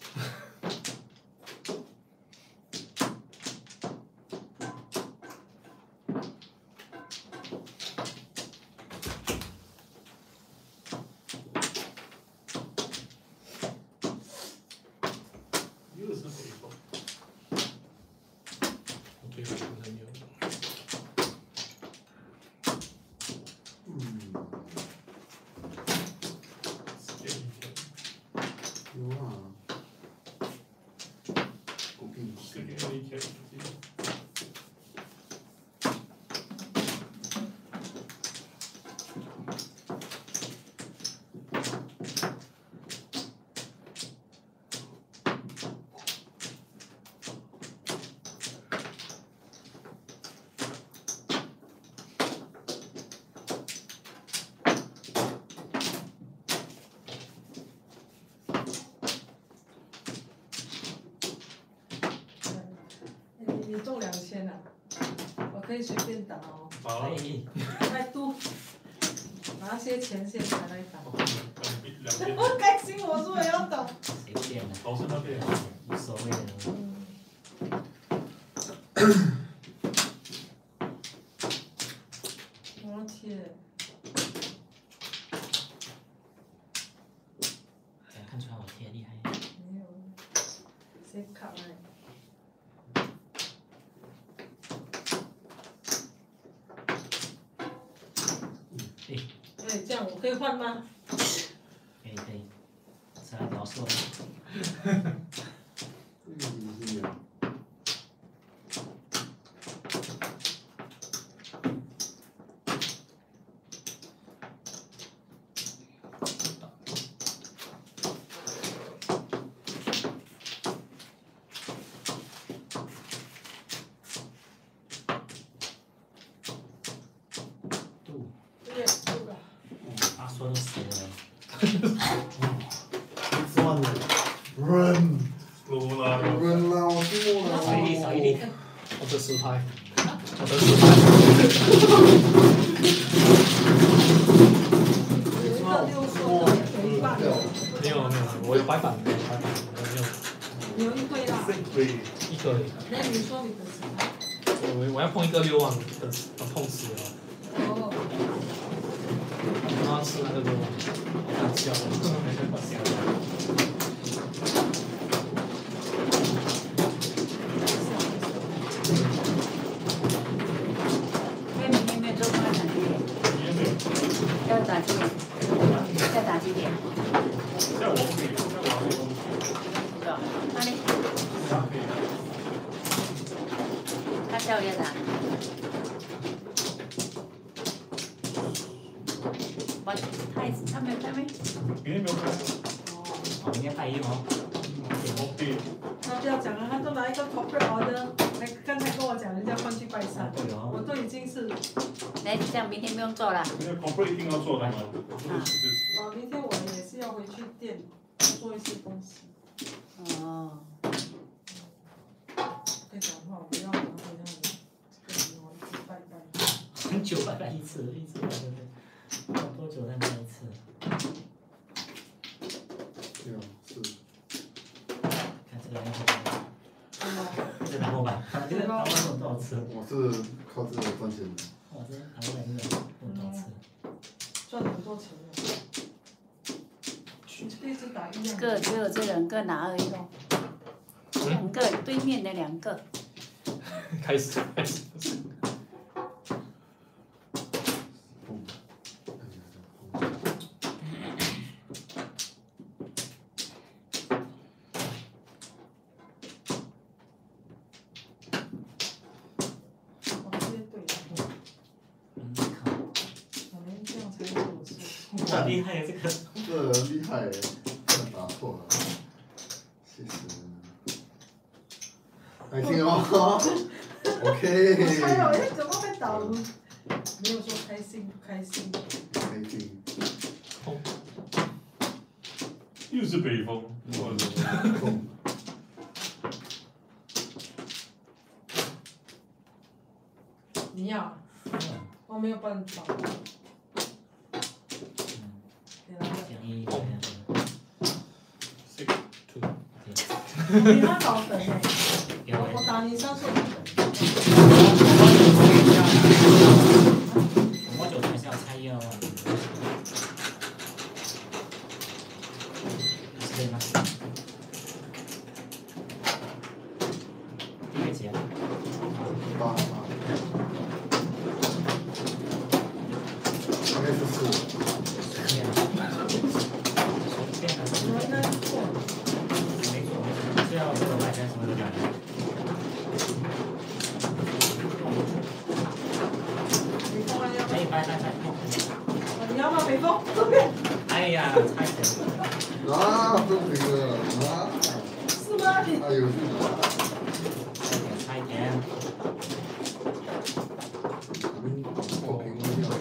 又是北风。 我对我男友。 有啊。固定。 是给你一天。 你中2000了，我可以随便打哦。 好。 太多，拿些钱先才来打。 2边。 我开心，我说我要打。 随便的， 老师那边。 无所谓的。 我的天！ 想看出来我贴厉害。 没有，谁卡来？这样我可以换吗？ 可以可以，是来描述的。 是啊。 说都死了。 算了 ，run， 输了。 run 啦，我输了。 少一粒，少一粒。 我的10拍，我的10拍。 有一个6色的，有一半。 没有没有，我有白板，我有白板，我没有。 你有1对啦。 一个而已。 那你说你的10拍。 我要碰一个6万的，碰死了。 哦。 刚刚吃那个6万，好难笑， 好笑。 明天没有做饭打几点？要打几点？要打几点？ 下午可以，下午还有。 是吧？那你？ 可以。 他下午要打。他没。 明天没有开。 哦，明天拜一哦。 OK。 那不要讲了，他都拿一个 corporate order，刚才跟我讲人家换去拜山，我都已经是。 来，这样明天不用做了。 因为 corporate 一定要做的嘛。 哦，明天我也是要回去店做一些东西。 哦。 可以讲话，我要拿回他们这个我一直拜。 很久拜一次，一直拜对不对？要多久再拜一次？ 对啊，是。 看这个然后，这然后吧，这个然后多少次？ 我是靠这个赚钱的。 哇子还会那个不多吃。 赚很多钱的。一直打一样。 各只有这2个拿而已咯。2个，对面的2个。 开始。 很厉害这个。 这厉害耶，打错了，谢谢。来听哦 ，OK。 我猜了，哎，怎么会倒？没有说开心不开心。 开心。 又是北风， 你要？我没有办法。我比他高分哎，我打你3分。 我就开始要猜1、2万。是吗？第几节？ 8。应该是4。 我应该是错。 没错，是要这个外圈什么的感觉。 北风啊，要不可以拜。 你要吗？北风，这边。 哎呀，猜死了。 啊，公平了啊！ 是吗？ 哎呦，是的。 猜点。 我评论一下。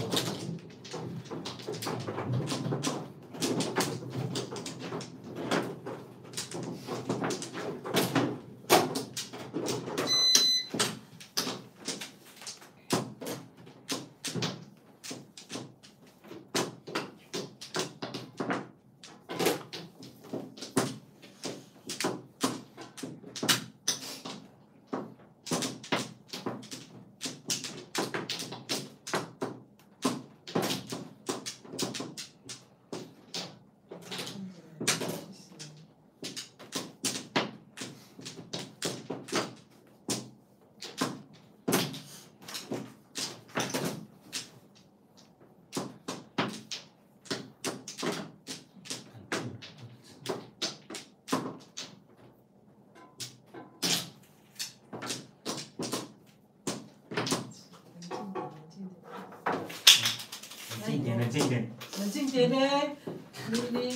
冷静点。 冷静点呢，你。冷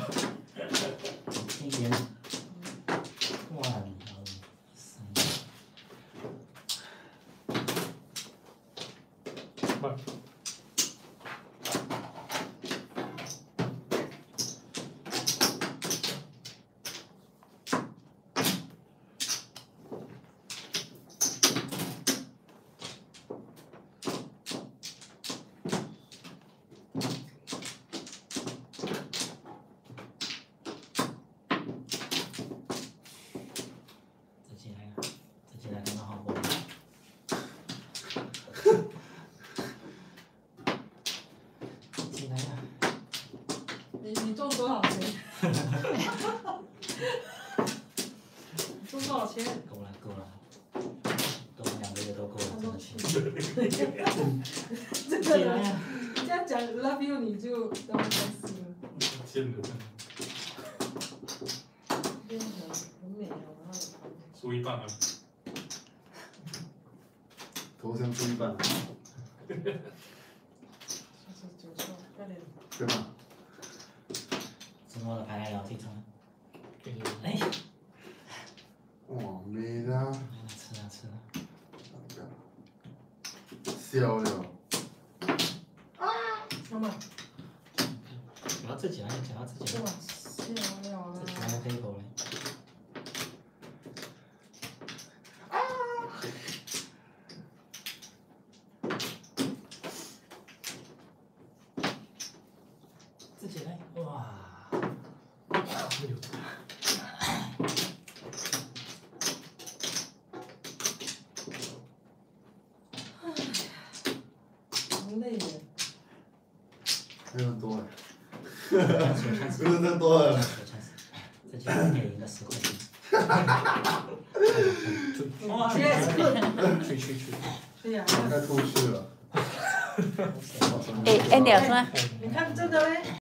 静点。哇， 慢。 你中多少钱？你中多少钱？ 够了，多2个月都够了，真的是。 这个人，人家讲 love you 你就让我开始了。 贱的。 真的很美啊，我那个输一半了。 头像出一半。对吧？ 怎么的牌来聊这张？ 哎。 哇，没啦。 吃了。 笑了。 啊！妈妈。 不要自己来，讲到自己来。 哇，笑了。 自己来可以狗嘞。自己来，哇！ 没有多哎， 有真的多了。 这就可以赢个10块钱。 哇， 去， 对呀。 应该出去了。 哎，Andy 有说。 你看这个嘞。